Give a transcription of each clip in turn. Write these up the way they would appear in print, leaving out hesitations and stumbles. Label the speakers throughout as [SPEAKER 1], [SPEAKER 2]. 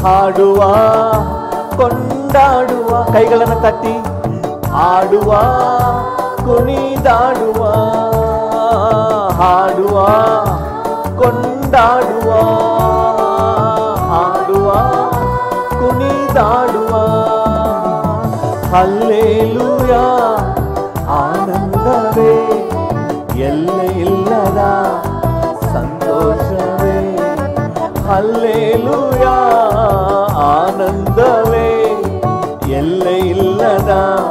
[SPEAKER 1] ಹಾಡುವ ಕೊಂಡಾಡುವ, ಕೈಗಳನ್ನು ತಟ್ಟಿ ಹಾಡುವ ಕುಣಿದಾಡುವ, ಹಾಡುವ ಕೊಂಡಾಡುವ, ಹಾಡುವ ಕುಣಿದಾಡುವ. ಹಲ್ಲೆಲೂಯಾ ಆನಂದವೇ, ಎಲ್ಲೆ ಇಲ್ಲದ ಸಂತೋಷವೇ. ಹಲ್ಲೆಲೂಯಾ ಆನಂದವೇ, ಎಲ್ಲೆ ಇಲ್ಲದ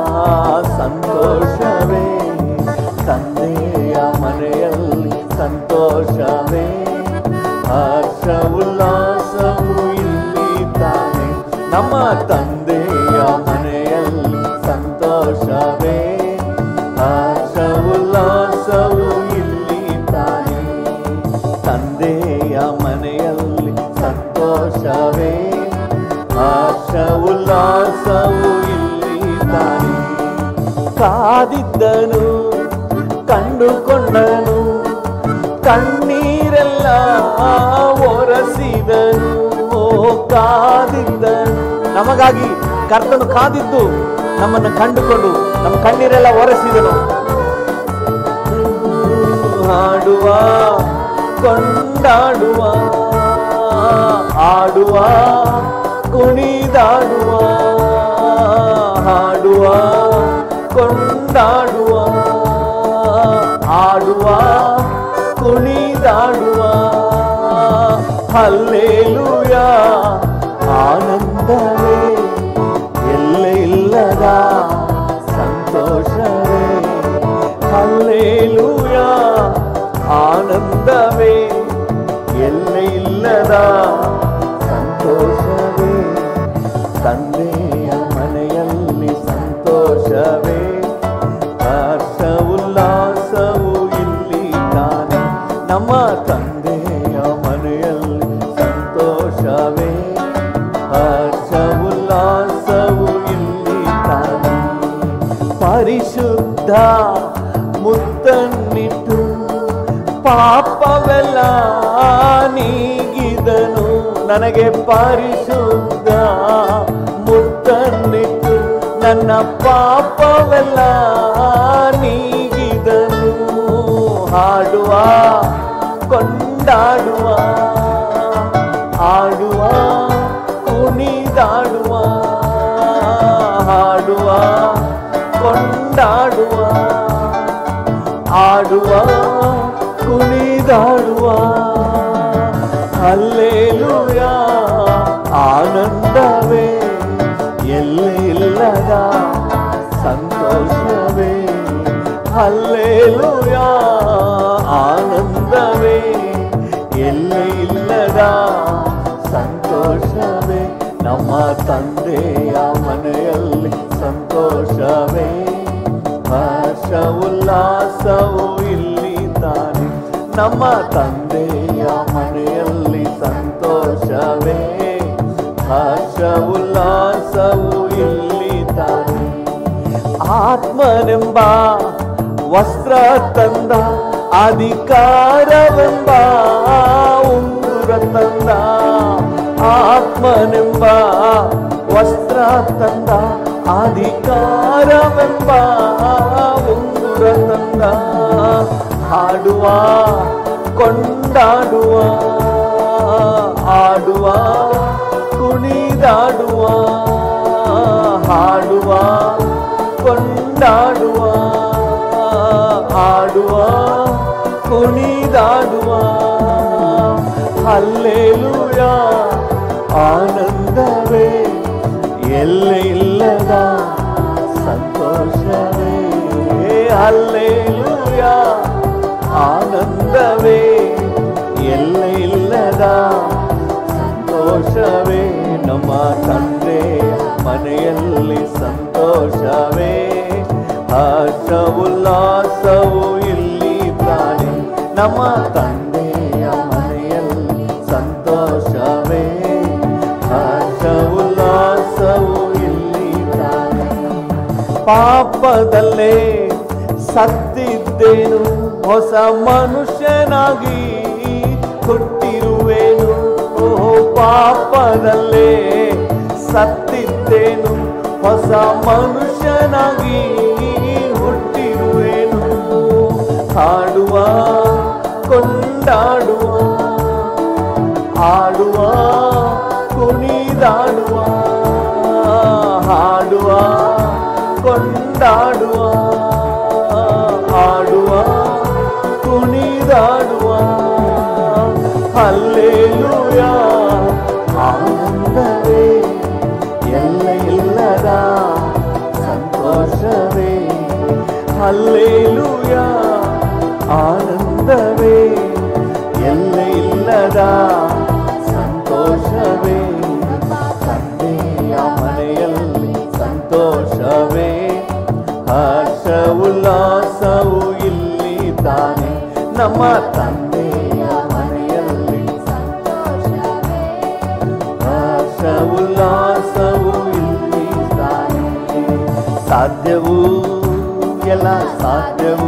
[SPEAKER 1] ಸಂತೋಷವೇ. ತಂದೆಯ ಮನೆಯಲ್ಲಿ ಸಂತೋಷವೇ, ಹರ್ಷ ಉಲ್ಲಾಸವು ಇಲ್ಲಿ ತಾನೆ. ನಮ್ಮ ತಂದೆಯ ಮನೆಯಲ್ಲಿ ಸಂತೋಷವೇ, ಹರ್ಷ ಉಲ್ಲಾಸವು ಇಲ್ಲಿ ತಾನೆ. ತಂದೆಯ ಮನೆಯಲ್ಲಿ ಸಂತೋಷವೇ, ಹರ್ಷ ಉಲ್ಲಾಸವು ಇಲ್ಲಿ ತಾನೆ. ಕಾದಿದ್ದನು ಕಂಡುಕೊಂಡನು, ಕಣ್ಣೀರೆಲ್ಲ ಒರೆಸಿದನು. ಕಾದಿದ್ದನು, ನಮಗಾಗಿ ಕರ್ತನು ಕಾದಿದ್ದು ನಮ್ಮನ್ನು ಕಂಡುಕೊಂಡು ನಮ್ಮ ಕಣ್ಣೀರೆಲ್ಲ ಒರೆಸಿದನು. ಹಾಡುವ ಕೊಂಡಾಡುವ, ಆಡುವ ಕುಣಿದಾಡುವ, ಹಾಡುವ ಕೊಂಡಾಡುವ, ಆಡುವ ಕುಣಿದಾಡುವ. ಹಲ್ಲೆಲೂಯಾ ಆನಂದವೇ, ಎಲ್ಲೆ ಇಲ್ಲದ ಸಂತೋಷವೇ. ಹಲ್ಲೆಲೂಯಾ ಆನಂದವೇ, ಎಲ್ಲೆ ಇಲ್ಲದ ಸಂತೋಷವೇ. ತಂದೆಯ ಮನೆಯಲ್ಲಿ ಸಂತೋಷವೇ, ಹರ್ಷ ಉಲ್ಲಾಸವು ಇಲ್ಲಿ ತಾನೆ. ನಮ್ಮ ತಂದೆಯ ಮನೆಯಲ್ಲಿ ಸಂತೋಷವೇ, ಹರ್ಷ ಉಲ್ಲಾಸವು ಇಲ್ಲಿ ತಾನೆ. ಪರಿಶುದ್ಧ ಮುತ್ತನ್ನಿಟ್ಟು ಪಾಪವೆಲ್ಲ ನೀಗಿದನು. ನನಗೆ ಪರಿಶುದ್ಧ ಮುತ್ತನ್ನಿಟ್ಟು ನನ್ನ ಪಾಪವೆಲ್ಲ ನೀಗಿದನು. ಹಾಡುವ ಕೊಂಡಾಡುವ, ಆಡುವ ಕುಣಿದಾಡುವ, ಹಾಡುವ ಕೊಂಡಾಡುವ, ಆಡುವ ಕುಣಿದಾಡುವ. ಹಲ್ಲೆಲೂಯಾ ಆನಂದವೇ, ಎಲ್ಲೆ ಇಲ್ಲದ ಸಂತೋಷವೇ. ಹಲ್ಲೆಲೂಯಾ ಆನಂದವೇ, ಎಲ್ಲೆ ಇಲ್ಲದ ಸಂತೋಷವೇ. ನಮ್ಮ ತಂದೆಯ ಮನೆಯಲ್ಲಿ ಸಂತೋಷವೇ, ಹರ್ಷ ಉಲ್ಲಾಸವು ಇಲ್ಲಿ ತಾನೆ. ನಮ್ಮ ತಂದೆಯ ಮನೆಯಲ್ಲಿ ಸಂತೋಷವೇ, ಹರ್ಷ ಉಲ್ಲಾಸವು ಇಲ್ಲಿ ತಾನೆ. ಆತ್ಮನೆಂಬ ವಸ್ತ್ರ ತಂದ, ಅಧಿಕಾರವೆಂಬ ಉಂಗುರ ತಂದ. ಆತ್ಮನೆಂಬ ವಸ್ತ್ರ ತಂದ, ಅಧಿಕಾರವೆಂಬ ಉಂಗುರ ತಂದ. ಹಾಡುವ ಕೊಂಡಾಡುವ, ಆಡುವ ಕುಣಿದಾಡುವ, ಹಾಡುವ ಕೊಂಡಾಡುವ, ಆಡುವ ಕುಣಿದಾಡುವ. ಹಲ್ಲೆಲೂಯಾ ಆನಂದವೇ, ಎಲ್ಲೆ ಇಲ್ಲದ ಸಂತೋಷವೇ. ಹಲ್ಲೆಲೂಯಾ ಆನಂದವೇ, ಎಲ್ಲೆ ಇಲ್ಲದ ಸಂತೋಷವೇ. ನಮ್ಮ ತಂದೆ ಮನೆಯಲ್ಲಿ ಸಂತೋಷವೇ, ಹರ್ಷ ಉಲ್ಲಾಸವು ಇಲ್ಲಿ ತಾನೆ. ನಮ್ಮ ತಂದೆಯ ಮನೆಯಲ್ಲಿ ಸಂತೋಷವೇ, ಹರ್ಷ ಉಲ್ಲಾಸವು ಇಲ್ಲಿ ತಾನೆ. ಪಾಪದಲ್ಲೇ ಸತ್ತಿದ್ದೇನು, ಹೊಸ ಮನುಷ್ಯನಾಗಿ ಹುಟ್ಟಿರುವೆನು. ಓ ಪಾಪದಲ್ಲೇ ಸತ್ತಿದ್ದೇನು, ಹೊಸ ಮನುಷ್ಯನಾಗಿ ಹುಟ್ಟಿರುವೆನು. ಹಾಡುವ ಕೊಂಡಾಡುವ, ಹಾಡುವ ಕುಣಿದಾಡುವ, ಹಾಡುವ ಕೊಂಡಾಡುವ, ಹಾಡುವ ಕುಣಿದಾಡುವ. ಹಲ್ಲೆಲೂಯಾ ಆನಂದವೇ, ಎಲ್ಲ ಇಲ್ಲದ ಸಂತೋಷವೇ. ಹಲ್ಲೆಲೂಯಾ ಆನಂದವೇ, ಎಲ್ಲ ಇಲ್ಲದ ಸಂತೋಷವೇ. ತಂದೆಯ ಮನೆಯಲ್ಲಿ ಸಂತೋಷವೇ, ಹರ್ಷ ಉಲ್ಲಾಸವು ಇಲ್ಲಿ ತಾನೆ. ನಮ್ಮ ತಂದೆಯ ಮನೆಯಲ್ಲಿ ಹರ್ಷ ಉಲ್ಲಾಸವು ಇಲ್ಲಿ ತಾನೆ. ಸಾಧ್ಯವು ಎಲ್ಲ ಸಾಧ್ಯವು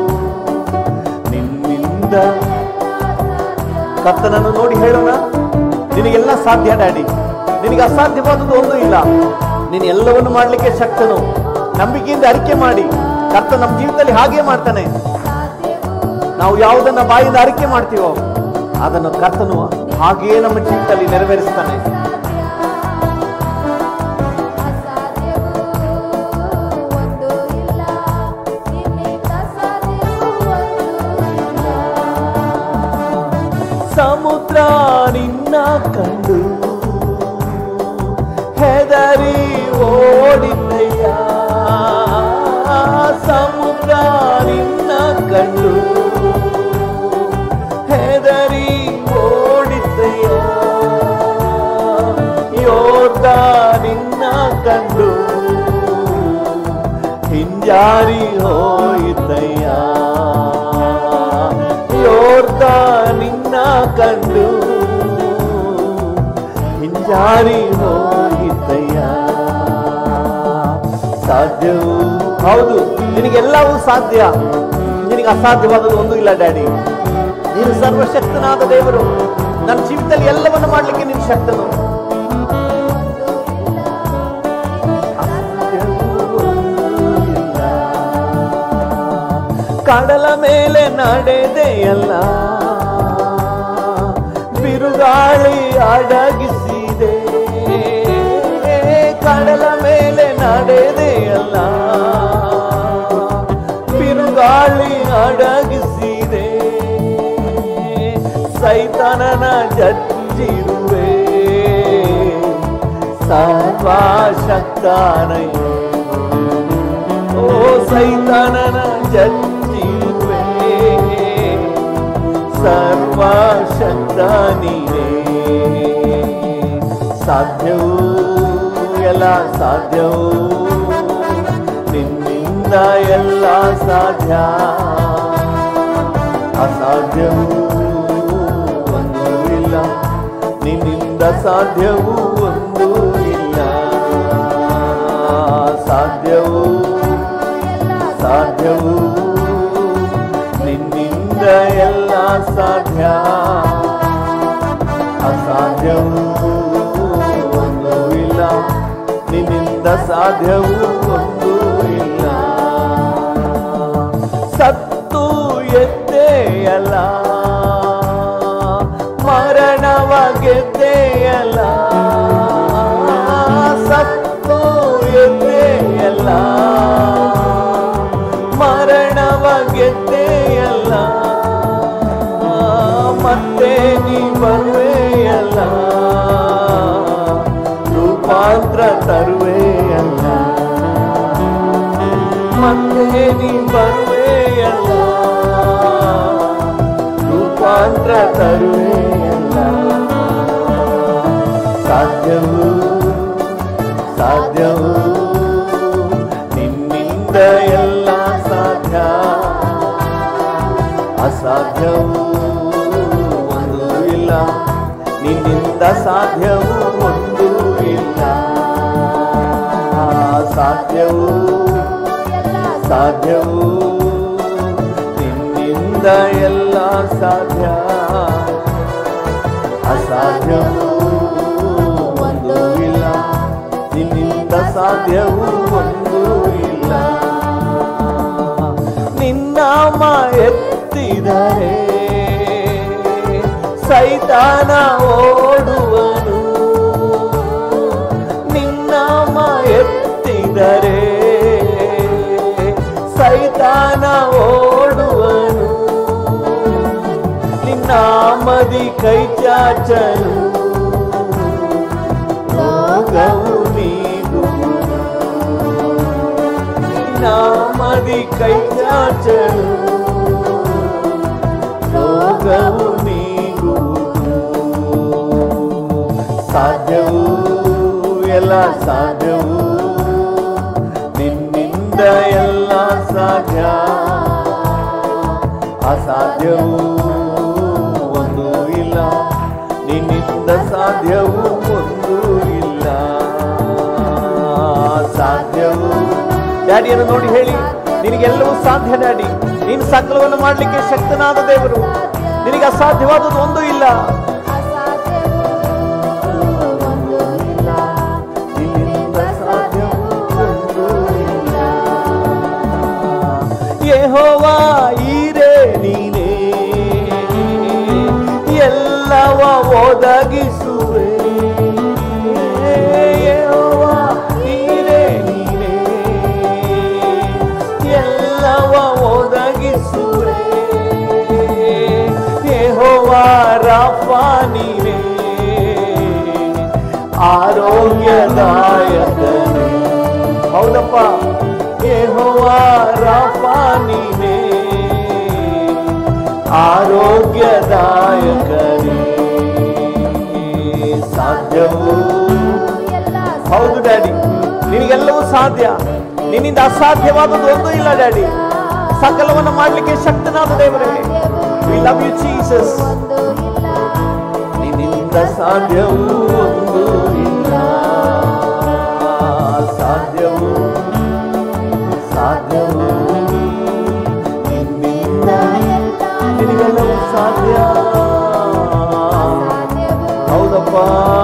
[SPEAKER 1] ನಿನ್ನಿಂದ. ಕರ್ತನನ್ನು ನೋಡಿ ಹೇಳೋಣ, ನಿನಗೆಲ್ಲ ಸಾಧ್ಯ ಡ್ಯಾಡಿ, ನಿನಗೆ ಅಸಾಧ್ಯವಾದದ್ದು ಒಂದು ಇಲ್ಲ. ನೀನು ಎಲ್ಲವನ್ನು ಮಾಡಲಿಕ್ಕೆ ಶಕ್ತನು. ನಂಬಿಕೆಯಿಂದ ಅರಿಕೆ ಮಾಡಿ, ಕರ್ತ ನಮ್ಮ ಜೀವಿತದಲ್ಲಿ ಹಾಗೆ ಮಾಡ್ತಾನೆ. ನಾವು ಯಾವುದನ್ನ ಬಾಯಿಂದ ಅರಿಕೆ ಮಾಡ್ತೀವೋ ಅದನ್ನು ಕರ್ತನು ಹಾಗೆಯೇ ನಮ್ಮ ಜೀವಿತದಲ್ಲಿ ನೆರವೇರಿಸ್ತಾನೆ. ಸಮುದ್ರ ನಿನ್ನ ಕಂಡು ಹೆದರಿ ಓಡಿದಯ್ಯ, ಸಮುದ್ರ ನಿನ್ನ ಕಂಡು ಹೆದರಿ ಓಡಿದಯ್ಯ. ಯೋರ್ದ ನಿನ್ನ ಕಂಡು ಹಿಂಜಾರಿ ಹೋಯಿತಯ್ಯ, ಯೋರ್ದ ನಿನ್ನ ಕಂಡು ಹಿಂಜಾರಿ ಹೋಯಿತಯ್ಯ. ಸಾಧ್ಯವು ಹೌದು, ನಿನಗೆಲ್ಲವೂ ಸಾಧ್ಯ, ನಿನಗೆ ಅಸಾಧ್ಯವಾದದ್ದು ಒಂದು ಇಲ್ಲ ಡ್ಯಾಡಿ. ನೀನು ಸರ್ವಶಕ್ತನಾದ ದೇವರು. ನನ್ನ ಜೀವಿತದಲ್ಲಿ ಎಲ್ಲವನ್ನು ಮಾಡಲಿಕ್ಕೆ ನೀನು ಶಕ್ತನು. ಕಡಲ ಮೇಲೆ ನಡೆದೆಯಲ್ಲ, ಬಿರುಗಾಳಿ ಅಡಗಿಸಿದೆ. ಕಡಲ ಮೇಲೆ ನಡೆದೆಯಲ್ಲ, ಬಿರುಗಾಳಿ ಅಡಗಿಸಿದೆ. ಸೈತಾನನ ಜಜ್ಜಿರುವೆ, ಸರ್ವಶಕ್ತನೇ. ಓ ಸೈತಾನನ ಜಜ್ಜಿರುವೆ, ಸರ್ವಶಕ್ತ ನೀನೇ. ಸಾಧ್ಯವು ಎಲ್ಲ ಸಾಧ್ಯವು ನಿನ್ನಿಂದ, ಎಲ್ಲ ಸಾಧ್ಯ. ಅಸಾಧ್ಯವು ಒಂದು ಇಲ್ಲ, ನಿನ್ನಿಂದ ಸಾಧ್ಯವು ಒಂದು ಇಲ್ಲ. ಸಾಧ್ಯವು ಸಾಧ್ಯವು ನಿನ್ನಿಂದ, ಎಲ್ಲ ಸಾಧ್ಯ. ಅಸಾಧ್ಯವು ಒಂದು ಇಲ್ಲ, ನಿನ್ನಿಂದ ಸಾಧ್ಯವು ಒಂದು ಇಲ್ಲ. ಸತ್ತು ಎದ್ದೆಯಲ್ಲ, ಮರಣವ ಗೆದ್ದೆಯಲ್ಲ. ಸತ್ತು ಎದ್ದೆಯಲ್ಲ, ಮರಣವ ಗೆದ್ದೆಯಲ್ಲ. ಮತ್ತೆ ನೀ ಬರುವೆಯಲ್ಲ, ರೂಪಾಂತರ ತರುವೆಯಲ್ಲ. ಮತ್ತೆ ನೀ ಬರುವೆಯಲ್ಲ, ರೂಪಾಂತರ ತರುವೆಯಲ್ಲ. ಸಾಧ್ಯವು ಸಾಧ್ಯವು ನಿನ್ನಿಂದ, ಎಲ್ಲ ಸಾಧ್ಯ. ಅಸಾಧ್ಯವು ಒಂದು ಇಲ್ಲ, ನಿನ್ನಿಂದ ಸಾಧ್ಯವು ಒಂದು ಇಲ್ಲ. ಸಾಧ್ಯವು ಸಾಧ್ಯವು ನಿನ್ನಿಂದ, ಎಲ್ಲ ಸಾಧ್ಯ. ಅಸಾಧ್ಯವು ನಿನ್ನಿಂದ ಸಾಧ್ಯವೂ ಒಂದು ಇಲ್ಲ. ನಿನ್ನಾಮ ಎತ್ತಿದರೆ ಸೈತಾನ ಓಡುವನು. ನಿನ್ನಾಮ ಎತ್ತಿದರೆ ಸೈತಾನ ಓಡುವನು. ನಿನ್ನಾಮದಿ ಕೈ ಚಾಚಲು ರೋಗವು ನೀಗುವುದು. ನಿನ್ನಾಮದಿ ಕೈ ಚಾಚಲು ರೋಗವು ನೀಗುವುದು. ಸಾಧ್ಯವು ಎಲ್ಲ ಸಾಧ್ಯವು, ನಿನ್ನಿಂದ ಎಲ್ಲ ಸಾಧ್ಯ. ಅಸಾಧ್ಯವು ಒಂದು ಇಲ್ಲ, ನಿನ್ನಿಂದ ಸಾಧ್ಯವು ಒಂದು ಇಲ್ಲ. ಸಾಧ್ಯವು ಡ್ಯಾಡಿಯನ್ನು ನೋಡಿ ಹೇಳಿ, ನಿನಗೆಲ್ಲವೂ ಸಾಧ್ಯ ಡ್ಯಾಡಿ. ನೀನು ಸಕಲವನ್ನು ಮಾಡಲಿಕ್ಕೆ ಶಕ್ತನಾದ ದೇವರು. ನಿನಗೆ ಅಸಾಧ್ಯವಾದದ್ದು ಒಂದು ಇಲ್ಲ. ಯೆಹೋವ ಈರೇ ನೀನೇ, ಎಲ್ಲವ ಒದಗಿಸುವೆ. ಯೆಹೋವ ಈರೇ ನೀನೇ, ಎಲ್ಲವ ಒದಗಿಸುವೆ. ಯೆಹೋವ ರಾಫಾ ನೀನೇ, ಆರೋಗ್ಯದಾಯಕನೇ. ಹೌದಪ್ಪ, ಯೆಹೋವ ರಾಫಾ ನೀನೇ, ಆರೋಗ್ಯದಾಯಕನೇ. ಸಾಧ್ಯವು ಹೌದು ಡ್ಯಾಡಿ, ನಿನಗೆಲ್ಲವೂ ಸಾಧ್ಯ. ನಿನ್ನಿಂದ ಅಸಾಧ್ಯವಾದದ್ದು ಒಂದು ಇಲ್ಲ ಡ್ಯಾಡಿ. ಸಕಲವನ್ನು ಮಾಡಲಿಕ್ಕೆ ಶಕ್ತನಾದ ದೇವರೇ, we love you Jesus. ನಿನ್ನಿಂದ ಸಾಧ್ಯವು ಒಂದು ಇಲ್ಲ. ಸಾಧ್ಯವು ಸಾಧ್ಯವು ನಿನ್ನಿಂದ ನಿನಗೆಲ್ಲವೂ ಸಾಧ್ಯ. ಹೌದಪ್ಪ,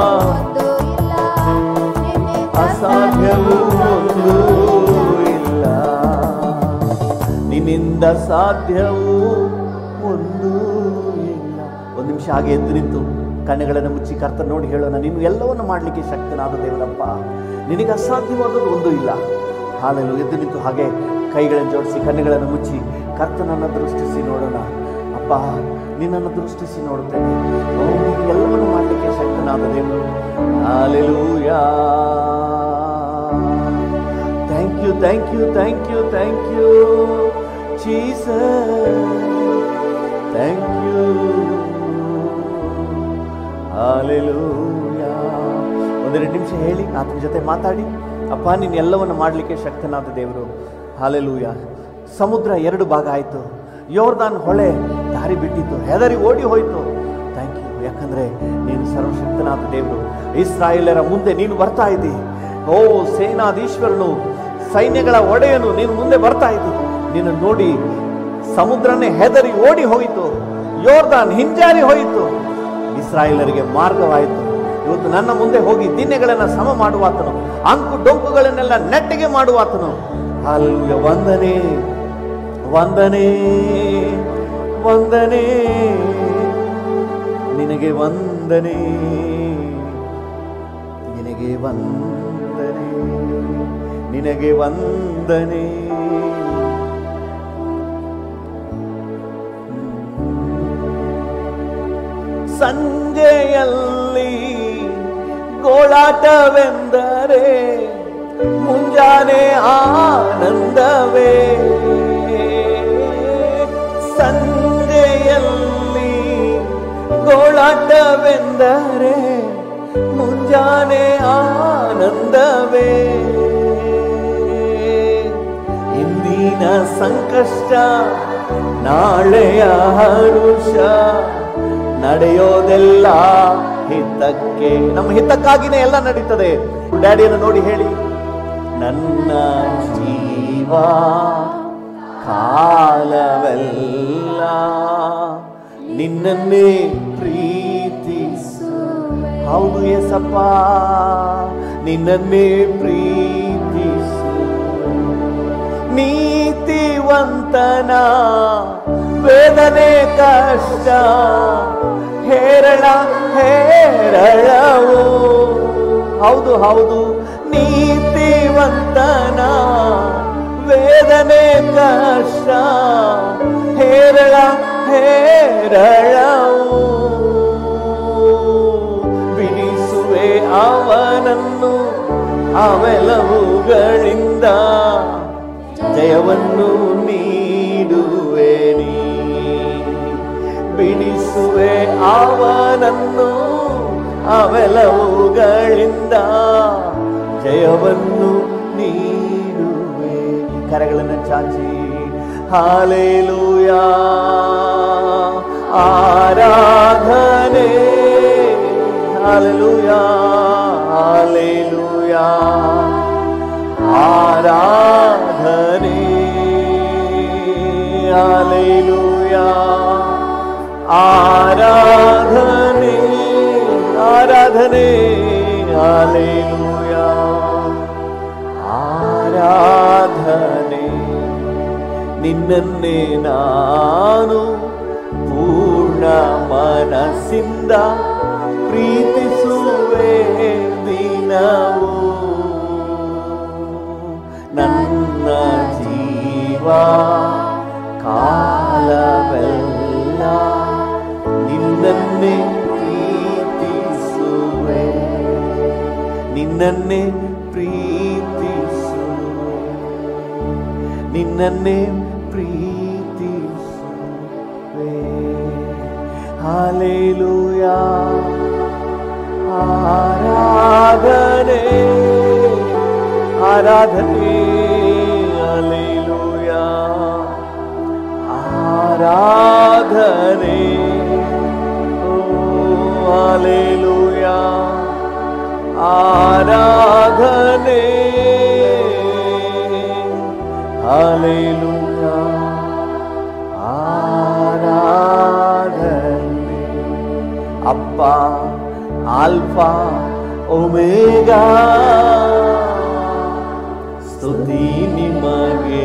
[SPEAKER 1] ಅಸಾಧ್ಯವು ಒಂದು ಇಲ್ಲ. ನಿನ್ನಿಂದ ಸಾಧ್ಯವು ಒಂದು ಇಲ್ಲ. ಒಂದು ನಿಮಿಷ ಹಾಗೆ ಎದ್ದು ನಿಂತು ಕಣ್ಣುಗಳನ್ನು ಮುಚ್ಚಿ ಕರ್ತನ ನೋಡಿ ಹೇಳೋಣ, ನೀನು ಎಲ್ಲವನ್ನು ಮಾಡಲಿಕ್ಕೆ ಶಕ್ತನಾದ ದೇವರಪ್ಪ. ನಿನಗೆ ಅಸಾಧ್ಯವಾದದ್ದು ಒಂದು ಇಲ್ಲ. ಹಾಲೆಲು ಎದ್ದು ನಿಂತು ಹಾಗೆ ಕೈಗಳನ್ನು ಜೋಡಿಸಿ ಕಣ್ಣುಗಳನ್ನು ಮುಚ್ಚಿ ಕರ್ತನನ್ನು ದೃಷ್ಟಿಸಿ ನೋಡೋಣ. ಅಪ್ಪ, ನಿನ್ನನ್ನು ದೃಷ್ಟಿಸಿ ನೋಡುತ್ತೇನೆ. ನೀನು ಎಲ್ಲವನ್ನು ಮಾಡಲಿಕ್ಕೆ ಶಕ್ತನಾದ ದೇವರು. Hallelujah. Thank you, thank you, thank you, thank you Jesus. Thank you. Hallelujah. ಒಂದೆರಡು ನಿಮಿಷ ಹೇಳಿ, ಆತನ ಜೊತೆ ಮಾತಾಡಿ. ಅಪ್ಪ, ನೀನು ಎಲ್ಲವನ್ನು ಮಾಡಲಿಕ್ಕೆ ಶಕ್ತನಾದ ದೇವರು. ಹಾಲೆಲೂಯಾ. ಸಮುದ್ರ ಎರಡು ಭಾಗ ಆಯಿತು. ಯೋರ್ದಾನ್ ಹೊಳೆ ದಾರಿ ಬಿಟ್ಟಿತ್ತು, ಹೆದರಿ ಓಡಿ ಹೋಯಿತು. ಥ್ಯಾಂಕ್ ಯು, ಯಾಕಂದರೆ ನೀನು ಸರ್ವಶಕ್ತನಾದ ದೇವರು. ಇಸ್ರಾಯೇಲರ ಮುಂದೆ ನೀನು ಬರ್ತಾ ಇದ್ದಿ. ಓ ಸೇನಾಧೀಶ್ವರನು, ಸೈನ್ಯಗಳ ಒಡೆಯನು ನೀನು ಮುಂದೆ ಬರ್ತಾ ಇದ್ದಿ. ನೀನು ನೋಡಿ ಸಮುದ್ರನೇ ಹೆದರಿ ಓಡಿ ಹೋಯಿತು. ಯೋರ್ದಾನ್ ಹಿಂಜಾರಿ ಹೋಯಿತು. ಇಸ್ರಾಯೇಲರಿಗೆ ಮಾರ್ಗವಾಯಿತು. ಇವತ್ತು ನನ್ನ ಮುಂದೆ ಹೋಗಿ ದಿನಗಳನ್ನು ಸಮ ಮಾಡುವಾತನು, ಅಂಕು ಡೊಂಕುಗಳನ್ನೆಲ್ಲ ನೆಟ್ಟಿಗೆ ಮಾಡುವಾತನು. ಹಾಲೆಲೂಯಾ. ವಂದನೆ ವಂದನೆ ವಂದನೆ ನಿನಗೆ, ವಂದನೆ ನಿನಗೆ, ವಂದನೆ ನಿನಗೆ, ವಂದನೆ. ಸಂಜೆಯಲ್ಲಿ ಗೋಳಾಟವೆಂದರೆ ಮುಂಜಾನೆ ಆನಂದವೇ. ಸಂಜೆಯಲ್ಲಿ ಗೋಳಾಟವೆಂದರೆ ಮುಂಜಾನೆ ಆನಂದವೇ. ಇಂದಿನ ಸಂಕಷ್ಟ ನಾಳೆಯ ಹರುಷ, ನಡೆಯೋದೆಲ್ಲ ಹಿತಕ್ಕೆ, ನಮ್ಮ ಹಿತಕ್ಕಾಗಿನೇ ಎಲ್ಲ ನಡೀತದೆ. ಡ್ಯಾಡಿಯನ್ನು ನೋಡಿ ಹೇಳಿ, ನನ್ನ ಜೀವ ಕಾಲವೆಲ್ಲ ನಿನ್ನನ್ನೇ ಪ್ರೀತಿಸು. ಹೌದು ಏಸಪ್ಪ, ನಿನ್ನನ್ನೇ ಪ್ರೀತಿಸು. ನೀತಿವಂತನ ವೇದನೆ ಕಷ್ಟ ಹೇರಳ ಹೇರಳವು. ಹೌದು ಹೌದು, ನೀತಿವಂತನ ವೇದನೆ ಕಷ್ಟ ಹೇರಳ ಹೇರಳವು. ಬಿಡಿಸುವೆ ಅವನನ್ನು ಅವೆಲ್ಲವುಗಳಿಂದ, ಜಯವನ್ನು ನೀಡುವೆ ನೀ. ಬಿಡಿಸುವೆ ಅವನನ್ನು ಅವೆಲ್ಲವುಗಳಿಂದ, ಜಯವನ್ನು ನೀಡುವೆ. ಕರಗಳನ್ನು ಚಾಚಿ ಹಾಲೆಲೂಯಾ ಆರಾಧನೆ, ಹಾಲೆಲೂಯಾ ಹಾಲೆಲೂಯಾ ಆರಾಧನೆ, ಹಾಲೆಲೂಯಾ ಆರಾಧನೆ ಆರಾಧನೆ, ಹಾಲೆಲೂಯಾ ಆರಾಧನೆ. ನಿನ್ನನ್ನೇ ನಾನು ಪೂರ್ಣ ಮನಸ್ಸಿಂದ ಪ್ರೀತಿಸುವೆ ದಿನವೂ. ನನ್ನ ಜೀವ ಕಾಲವೆಲ್ಲ ನಿನ್ನನ್ನೇ ಪ್ರೀತಿಸುವೆ, ನಿನ್ನನ್ನೇ ಪ್ರೀತಿಸುವೆ, ನಿನ್ನನ್ನೇ ಪ್ರೀತಿಸುವೆ. ಹಾಲೆಲೂಯಾ ಆರಾಧನೆ ಆರಾಧನೆ, ಹಾಲೆಲೂಯಾ ಆರಾಧನೆ, ಹಾಲೆಲೂಯಾ ಆರಾಧನೆ, ಹಾಲೆಲೂಯಾ ಆರಾಧನೆ. ಅಪ್ಪ ಆಲ್ಫಾ ಒಮೆಗಾ, ಸ್ತುತಿ ನಿಮಗೆ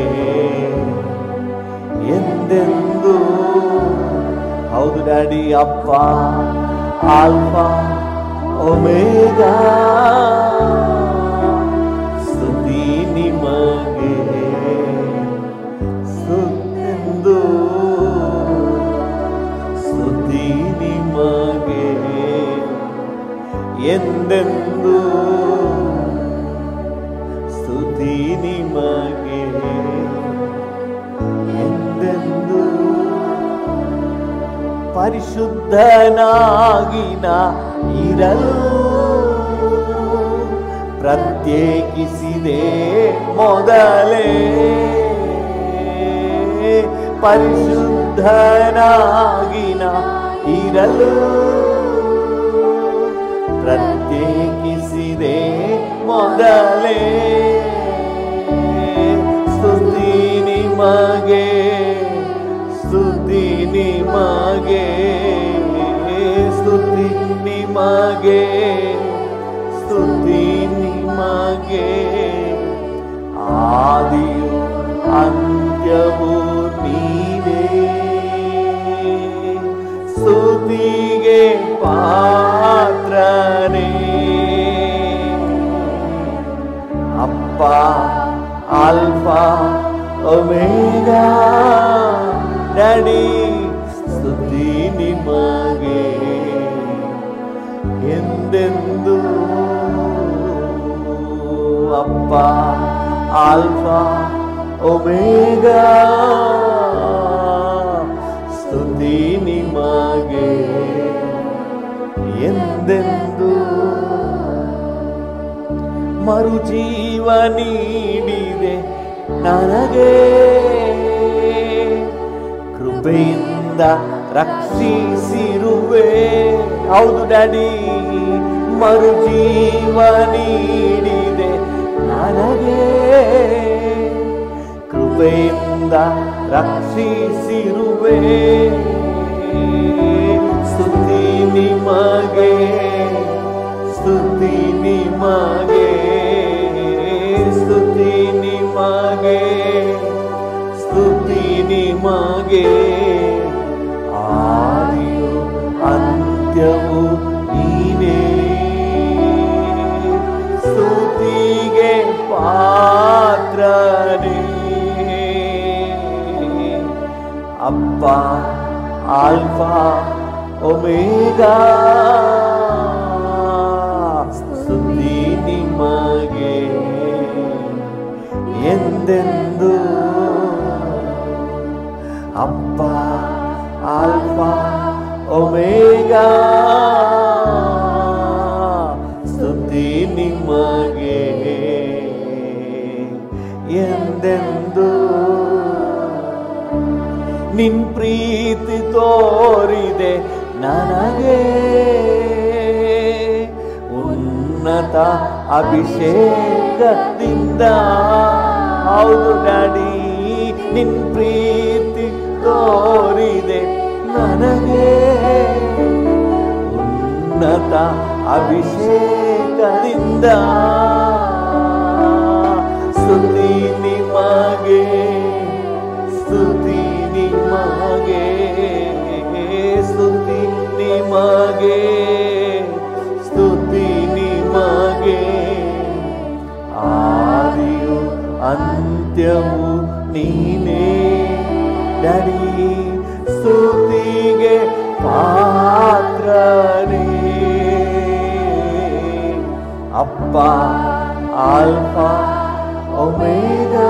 [SPEAKER 1] ಎಂದೆಂದು. ಹೌದು ಡ್ಯಾಡಿ, ಅಪ್ಪ ಆಲ್ಫಾ ಒಮೆಗಾ, ಸ್ತುತಿ ನಿಮಗೆ ಸ್ತುತೆಂದು, ಸ್ತುತಿ ನಿಮಗೆ ಎಂದೆಂದು, ಸ್ತುತಿ ನಿಮಗೆ ಎಂದೆಂದು. ಪರಿಶುದ್ಧನಾಗಿನ ಇರಲು ಪ್ರತ್ಯೇಕಿಸಿದೆ ಮೊದಲೇ, ಪರಿಶುದ್ಧನಾಗಿನ ಇರಲು ಪ್ರತ್ಯೇಕಿಸಿದೆ ಮೊದಲೇ. ಸ್ತುತಿ ನಿಮಗೆ, ಸ್ತುತಿ ನಿಮಗೆ, ಸ್ತುತಿ ನಿಮಗೆ, ಸ್ತುತಿ ನಿಮಗೆ. ಆದಿಯು ಅಂತ್ಯವೂ ನೀನೇ, ಸ್ತುತಿಗೆ ಪಾತ್ರನೇ. ಅಪ್ಪ ಆಲ್ಫಾ ಒಮೆಗಾ, ಡ್ಯಾಡಿ ಸ್ತುತಿ ನಿಮಗೆ ಎಂದೆಂದು. ಅಪ್ಪ ಆಲ್ಫಾ ಒಮೆಗಾ, ಸ್ತುತಿ ನಿಮಗೆ ಎಂದೆಂದು. ಮರುಜೀವ ನೀಡಿದೆ ನನಗೆ, ಕೃಪೆಯಿಂದ ರಕ್ಷಿಸಿರುವೆ. ಹೌದು ಡ್ಯಾಡಿ, ಮರುಜೀವ ನೀಡಿದೆ ನನಗೆ, ಕೃಪೆಯಿಂದ ರಕ್ಷಿಸಿರುವೆ. ಸ್ತುತಿ ನಿಮಗೆ, ಸ್ತುತಿ ನಿಮಗೆ, ನಿಮಗೆ ಆದಿಯು ಅಂತ್ಯವು ನೀನೇ, ಸ್ತುತಿಗೆ ಪಾತ್ರನೇ. ಅಪ್ಪ ಆಲ್ಫಾ ಒಮೇಗಾ, ಸ್ತುತಿ ನಿಮಗೆ ಎಂದೆಂದು. ಅಪ್ಪ ಆಲ್ಫಾ ಒಮೇಗಾ, ಸ್ತುತಿ ನಿಮಗೆ ಎಂದೆಂದು. ನಿನ್ ಪ್ರೀತಿ ತೋರಿದೆ ನನಗೆ, ಉನ್ನತ ಅಭಿಷೇಕದಿಂದ. ಹೌದು ಡ್ಯಾಡಿ, ನಿನ್ ಪ್ರೀತಿ ತೋರಿದೆ ನನಗೆ, ಉನ್ನತ ಅಭಿಷೇಕದಿಂದ. ಸ್ತುತಿ ನಿಮಗೆ, ಸ್ತುತಿ ನಿಮಗೆ, ಸ್ತುತಿ ನಿಮಗೆ, ಸ್ತುತಿ ನಿಮಗೆ. ಆದಿಯು ಅಂತ್ಯವು ನೀನೇ ಡ್ಯಾಡಿ, ಸ್ತುತಿಗೆ ಪಾತ್ರನೇ. ಅಪ್ಪ ಆಲ್ಫಾ ಒಮೇಗಾ,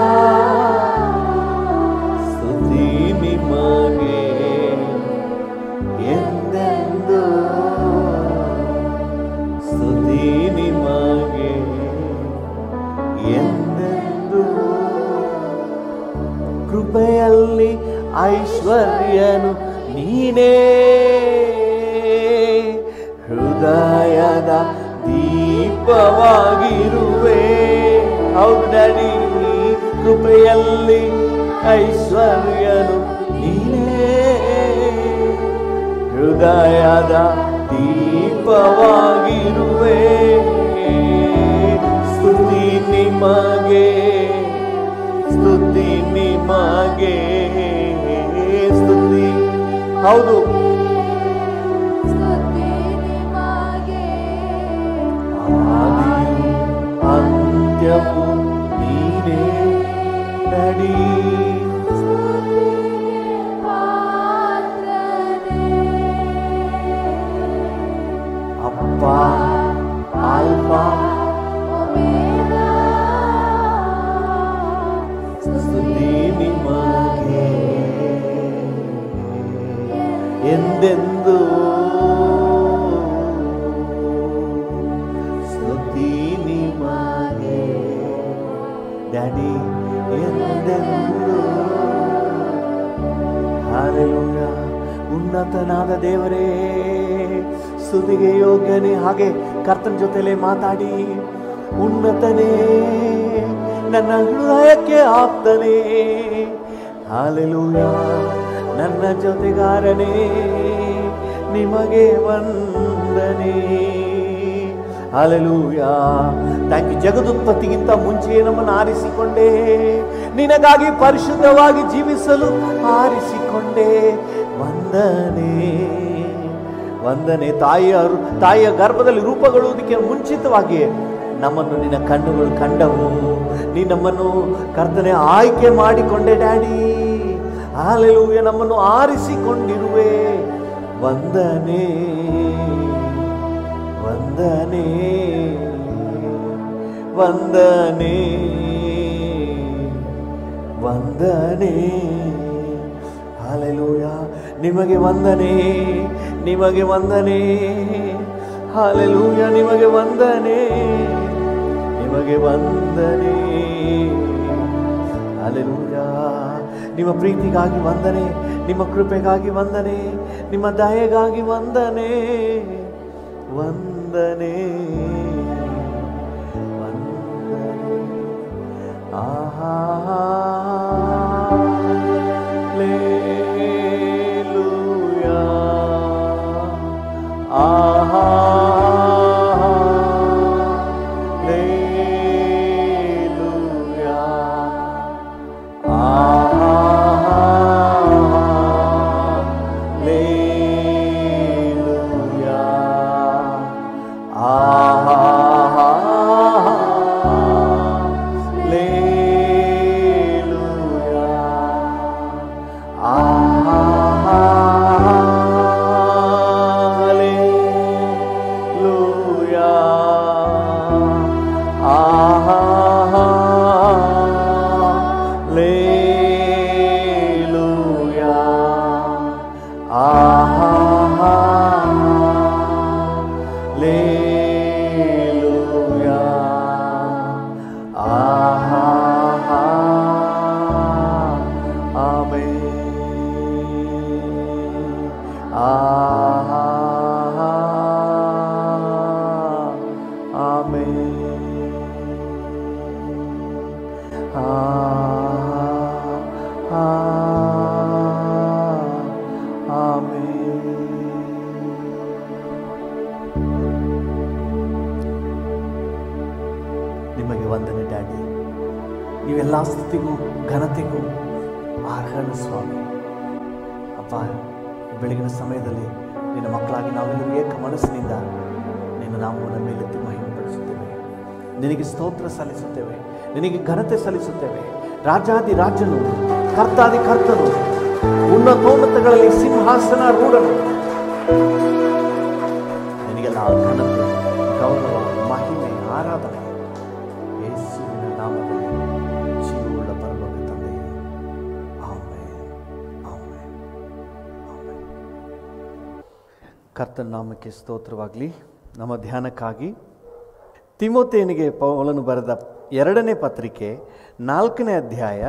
[SPEAKER 1] ಸ್ತುತಿ ನಿಮಗೆ ಎಂದೆಂದು, ಸ್ತುತಿ ನಿಮಗೆ ಎಂದೆಂದು. ಕೃಪೆಯಲ್ಲಿ ಐಶ್ವರ್ಯನು ನೀನೇ, ಹೃದಯದ ದೀಪವಾಗಿರುವೆ. ಹೌದು ಡ್ಯಾಡಿ, ಕೃಪೆಯಲ್ಲಿ ಐಶ್ವರ್ಯನು ನೀನೇ, ಹೃದಯದ ದೀಪವಾಗಿರುವೆ. ಸ್ತುತಿ ನಿಮಗೆ, ಸ್ತುತಿ ನಿಮಗೆ, ಸ್ತುತಿ. ಹೌದು, ಆದಿಯು ಅಂತ್ಯವು ನೀನೇ ಡ್ಯಾಡಿ. ಅಪ್ಪ ಆಲ್ಫಾ ಸ್ತುತಿ ನಿಮಗೆ ಎಂದೆಂದು, ಸ್ತುತಿ ನಿಮಗೆ ಡ್ಯಾಡಿ ಎಂದೆಂದು. ಹಲ್ಲೆಲೂಯ. ಉನ್ನತನಾದ ದೇವರೇ, ಸ್ತುತಿಗೆ ಯೋಗ್ಯನೇ. ಹಾಗೆ ಕರ್ತನ ಜೊತೆಲೇ ಮಾತಾಡಿ. ಉನ್ನತನೇ, ನನ್ನ ಹೃದಯಕ್ಕೆ ಆಪ್ತನೇ. ಹಲ್ಲೆಲೂಯ. ನನ್ನ ಜೊತೆಗಾರನೇ, ನಿಮಗೆ ವಂದನೆ. ಹಲ್ಲೆಲೂಯ. Thank you. ಜಗದುತ್ಪತ್ತಿಗಿಂತ ಮುಂಚೆಯೇ ನಮ್ಮನ್ನು ಆರಿಸಿಕೊಂಡೆ, ನಿನಗಾಗಿ ಪರಿಶುದ್ಧವಾಗಿ ಜೀವಿಸಲು ಆರಿಸಿಕೊಂಡೆ. ವಂದನೆ, ವಂದನೆ. ತಾಯಿಯ ಗರ್ಭದಲ್ಲಿ ರೂಪಗೊಳ್ಳುವುದಕ್ಕೆ ಮುಂಚಿತವಾಗಿ ನಮ್ಮನ್ನು ನಿನ್ನ ಕಣ್ಣುಗಳು ಕಂಡವು. ನೀ ನಮ್ಮನ್ನು ಕರ್ತನೆ ಆಯ್ಕೆ ಮಾಡಿಕೊಂಡೆ ಡ್ಯಾಡಿ. ಹಲ್ಲೆಲೂಯ. ನಮ್ಮನ್ನು ಆರಿಸಿಕೊಂಡಿರುವೆ. ವಂದನೆ, ವಂದನೆ, ವಂದನೆ, ವಂದನೆ. ಹಲ್ಲೆಲೂಯ. ನಿಮಗೆ ವಂದನೆ, ನಿಮಗೆ ವಂದನೆ. ಹಲ್ಲೆಲೂಯ. ನಿಮಗೆ ವಂದನೆ, ನಿಮಗೆ ವಂದನೆ. ಹಲ್ಲೆಲೂಯ. ನಿಮ್ಮ ಪ್ರೀತಿಗಾಗಿ ವಂದನೆ, ನಿಮ್ಮ ಕೃಪೆಗಾಗಿ ವಂದನೆ, ನಿಮ್ಮ ದಯೆಗಾಗಿ ವಂದನೆ. ವಂದನೆ, ವಂದನೆ. ಆಹಾ ಲೇಲೂಯಾ. ಆಹಾ ಲೇಲೂಯಾ. ಆಹಾ ನಿಮಗೆ ವಂದನೆ ಡ್ಯಾಡಿ. ನೀವೆಲ್ಲ ಸ್ತುತಿಗೂ ಘನತೆಗೂ ಅರ್ಹನು ಸ್ವಾಮಿ. ಅಪ್ಪ, ಬೆಳಗಿನ ಸಮಯದಲ್ಲಿ ನಿನ್ನ ಮಕ್ಕಳಾಗಿ ನಾವೆಲ್ಲರೂ ಏಕ ಮನಸ್ಸಿನಿಂದ ನಿನ್ನ ನಾಮವನ್ನು ಮೇಲೆತ್ತಿ ಮಹಿಮೆಪಡಿಸುತ್ತೇವೆ. ನಿನಗೆ ಸ್ತೋತ್ರ ಸಲ್ಲಿಸುತ್ತೇವೆ, ನಿನಗೆ ಘನತೆ ಸಲ್ಲಿಸುತ್ತೇವೆ. ರಾಜಾದಿ ರಾಜನು, ಕರ್ತಾದಿ ಕರ್ತನು, ಉನ್ನತೋನ್ನತಗಳಲ್ಲಿ ಸಿಂಹಾಸನ ರೂಢನು, ನಿನಗೆಲ್ಲ ಘನತೆ, ಗೌರವ, ಮಹಿಮೆ, ಆರಾಧನೆ ಯೇಸುವಿನ ನಾಮದಲ್ಲಿ ಜೀವವುಳ್ಳ ಪರಲೋಕ ತಂದೆಯೇ, ಆಮೆನ್, ಆಮೆನ್, ಆಮೆನ್. ಕರ್ತನ ನಾಮಕ್ಕೆ ಸ್ತೋತ್ರವಾಗಲಿ. ನಮ್ಮ ಧ್ಯಾನಕ್ಕಾಗಿ ತಿಮೋಥೆಯನಿಗೆ ಪೌಲನು ಬರೆದ 2ನೇ ಪತ್ರಿಕೆ 4ನೇ ಅಧ್ಯಾಯ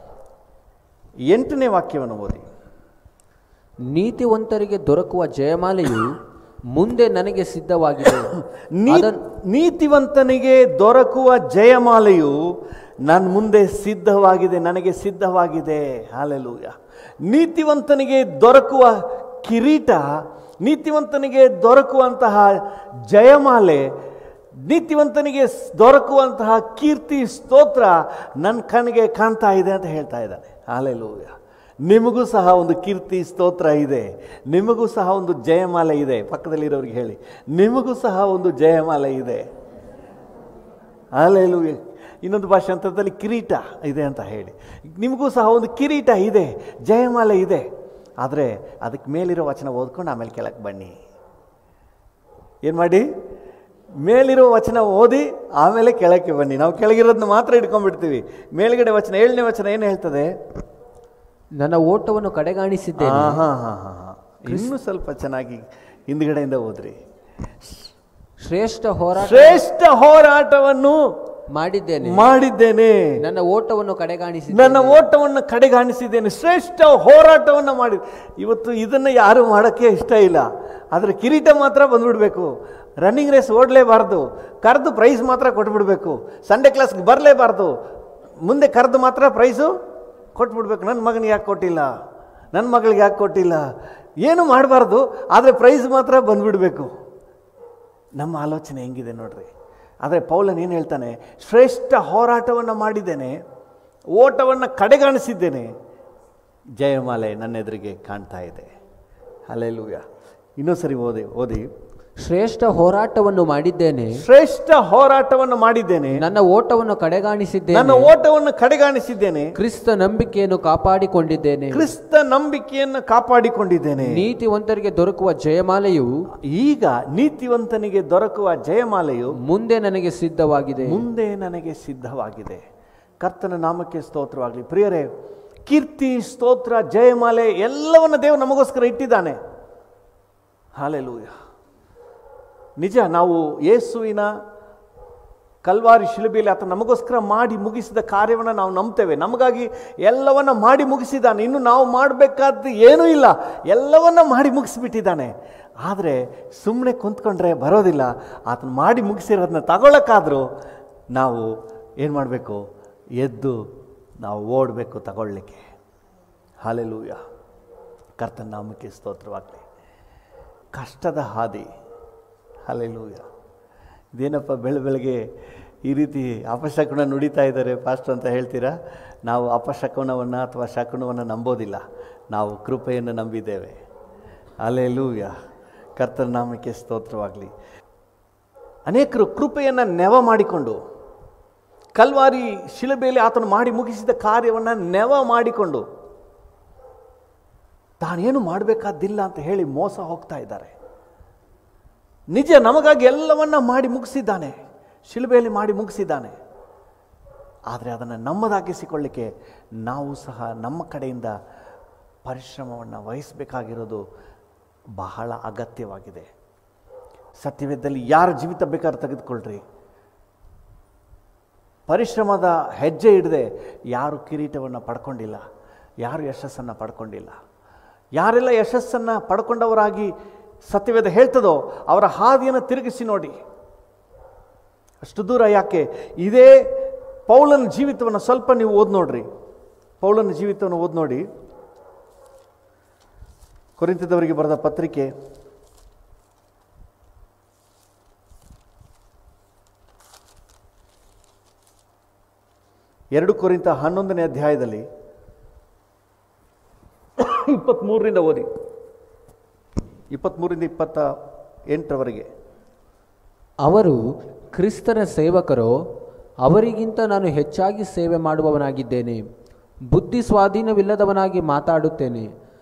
[SPEAKER 1] 8ನೇ ವಾಕ್ಯವನ್ನು ಓದಿ.
[SPEAKER 2] ನೀತಿವಂತರಿಗೆ ದೊರಕುವ ಜಯಮಾಲೆಯು ಮುಂದೆ ನನಗೆ ಸಿದ್ಧವಾಗಿದೆ.
[SPEAKER 1] ನೀತಿವಂತನಿಗೆ ದೊರಕುವ ಜಯಮಾಲೆಯು ನನ್ನ ಮುಂದೆ ಸಿದ್ಧವಾಗಿದೆ, ನನಗೆ ಸಿದ್ಧವಾಗಿದೆ. ಹಲ್ಲೆಲೂಯಾ. ನೀತಿವಂತನಿಗೆ ದೊರಕುವ ಕಿರೀಟ, ನೀತಿವಂತನಿಗೆ ದೊರಕುವಂತಹ ಜಯಮಾಲೆ, ನೀತಿವಂತನಿಗೆ ದೊರಕುವಂತಹ ಕೀರ್ತಿ ಸ್ತೋತ್ರ ನನ್ನ ಕಣ್ಣಿಗೆ ಕಾಣ್ತಾ ಇದೆ ಅಂತ ಹೇಳ್ತಾ ಇದ್ದಾನೆ. ಹಲ್ಲೆಲೂಯಾ. ನಿಮಗೂ ಸಹ ಒಂದು ಕೀರ್ತಿ ಸ್ತೋತ್ರ ಇದೆ, ನಿಮಗೂ ಸಹ ಒಂದು ಜಯಮಾಲೆ ಇದೆ. ಪಕ್ಕದಲ್ಲಿರೋರಿಗೆ ಹೇಳಿ, ನಿಮಗೂ ಸಹ ಒಂದು ಜಯಮಾಲೆ ಇದೆ. ಹಲ್ಲೆಲೂಯಾ. ಇನ್ನೊಂದು ಭಾಷಾಂತರದಲ್ಲಿ ಕಿರೀಟ ಇದೆ ಅಂತ ಹೇಳಿ. ನಿಮಗೂ ಸಹ ಒಂದು ಕಿರೀಟ ಇದೆ, ಜಯಮಾಲೆ ಇದೆ. ಆದರೆ ಅದಕ್ಕೆ ಮೇಲಿರೋ ವಚನ ಓದ್ಕೊಂಡು ಆಮೇಲೆ ಕೆಳಕ್ಕೆ ಬನ್ನಿ. ಏನು ಮಾಡಿ? ಮೇಲಿರೋ ವಚನ ಓದಿ ಆಮೇಲೆ ಕೆಳಕ್ಕೆ ಬನ್ನಿ. ನಾವು ಕೆಳಗಿರೋದನ್ನ ಮಾತ್ರ ಇಟ್ಕೊಂಡ್ಬಿಡ್ತೀವಿ. ಮೇಲ್ಗಡೆ ವಚನ 7ನೇ ವಚನ ಏನು ಹೇಳ್ತದೆ?
[SPEAKER 2] ನನ್ನ ಓಟವನ್ನು ಕಡೆಗಾಣಿಸಿದ್ದೇನೆ.
[SPEAKER 1] ಇನ್ನೂ ಸ್ವಲ್ಪ ಚೆನ್ನಾಗಿ ಹಿಂದ್ಗಡೆಯಿಂದ ಓದ್ರಿ.
[SPEAKER 2] ಶ್ರೇಷ್ಠ
[SPEAKER 1] ಹೋರಾಟವನ್ನು ಮಾಡಿದ್ದೇನೆ,
[SPEAKER 2] ನನ್ನ ಓಟವನ್ನು
[SPEAKER 1] ಕಡೆಗಾಣಿಸಿದ್ದೇನೆ. ಶ್ರೇಷ್ಠ ಹೋರಾಟವನ್ನು ಮಾಡಿ. ಇವತ್ತು ಇದನ್ನು ಯಾರು ಮಾಡೋಕ್ಕೆ ಇಷ್ಟ ಇಲ್ಲ, ಆದರೆ ಕಿರೀಟ ಮಾತ್ರ ಬಂದ್ಬಿಡ್ಬೇಕು. ರನ್ನಿಂಗ್ ರೇಸ್ ಓಡಲೇಬಾರ್ದು, ಕರೆದು ಪ್ರೈಸ್ ಮಾತ್ರ ಕೊಟ್ಬಿಡ್ಬೇಕು. ಸಂಡೇ ಕ್ಲಾಸ್ಗೆ ಬರಲೇಬಾರ್ದು, ಮುಂದೆ ಕರೆದು ಮಾತ್ರ ಪ್ರೈಸು ಕೊಟ್ಬಿಡ್ಬೇಕು. ನನ್ನ ಮಗನಿಗೆ ಯಾಕೆ ಕೊಟ್ಟಿಲ್ಲ, ನನ್ನ ಮಗಳಿಗೆ ಯಾಕೆ ಕೊಟ್ಟಿಲ್ಲ, ಏನು ಮಾಡಬಾರ್ದು, ಆದರೆ ಪ್ರೈಸ್ ಮಾತ್ರ ಬಂದ್ಬಿಡಬೇಕು. ನಮ್ಮ ಆಲೋಚನೆ ಹೆಂಗಿದೆ ನೋಡ್ರಿ. ಆದರೆ ಪೌಲನ್ ಏನು ಹೇಳ್ತಾನೆ? ಶ್ರೇಷ್ಠ ಹೋರಾಟವನ್ನು ಮಾಡಿದ್ದೇನೆ, ಓಟವನ್ನು ಕಡೆಗಾಣಿಸಿದ್ದೇನೆ, ಜಯಮಾಲೆ ನನ್ನ ಎದುರಿಗೆ ಕಾಣ್ತಾ ಇದೆ. ಹಲ್ಲೆಲೂಯಾ. ಇನ್ನೊಂದು ಸರಿ ಓದಿ.
[SPEAKER 2] ಶ್ರೇಷ್ಠ ಹೋರಾಟವನ್ನು ಮಾಡಿದ್ದೇನೆ, ನನ್ನ ಓಟವನ್ನು ಕಡೆಗಾಣಿಸಿದ್ದೇನೆ, ಕ್ರಿಸ್ತ ನಂಬಿಕೆಯನ್ನು ಕಾಪಾಡಿಕೊಂಡಿದ್ದೇನೆ. ನೀತಿವಂತರಿಗೆ ದೊರಕುವ ಜಯಮಾಲೆಯು,
[SPEAKER 1] ಈಗ ನೀತಿವಂತನಿಗೆ ದೊರಕುವ ಜಯಮಾಲೆಯು
[SPEAKER 2] ಮುಂದೆ ನನಗೆ
[SPEAKER 1] ಸಿದ್ಧವಾಗಿದೆ. ಕರ್ತನ ನಾಮಕ್ಕೆ ಸ್ತೋತ್ರವಾಗಲಿ. ಪ್ರಿಯರೇ, ಕೀರ್ತಿ, ಸ್ತೋತ್ರ, ಜಯಮಾಲೆ ಎಲ್ಲವನ್ನ ದೇವರು ನಮಗೋಸ್ಕರ ಇಟ್ಟಿದ್ದಾನೆ. ಹಲ್ಲೆಲೂಯಾ. ನಿಜ, ನಾವು ಯೇಸುವಿನ ಕಲ್ವಾರಿ ಶಿಲುಬೆಯಲ್ಲಿ ಆತ ನಮಗೋಸ್ಕರ ಮಾಡಿ ಮುಗಿಸಿದ ಕಾರ್ಯವನ್ನು ನಾವು ನಂಬ್ತೇವೆ. ನಮಗಾಗಿ ಎಲ್ಲವನ್ನ ಮಾಡಿ ಮುಗಿಸಿದ್ದಾನೆ. ಇನ್ನು ನಾವು ಮಾಡಬೇಕಾದ್ದು ಏನೂ ಇಲ್ಲ, ಎಲ್ಲವನ್ನ ಮಾಡಿ ಮುಗಿಸ್ಬಿಟ್ಟಿದ್ದಾನೆ. ಆದರೆ ಸುಮ್ಮನೆ ಕುಂತ್ಕೊಂಡ್ರೆ ಬರೋದಿಲ್ಲ. ಆತನ ಮಾಡಿ ಮುಗಿಸಿರೋದನ್ನ ತಗೊಳ್ಳೋಕ್ಕಾದರೂ ನಾವು ಏನು ಮಾಡಬೇಕು? ಎದ್ದು ನಾವು ಓಡಬೇಕು ತಗೊಳ್ಳಿಕ್ಕೆ. ಹಲ್ಲೆಲೂಯಾ. ಕರ್ತನ ನಾಮಕ್ಕೆ ಸ್ತೋತ್ರವಾಗಲಿ. ಕಷ್ಟದ ಹಾದಿ. ಹಲ್ಲೆಲೂಯಾ. ಇದೇನಪ್ಪ ಬೆಳಗ್ಗೆ ಈ ರೀತಿ ಅಪಶಕುನ ನುಡಿತಾ ಇದ್ದಾರೆ ಪಾಸ್ಟರ್ ಅಂತ ಹೇಳ್ತೀರಾ? ನಾವು ಅಪಶಕುನವನ್ನು ಅಥವಾ ಶಕುನವನ್ನು ನಂಬೋದಿಲ್ಲ, ನಾವು ಕೃಪೆಯನ್ನು ನಂಬಿದ್ದೇವೆ. ಹಲ್ಲೆಲೂಯಾ. ಕರ್ತನ ನಾಮಕ್ಕೆ ಸ್ತೋತ್ರವಾಗಲಿ. ಅನೇಕರು ಕೃಪೆಯನ್ನು ನೆವ ಮಾಡಿಕೊಂಡು, ಕಲ್ವಾರಿ ಶಿಲುಬೆಯಲ್ಲಿ ಆತನು ಮಾಡಿ ಮುಗಿಸಿದ ಕಾರ್ಯವನ್ನು ನೆವ ಮಾಡಿಕೊಂಡು ತಾನೇನು ಮಾಡಬೇಕಾದ್ದಿಲ್ಲ ಅಂತ ಹೇಳಿ ಮೋಸ ಹೋಗ್ತಾ ಇದ್ದಾರೆ. ನಿಜ, ನಮಗಾಗಿ ಎಲ್ಲವನ್ನ ಮಾಡಿ ಮುಗಿಸಿದ್ದಾನೆ, ಶಿಲುಬೆಯಲ್ಲಿ ಮಾಡಿ ಮುಗಿಸಿದ್ದಾನೆ. ಆದರೆ ಅದನ್ನು ನಮ್ಮದಾಗಿಸಿಕೊಳ್ಳಿಕ್ಕೆ ನಾವು ಸಹ ನಮ್ಮ ಕಡೆಯಿಂದ ಪರಿಶ್ರಮವನ್ನು ವಹಿಸಬೇಕಾಗಿರೋದು ಬಹಳ ಅಗತ್ಯವಾಗಿದೆ. ಸತ್ಯವೇದದಲ್ಲಿ ಯಾರ ಜೀವಿತ ಬೇಕಾದ್ರೂ ತೆಗೆದುಕೊಳ್ಳ್ರಿ, ಪರಿಶ್ರಮದ ಹೆಜ್ಜೆ ಹಿಡದೆ ಯಾರು ಕಿರೀಟವನ್ನು ಪಡ್ಕೊಂಡಿಲ್ಲ, ಯಾರು ಯಶಸ್ಸನ್ನು ಪಡ್ಕೊಂಡಿಲ್ಲ. ಯಾರೆಲ್ಲ ಯಶಸ್ಸನ್ನು ಪಡ್ಕೊಂಡವರಾಗಿ ಸತ್ಯವೇದ ಹೇಳ್ತದೋ ಅವರ ಹಾದಿಯನ್ನು ತಿರುಗಿಸಿ ನೋಡಿ. ಅಷ್ಟು ದೂರ ಯಾಕೆ, ಇದೇ ಪೌಲನ ಜೀವಿತವನ್ನು ಸ್ವಲ್ಪ ನೀವು ಓದಿ ನೋಡ್ರಿ. ಪೌಲನ ಜೀವಿತವನ್ನು ಓದಿ ನೋಡಿ. ಕೊರಿಂಥದವರಿಗೆ ಬರೆದ ಪತ್ರಿಕೆ 2 ಕೊರಿಂಥ 11ನೇ ಅಧ್ಯಾಯದಲ್ಲಿ 23ರಿಂದ ಓದಿ, 23ರಿಂದ 28ರವರೆಗೆ.
[SPEAKER 2] ಅವರು ಕ್ರಿಸ್ತನ ಸೇವಕರೋ, ಅವರಿಗಿಂತ ನಾನು ಹೆಚ್ಚಾಗಿ ಸೇವೆ ಮಾಡುವವನಾಗಿದ್ದೇನೆ. ಬುದ್ಧಿ ಸ್ವಾಧೀನವಿಲ್ಲದವನಾಗಿ ಮಾತಾಡುತ್ತೇನೆ.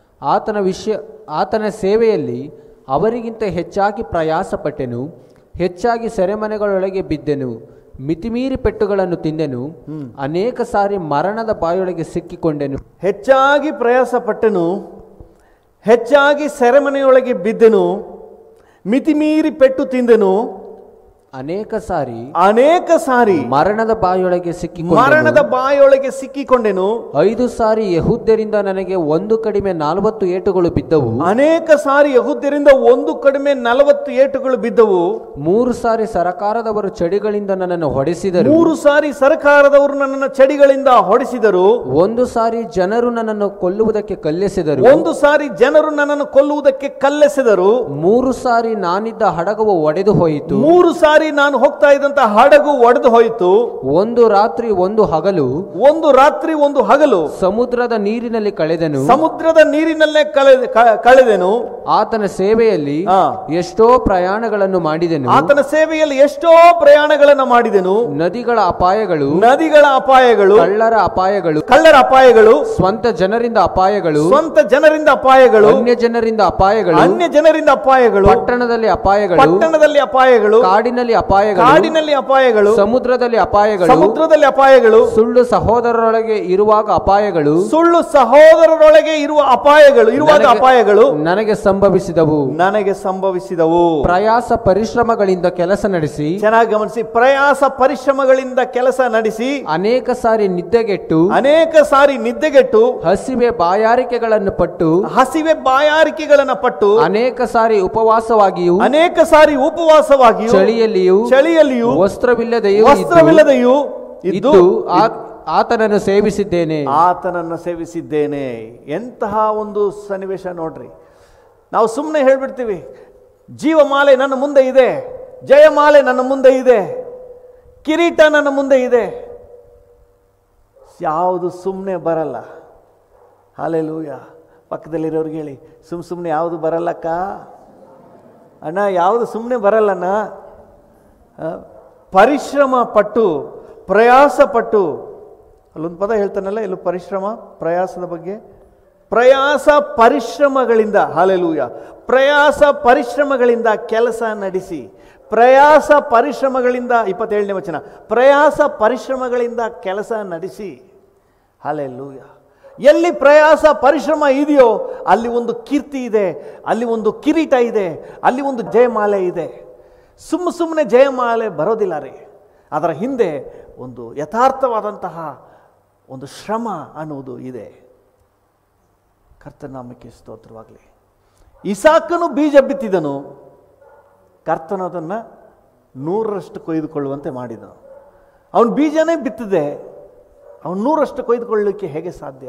[SPEAKER 2] ಆತನ ಸೇವೆಯಲ್ಲಿ ಅವರಿಗಿಂತ ಹೆಚ್ಚಾಗಿ ಪ್ರಯಾಸಪಟ್ಟೆನು. ಹೆಚ್ಚಾಗಿ ಸೆರೆಮನೆಗಳೊಳಗೆ ಬಿದ್ದೆನು. ಮಿತಿಮೀರಿ ಪೆಟ್ಟುಗಳನ್ನು ತಿಂದೆನು. ಅನೇಕ ಸಾರಿ ಮರಣದ ಬಾಯೊಳಗೆ ಸಿಕ್ಕಿಕೊಂಡೆನು.
[SPEAKER 1] ಹೆಚ್ಚಾಗಿ ಪ್ರಯಾಸ ಪಟ್ಟೆನು, ಹೆಚ್ಚಾಗಿ ಸೆರೆಮನೆಯೊಳಗೆ ಬಿದ್ದೆನು, ಮಿತಿಮೀರಿ ಪೆಟ್ಟು ತಿಂದೆನು.
[SPEAKER 2] ಅನೇಕ ಸಾರಿ
[SPEAKER 1] ಮರಣದ ಬಾಯೊಳಗೆ ಸಿಕ್ಕಿಕೊಂಡೆನು.
[SPEAKER 2] 5 ಸಾರಿ ಯೆಹೂದ್ಯರಿಂದ ನನಗೆ 1 ಕಡಿಮೆ 40 ಏಟುಗಳು ಬಿದ್ದವು.
[SPEAKER 1] ಅನೇಕ ಸಾರಿ ಯೆಹೂದ್ಯರಿಂದ 1 ಕಡಿಮೆ 40 ಏಟುಗಳು ಬಿದ್ದವು.
[SPEAKER 2] 3 ಸಾರಿ ಸರಕಾರದವರು ಚಡಿಗಳಿಂದ ನನ್ನನ್ನು ಹೊಡೆಸಿದರು.
[SPEAKER 1] 3 ಸಾರಿ ಸರಕಾರದವರು ನನ್ನನ್ನು ಚಡಿಗಳಿಂದ ಹೊಡೆಸಿದರು.
[SPEAKER 2] 1 ಸಾರಿ ಜನರು ನನ್ನನ್ನು ಕೊಲ್ಲುವುದಕ್ಕೆ ಕಲ್ಲೆಸೆದರು.
[SPEAKER 1] 1 ಸಾರಿ ಜನರು ನನ್ನನ್ನು ಕೊಲ್ಲುವುದಕ್ಕೆ ಕಲ್ಲೆಸೆದರು.
[SPEAKER 2] 3 ಸಾರಿ ನಾನಿದ್ದ ಹಡಗವು ಒಡೆದು ಹೋಯಿತು.
[SPEAKER 1] 3 ಸಾರಿ ನಾನು ಹೋಗ್ತಾ ಇದ್ದಂತ ಹಡಗು ಒಡೆದು ಹೋಯಿತು.
[SPEAKER 2] 1 ರಾತ್ರಿ 1 ಹಗಲು,
[SPEAKER 1] 1 ರಾತ್ರಿ 1 ಹಗಲು
[SPEAKER 2] ಸಮುದ್ರದ ನೀರಿನಲ್ಲಿ ಕಳೆದೆನು.
[SPEAKER 1] ಸಮುದ್ರದ ನೀರಿನಲ್ಲೇ ಕಳೆದೆನು.
[SPEAKER 2] ಆತನ ಸೇವೆಯಲ್ಲಿ ಎಷ್ಟೋ ಪ್ರಯಾಣಗಳನ್ನು ಮಾಡಿದೆನು.
[SPEAKER 1] ಆತನ ಸೇವೆಯಲ್ಲಿ ಎಷ್ಟೋ ಪ್ರಯಾಣಗಳನ್ನು ಮಾಡಿದೆನು.
[SPEAKER 2] ನದಿಗಳ ಅಪಾಯಗಳು,
[SPEAKER 1] ಕಳ್ಳರ ಅಪಾಯಗಳು,
[SPEAKER 2] ಸ್ವಂತ ಜನರಿಂದ ಅಪಾಯಗಳು,
[SPEAKER 1] ಅನ್ಯ
[SPEAKER 2] ಜನರಿಂದ
[SPEAKER 1] ಅಪಾಯಗಳು,
[SPEAKER 2] ಪಟ್ಟಣದಲ್ಲಿ ಅಪಾಯಗಳು, ಕಾಡಿನಲ್ಲಿ ಅಪಾಯಗಳು, ಸಮುದ್ರದಲ್ಲಿ
[SPEAKER 1] ಅಪಾಯಗಳು,
[SPEAKER 2] ಸುಳ್ಳು ಸಹೋದರರೊಳಗೆ ಇರುವಾಗ ಅಪಾಯಗಳು,
[SPEAKER 1] ಅಪಾಯಗಳು
[SPEAKER 2] ನನಗೆ ಸಂಭವಿಸಿದವು. ಪ್ರಯಾಸ ಪರಿಶ್ರಮಗಳಿಂದ ಕೆಲಸ ನಡೆಸಿ,
[SPEAKER 1] ಚೆನ್ನಾಗಿ ಗಮನಿಸಿ, ಪ್ರಯಾಸ ಪರಿಶ್ರಮಗಳಿಂದ ಕೆಲಸ ನಡೆಸಿ,
[SPEAKER 2] ಅನೇಕ ಸಾರಿ ನಿದ್ದೆಗೆಟ್ಟು, ಹಸಿವೆ ಬಾಯಾರಿಕೆಗಳನ್ನು ಪಟ್ಟು, ಅನೇಕ ಸಾರಿ ಉಪವಾಸವಾಗಿಯೂ, ಚಳಿಯಲ್ಲಿಯೂ ವಸ್ತ್ರವಿಲ್ಲದೆಯೂ ಇದ್ದು ಆತನನ್ನು ಸೇವಿಸಿದ್ದೇನೆ.
[SPEAKER 1] ಎಂತಹ ಒಂದು ಸನ್ನಿವೇಶ ನೋಡ್ರಿ. ನಾವು ಸುಮ್ಮನೆ ಹೇಳ್ಬಿಡ್ತೀವಿ, ಜೀವಮಾಲೆ ನನ್ನ ಮುಂದೆ ಇದೆ, ಜಯಮಾಲೆ ನನ್ನ ಮುಂದೆ ಇದೆ, ಕಿರೀಟ ನನ್ನ ಮುಂದೆ ಇದೆ. ಯಾವುದು ಸುಮ್ಮನೆ ಬರಲ್ಲ. ಹಲ್ಲೆಲೂಯ. ಪಕ್ಕದಲ್ಲಿರೋರ್ಗೆ ಹೇಳಿ, ಸುಮ್ಮನೆ ಯಾವುದು ಬರಲ್ಲಕ್ಕ ಅಣ್ಣ, ಯಾವುದು ಸುಮ್ಮನೆ ಬರಲ್ಲಣ್ಣ. ಪರಿಶ್ರಮ ಪಟ್ಟು, ಪ್ರಯಾಸ ಪಟ್ಟು, ಅಲ್ಲೊಂದು ಪದ ಹೇಳ್ತಾನಲ್ಲ, ಎಲ್ಲೂ ಪ್ರಯಾಸದ ಬಗ್ಗೆ, ಪ್ರಯಾಸ ಪರಿಶ್ರಮಗಳಿಂದ, ಹಲ್ಲೆಲೂಯ, ಪ್ರಯಾಸ ಪರಿಶ್ರಮಗಳಿಂದ ಕೆಲಸ ನಡೆಸಿ, ಪ್ರಯಾಸ ಪರಿಶ್ರಮಗಳಿಂದ, 27ನೇ ವಚನ, ಪ್ರಯಾಸ ಪರಿಶ್ರಮಗಳಿಂದ ಕೆಲಸ ನಡೆಸಿ. ಹಲ್ಲೆಲೂಯ. ಎಲ್ಲಿ ಪ್ರಯಾಸ ಪರಿಶ್ರಮ ಇದೆಯೋ ಅಲ್ಲಿ ಒಂದು ಕೀರ್ತಿ ಇದೆ, ಅಲ್ಲಿ ಒಂದು ಕಿರೀಟ ಇದೆ, ಅಲ್ಲಿ ಒಂದು ಜಯಮಾಲೆ ಇದೆ. ಸುಮ್ಮನೆ ಜಯಮಾಲೆ ಬರೋದಿಲ್ಲ ರೀ. ಅದರ ಹಿಂದೆ ಒಂದು ಯಥಾರ್ಥವಾದಂತಹ ಒಂದು ಶ್ರಮ ಅನ್ನುವುದು ಇದೆ. ಕರ್ತನಾಮಕ್ಕೆ ಸ್ತೋತ್ರವಾಗಲಿ. ಇಸಾಕನು ಬೀಜ ಬಿತ್ತಿದನು, ಕರ್ತನು ಅದನ್ನು 100ರಷ್ಟು ಕೊಯ್ದುಕೊಳ್ಳುವಂತೆ ಮಾಡಿದನು. ಅವನು ಬೀಜನೇ ಬಿತ್ತದೆ, ಅವನು 100ರಷ್ಟು ಕೊಯ್ದುಕೊಳ್ಳಲಿಕ್ಕೆ ಹೇಗೆ ಸಾಧ್ಯ?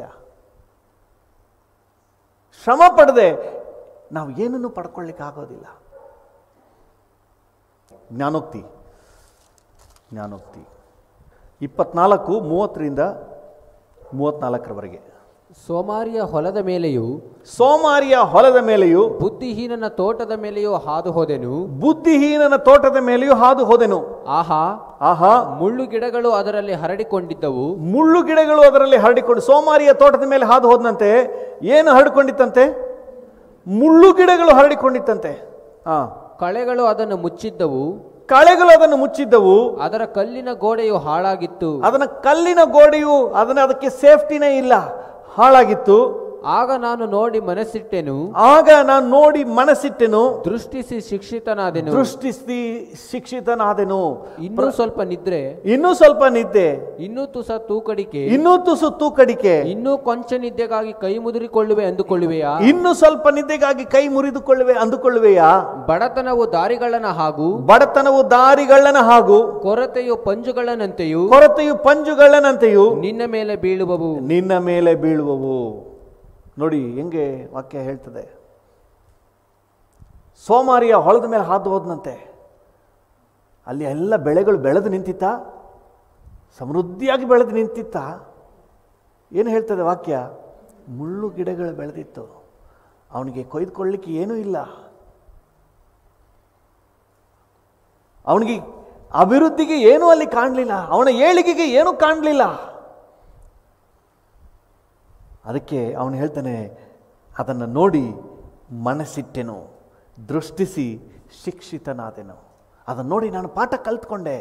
[SPEAKER 1] ಶ್ರಮ ಪಡದೆ ನಾವು ಏನನ್ನು ಪಡ್ಕೊಳ್ಳಿಕ್ಕೆ ಆಗೋದಿಲ್ಲ. ಜ್ಞಾನೋಕ್ತಿ 24:30-34 ರವರೆಗೆ.
[SPEAKER 2] ಸೋಮಾರಿಯ ಹೊಲದ ಮೇಲೆಯೂ
[SPEAKER 1] ಸೋಮಾರಿಯ ಹೊಲದ ಮೇಲೆಯೂ
[SPEAKER 2] ಬುದ್ಧಿಹೀನನ ತೋಟದ ಮೇಲೆಯೂ ಹಾದು ಹೋದೆನು.
[SPEAKER 1] ಬುದ್ಧಿಹೀನನ ತೋಟದ ಮೇಲೆಯೂ ಹಾದು ಹೋದೆನು.
[SPEAKER 2] ಆಹಾ
[SPEAKER 1] ಆಹಾ,
[SPEAKER 2] ಮುಳ್ಳು ಗಿಡಗಳು ಅದರಲ್ಲಿ ಹರಡಿಕೊಂಡಿದ್ದವು.
[SPEAKER 1] ಮುಳ್ಳು ಗಿಡಗಳು ಅದರಲ್ಲಿ ಹರಡಿಕೊಂಡು, ಸೋಮಾರಿಯ ತೋಟದ ಮೇಲೆ ಹಾದು ಹೋದಂತೆ ಏನು ಹರಡಿಕೊಂಡಿತ್ತಂತೆ? ಮುಳ್ಳು ಗಿಡಗಳು ಹರಡಿಕೊಂಡಿತ್ತಂತೆ.
[SPEAKER 2] ಕಳೆಗಳು ಅದನ್ನು ಮುಚ್ಚಿದ್ದವು.
[SPEAKER 1] ಕಳೆಗಳು ಅದನ್ನು ಮುಚ್ಚಿದ್ದವು.
[SPEAKER 2] ಅದರ ಕಲ್ಲಿನ ಗೋಡೆಯು ಹಾಳಾಗಿತ್ತು.
[SPEAKER 1] ಅದನ್ನ ಕಲ್ಲಿನ ಗೋಡೆಯು ಅದಕ್ಕೆ ಸೇಫ್ಟಿನೇ ಇಲ್ಲ, ಹಾಳಾಗಿತ್ತು.
[SPEAKER 2] ಆಗ ನಾನು ನೋಡಿ ಮನಸ್ಸಿಟ್ಟೆನು. ದೃಷ್ಟಿಸಿ ಶಿಕ್ಷಿತನಾದೆನು. ಇನ್ನೂ ಸ್ವಲ್ಪ ನಿದ್ರೆ, ಇನ್ನೂ ತುಸು ತೂಕಡಿಕೆ, ಇನ್ನೂ ಕೊಂಚ ನಿದ್ದೆಗಾಗಿ ಕೈ ಮುದುರಿಕೊಳ್ಳುವೆ ಅಂದುಕೊಳ್ಳುವೆಯಾ?
[SPEAKER 1] ಇನ್ನು ಸ್ವಲ್ಪ ನಿದ್ದೆಗಾಗಿ ಕೈ ಮುರಿದುಕೊಳ್ಳುವೆ ಅಂದುಕೊಳ್ಳುವೆಯಾ?
[SPEAKER 2] ಬಡತನವು ದಾರಿಗಳನ್ನ ಹಾಗೂ ಕೊರತೆಯು ಪಂಜುಗಳನಂತೆಯೂ ನಿನ್ನ ಮೇಲೆ ಬೀಳುವವು. ನೋಡಿ ಹೆಂಗೆ ವಾಕ್ಯ ಹೇಳ್ತದೆ. ಸೋಮಾರಿಯ ಹೊಲದ ಮೇಲೆ ಹಾದು ಹೋದನಂತೆ. ಅಲ್ಲಿ ಎಲ್ಲ ಬೆಳೆಗಳು ಬೆಳೆದು ನಿಂತಿತ್ತ, ಸಮೃದ್ಧಿಯಾಗಿ ಬೆಳೆದು ನಿಂತಿತ್ತ. ಏನು ಹೇಳ್ತದೆ ವಾಕ್ಯ? ಮುಳ್ಳು ಗಿಡಗಳು ಬೆಳೆದಿತ್ತು. ಅವನಿಗೆ ಕೊಯ್ದುಕೊಳ್ಳಲಿಕ್ಕೆ ಏನೂ ಇಲ್ಲ. ಅವನಿಗೆ ಅಭಿವೃದ್ಧಿಗೆ ಏನೂ ಅಲ್ಲಿ ಕಾಣಲಿಲ್ಲ. ಅವನ ಏಳಿಗೆಗೆ ಏನೂ ಕಾಣಲಿಲ್ಲ. ಅದಕ್ಕೆ ಅವನು ಹೇಳ್ತಾನೆ, ಅದನ್ನು ನೋಡಿ ಮನಸ್ಸಿಟ್ಟೆನು, ದೃಷ್ಟಿಸಿ ಶಿಕ್ಷಿತನಾದೆನು. ಅದನ್ನು ನೋಡಿ ನಾನು ಪಾಠ ಕಲ್ತ್ಕೊಂಡೆ.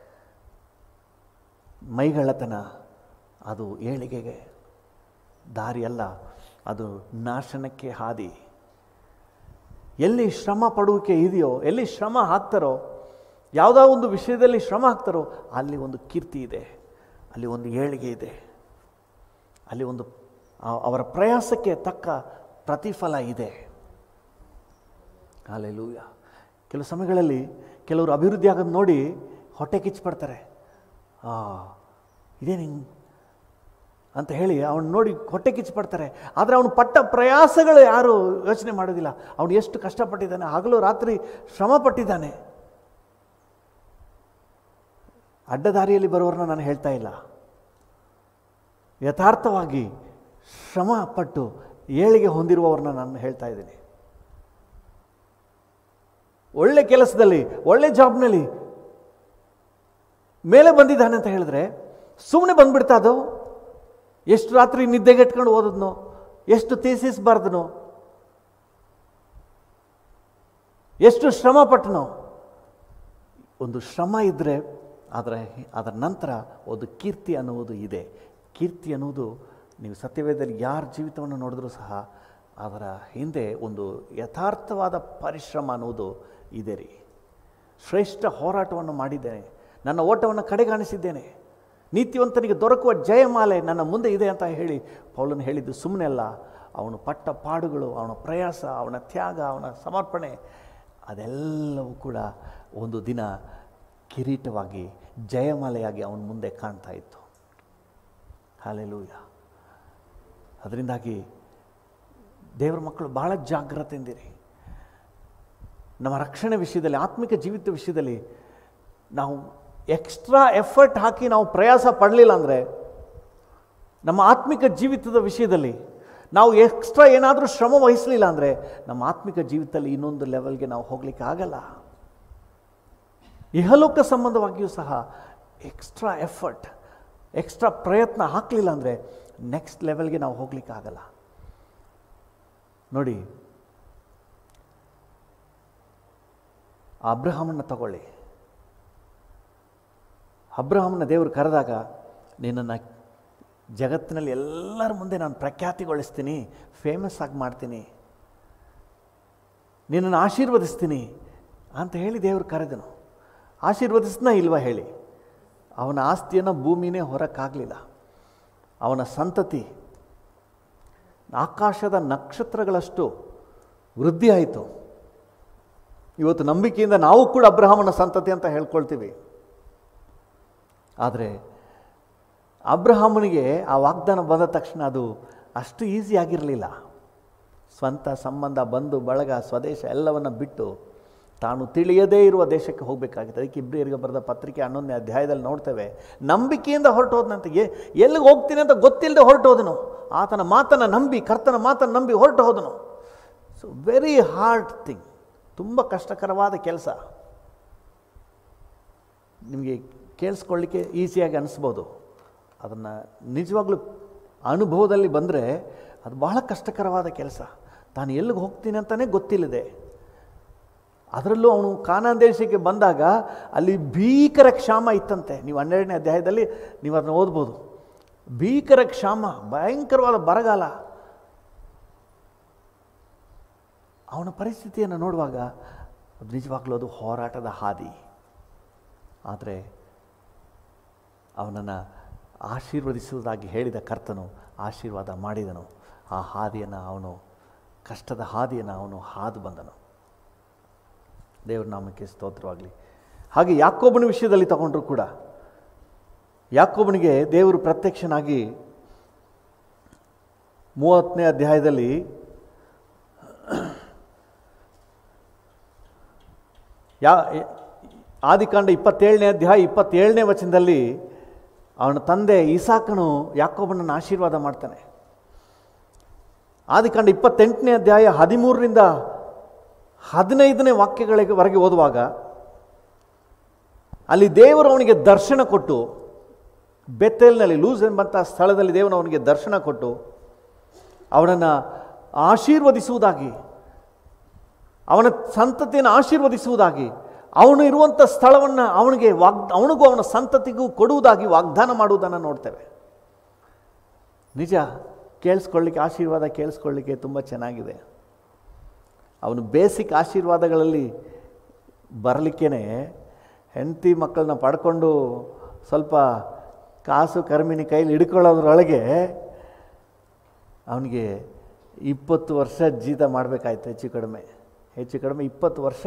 [SPEAKER 2] ಮೈಗಳ್ಳತನ ಅದು ಏಳಿಗೆಗೆ ದಾರಿಯಲ್ಲ, ಅದು ನಾಶನಕ್ಕೆ ಹಾದಿ. ಎಲ್ಲಿ ಶ್ರಮ ಪಡುವಿಕೆ ಇದೆಯೋ, ಎಲ್ಲಿ ಶ್ರಮ ಹಾಕ್ತಾರೋ, ಯಾವುದೋ ಒಂದು ವಿಷಯದಲ್ಲಿ ಶ್ರಮ ಹಾಕ್ತಾರೋ, ಅಲ್ಲಿ ಒಂದು ಕೀರ್ತಿ ಇದೆ, ಅಲ್ಲಿ ಒಂದು ಏಳಿಗೆ ಇದೆ, ಅಲ್ಲಿ ಒಂದು ಅವರ ಪ್ರಯಾಸಕ್ಕೆ ತಕ್ಕ ಪ್ರತಿಫಲ ಇದೆ. ಹಲ್ಲೆಲೂಯಾ. ಕೆಲವು ಸಮಯಗಳಲ್ಲಿ ಕೆಲವರು ಅಭಿವೃದ್ಧಿ ಆಗೋದು ನೋಡಿ ಹೊಟ್ಟೆ ಕಿಚ್ಚುಪಡ್ತಾರೆ. ಇದೇನು ಹಿಂಗೆ ಅಂತ ಹೇಳಿ ಅವನು ನೋಡಿ ಹೊಟ್ಟೆ ಕಿಚ್ಚುಪಡ್ತಾರೆ. ಆದರೆ ಅವನು ಪಟ್ಟ ಪ್ರಯಾಸಗಳು ಯಾರು ಯೋಚನೆ ಮಾಡೋದಿಲ್ಲ. ಅವನು ಎಷ್ಟು ಕಷ್ಟಪಟ್ಟಿದ್ದಾನೆ, ಹಗಲು ರಾತ್ರಿ ಶ್ರಮ ಪಟ್ಟಿದ್ದಾನೆ. ಅಡ್ಡದಾರಿಯಲ್ಲಿ ಬರೋರನ್ನ ನಾನು ಹೇಳ್ತಾ ಇಲ್ಲ, ಯಥಾರ್ಥವಾಗಿ ಶ್ರಮ ಪಟ್ಟು ಏಳಿಗೆ ಹೊಂದಿರುವವ್ರನ್ನ ನಾನು ಹೇಳ್ತಾ ಇದ್ದೀನಿ. ಒಳ್ಳೆ ಕೆಲಸದಲ್ಲಿ, ಒಳ್ಳೆ ಜಾಬ್ನಲ್ಲಿ ಮೇಲೆ ಬಂದಿದ್ದಾನೆ ಅಂತ ಹೇಳಿದ್ರೆ ಸುಮ್ಮನೆ ಬಂದ್ಬಿಡ್ತಾ ಅದು? ಎಷ್ಟು ರಾತ್ರಿ ನಿದ್ದೆಗೆಟ್ಕೊಂಡು ಓದದ್ನೋ, ಎಷ್ಟು ಥೀಸಿಸ್ ಬರ್ದನೋ, ಎಷ್ಟು ಶ್ರಮ ಪಟ್ಟನೋ. ಒಂದು ಶ್ರಮ ಇದ್ದರೆ ಅದರ ನಂತರ ಒಂದು ಕೀರ್ತಿ ಅನ್ನುವುದು ಇದೆ. ಕೀರ್ತಿ ಅನ್ನುವುದು ನೀವು ಸತ್ಯವೇದದಲ್ಲಿ ಯಾರ ಜೀವಿತವನ್ನು ನೋಡಿದ್ರೂ ಸಹ ಅದರ ಹಿಂದೆ ಒಂದು ಯಥಾರ್ಥವಾದ ಪರಿಶ್ರಮ ಅನ್ನುವುದು ಇದೆ ರೀ. ಶ್ರೇಷ್ಠ ಹೋರಾಟವನ್ನು ಮಾಡಿದ್ದೇನೆ, ನನ್ನ ಓಟವನ್ನು ಕಡೆಗಾಣಿಸಿದ್ದೇನೆ, ನೀತಿವಂತನಿಗೆ ದೊರಕುವ ಜಯಮಾಲೆ ನನ್ನ ಮುಂದೆ ಇದೆ ಅಂತ ಹೇಳಿ ಪೌಲನು ಹೇಳಿದ್ದು ಸುಮ್ಮನೆ ಅಲ್ಲ. ಅವನು ಪಟ್ಟ ಪಾಡುಗಳು, ಅವನ ಪ್ರಯಾಸ, ಅವನ ತ್ಯಾಗ, ಅವನ ಸಮರ್ಪಣೆ ಅದೆಲ್ಲವೂ ಕೂಡ ಒಂದು ದಿನ ಕಿರೀಟವಾಗಿ ಜಯಮಾಲೆಯಾಗಿ ಅವನ ಮುಂದೆ ಕಾಣ್ತಾ ಇತ್ತು. ಹಲ್ಲೆಲೂಯಾ. ಅದರಿಂದಾಗಿ ದೇವರ ಮಕ್ಕಳು ಬಹಳ ಜಾಗ್ರತೆಯಿಂದಿರಿ. ನಮ್ಮ ರಕ್ಷಣೆ ವಿಷಯದಲ್ಲಿ, ಆತ್ಮಿಕ ಜೀವಿತ ವಿಷಯದಲ್ಲಿ ನಾವು ಎಕ್ಸ್ಟ್ರಾ ಎಫರ್ಟ್ ಹಾಕಿ ನಾವು ಪ್ರಯಾಸ ಪಡಲಿಲ್ಲ ಅಂದರೆ, ನಮ್ಮ ಆತ್ಮಿಕ ಜೀವಿತದ ವಿಷಯದಲ್ಲಿ ನಾವು ಎಕ್ಸ್ಟ್ರಾ ಏನಾದರೂ ಶ್ರಮ ವಹಿಸಲಿಲ್ಲ ಅಂದರೆ, ನಮ್ಮ ಆತ್ಮಿಕ ಜೀವಿತದಲ್ಲಿ ಇನ್ನೊಂದು ಲೆವೆಲ್ಗೆ ನಾವು ಹೋಗಲಿಕ್ಕೆ ಆಗಲ್ಲ. ಇಹಲೋಕ ಸಂಬಂಧವಾಗಿಯೂ ಸಹ ಎಕ್ಸ್ಟ್ರಾ ಎಫರ್ಟ್, ಎಕ್ಸ್ಟ್ರಾ ಪ್ರಯತ್ನ ಹಾಕಲಿಲ್ಲ ಅಂದರೆ ನೆಕ್ಸ್ಟ್ ಲೆವೆಲ್ಗೆ ನಾವು ಹೋಗ್ಲಿಕ್ಕೆ ಆಗಲ್ಲ. ನೋಡಿ, ಅಬ್ರಹಾಮನ್ನ ತಗೊಳ್ಳಿ. ಅಬ್ರಹಾಮನ ದೇವರು ಕರೆದಾಗ, ನಿನ್ನನ್ನು ಜಗತ್ತಿನಲ್ಲಿ ಎಲ್ಲರ ಮುಂದೆ ನಾನು ಪ್ರಖ್ಯಾತಿಗೊಳಿಸ್ತೀನಿ, ಫೇಮಸ್ ಆಗಿ ಮಾಡ್ತೀನಿ, ನಿನ್ನನ್ನು ಆಶೀರ್ವದಿಸ್ತೀನಿ ಅಂತ ಹೇಳಿ ದೇವರು ಕರೆದನು. ಆಶೀರ್ವದಿಸ್ನ ಇಲ್ವಾ ಹೇಳಿ? ಅವನ ಆಸ್ತಿಯನ್ನು ಭೂಮಿನೇ ಹೊರಕ್ಕಾಗಲಿಲ್ಲ. ಅವನ ಸಂತತಿ ಆಕಾಶದ ನಕ್ಷತ್ರಗಳಷ್ಟು ವೃದ್ಧಿ ಆಯಿತು. ಇವತ್ತು ನಂಬಿಕೆಯಿಂದ ನಾವು ಕೂಡ ಅಬ್ರಹಾಮನ ಸಂತತಿ ಅಂತ ಹೇಳ್ಕೊಳ್ತೀವಿ. ಆದರೆ ಅಬ್ರಹಾಮನಿಗೆ ಆ ವಾಗ್ದಾನ ಬಂದ ತಕ್ಷಣ ಅದು ಅಷ್ಟು ಈಸಿ ಆಗಿರಲಿಲ್ಲ. ಸ್ವಂತ ಸಂಬಂಧ, ಬಂಧು ಬಳಗ, ಸ್ವದೇಶ ಎಲ್ಲವನ್ನು ಬಿಟ್ಟು ತಾನು ತಿಳಿಯದೇ ಇರುವ ದೇಶಕ್ಕೆ ಹೋಗಬೇಕಾಗಿದೆ. ಅದಕ್ಕೆ ಇಬ್ರಿಯರಿಗೆ ಬರೆದ ಪತ್ರಿಕೆ 11ನೇ ಅಧ್ಯಾಯದಲ್ಲಿ ನೋಡ್ತೇವೆ, ನಂಬಿಕೆಯಿಂದ ಹೊರಟೋದನಂತೆ. ಎಲ್ಲಿಗೆ ಹೋಗ್ತೀನಿ ಅಂತ ಗೊತ್ತಿಲ್ಲದೆ ಹೊರಟೋದನು. ಆತನ ಮಾತನ್ನು ನಂಬಿ, ಕರ್ತನ ಮಾತನ್ನು ನಂಬಿ ಹೊರಟು ಹೋದನು. ಸೊ ವೆರಿ ಹಾರ್ಡ್ ಥಿಂಗ್, ತುಂಬ ಕಷ್ಟಕರವಾದ ಕೆಲಸ. ನಿಮಗೆ ಕೇಳಿಸ್ಕೊಳ್ಳಿಕ್ಕೆ ಈಸಿಯಾಗಿ ಅನಿಸ್ಬೋದು, ಅದನ್ನು ನಿಜವಾಗ್ಲೂ ಅನುಭವದಲ್ಲಿ ಬಂದರೆ ಅದು ಬಹಳ ಕಷ್ಟಕರವಾದ ಕೆಲಸ. ತಾನು ಎಲ್ಲಿಗೆ ಹೋಗ್ತೀನಿ ಅಂತಲೇ ಗೊತ್ತಿಲ್ಲದೆ, ಅದರಲ್ಲೂ ಅವನು ಕಾನಾನ್ ದೇಶಕ್ಕೆ ಬಂದಾಗ ಅಲ್ಲಿ ಭೀಕರ ಕ್ಷಾಮ ಇತ್ತಂತೆ. ನೀವು 12ನೇ ಅಧ್ಯಾಯದಲ್ಲಿ ನೀವು ಅದನ್ನು ಓದ್ಬೋದು. ಭೀಕರ ಕ್ಷಾಮ, ಭಯಂಕರವಾದ ಬರಗಾಲ. ಅವನ ಪರಿಸ್ಥಿತಿಯನ್ನು ನೋಡುವಾಗ ನಿಜವಾಗ್ಲೂ ಅದು ಹೋರಾಟದ ಹಾದಿ. ಆದರೆ ಅವನನ್ನು ಆಶೀರ್ವದಿಸುವುದಾಗಿ ಹೇಳಿದ ಕರ್ತನು ಆಶೀರ್ವಾದ ಮಾಡಿದನು. ಆ ಹಾದಿಯನ್ನು ಅವನು, ಕಷ್ಟದ ಹಾದಿಯನ್ನು ಅವನು ಹಾದು ಬಂದನು. ದೇವರ ನಾಮಕ್ಕೆ ಸ್ತೋತ್ರವಾಗಲಿ. ಹಾಗೆ ಯಾಕೋಬನ ವಿಷಯದಲ್ಲಿ ತಗೊಂಡ್ರು ಕೂಡ, ಯಾಕೋಬನಿಗೆ ದೇವರು ಪ್ರತ್ಯಕ್ಷನಾಗಿ 30ನೇ ಅಧ್ಯಾಯದಲ್ಲಿ ಆದಿಕಾಂಡ 27ನೇ ಅಧ್ಯಾಯ 27ನೇ ವಚನದಲ್ಲಿ ಅವನ ತಂದೆ ಇಸಾಕನು ಯಾಕೋಬನನ್ನು ಆಶೀರ್ವಾದ ಮಾಡ್ತಾನೆ. ಆದಿಕಾಂಡ 28ನೇ ಅಧ್ಯಾಯ 13ರಿಂದ 15ನೇ ವಾಕ್ಯಗಳವರೆಗೆ ಓದುವಾಗ ಅಲ್ಲಿ ದೇವರು ಅವನಿಗೆ ದರ್ಶನ ಕೊಟ್ಟು, ಬೆತ್ತೇಲ್ನಲ್ಲಿ ಲೂಸ್ ಎಂಬಂಥ ಸ್ಥಳದಲ್ಲಿ ದೇವರು ಅವನಿಗೆ ದರ್ಶನ ಕೊಟ್ಟು ಅವನನ್ನು ಆಶೀರ್ವದಿಸುವುದಾಗಿ, ಅವನ ಸಂತತಿಯನ್ನು ಆಶೀರ್ವದಿಸುವುದಾಗಿ, ಅವನು ಇರುವಂಥ ಸ್ಥಳವನ್ನು ಅವನಿಗೂ ಅವನ ಸಂತತಿಗೂ ಕೊಡುವುದಾಗಿ ವಾಗ್ದಾನ ಮಾಡುವುದನ್ನು ನೋಡ್ತೇವೆ. ನಿಜ, ಕೇಳಿಸ್ಕೊಳ್ಳಿಕ್ಕೆ ಆಶೀರ್ವಾದ ಕೇಳಿಸ್ಕೊಳ್ಳಿಕ್ಕೆ ತುಂಬ ಚೆನ್ನಾಗಿದೆ. ಅವನು ಬೇಸಿಕ್ ಆಶೀರ್ವಾದಗಳಲ್ಲಿ ಬರಲಿಕ್ಕೇ ಹೆಂಡತಿ ಮಕ್ಕಳನ್ನ ಪಡ್ಕೊಂಡು ಸ್ವಲ್ಪ ಕಾಸು ಕರ್ಮಿನಿ ಕೈಲಿ ಹಿಡ್ಕೊಳ್ಳೋದ್ರೊಳಗೆ ಅವನಿಗೆ 20 ವರ್ಷ ಜೀತ ಮಾಡಬೇಕಾಯ್ತು. ಹೆಚ್ಚು ಕಡಿಮೆ 20 ವರ್ಷ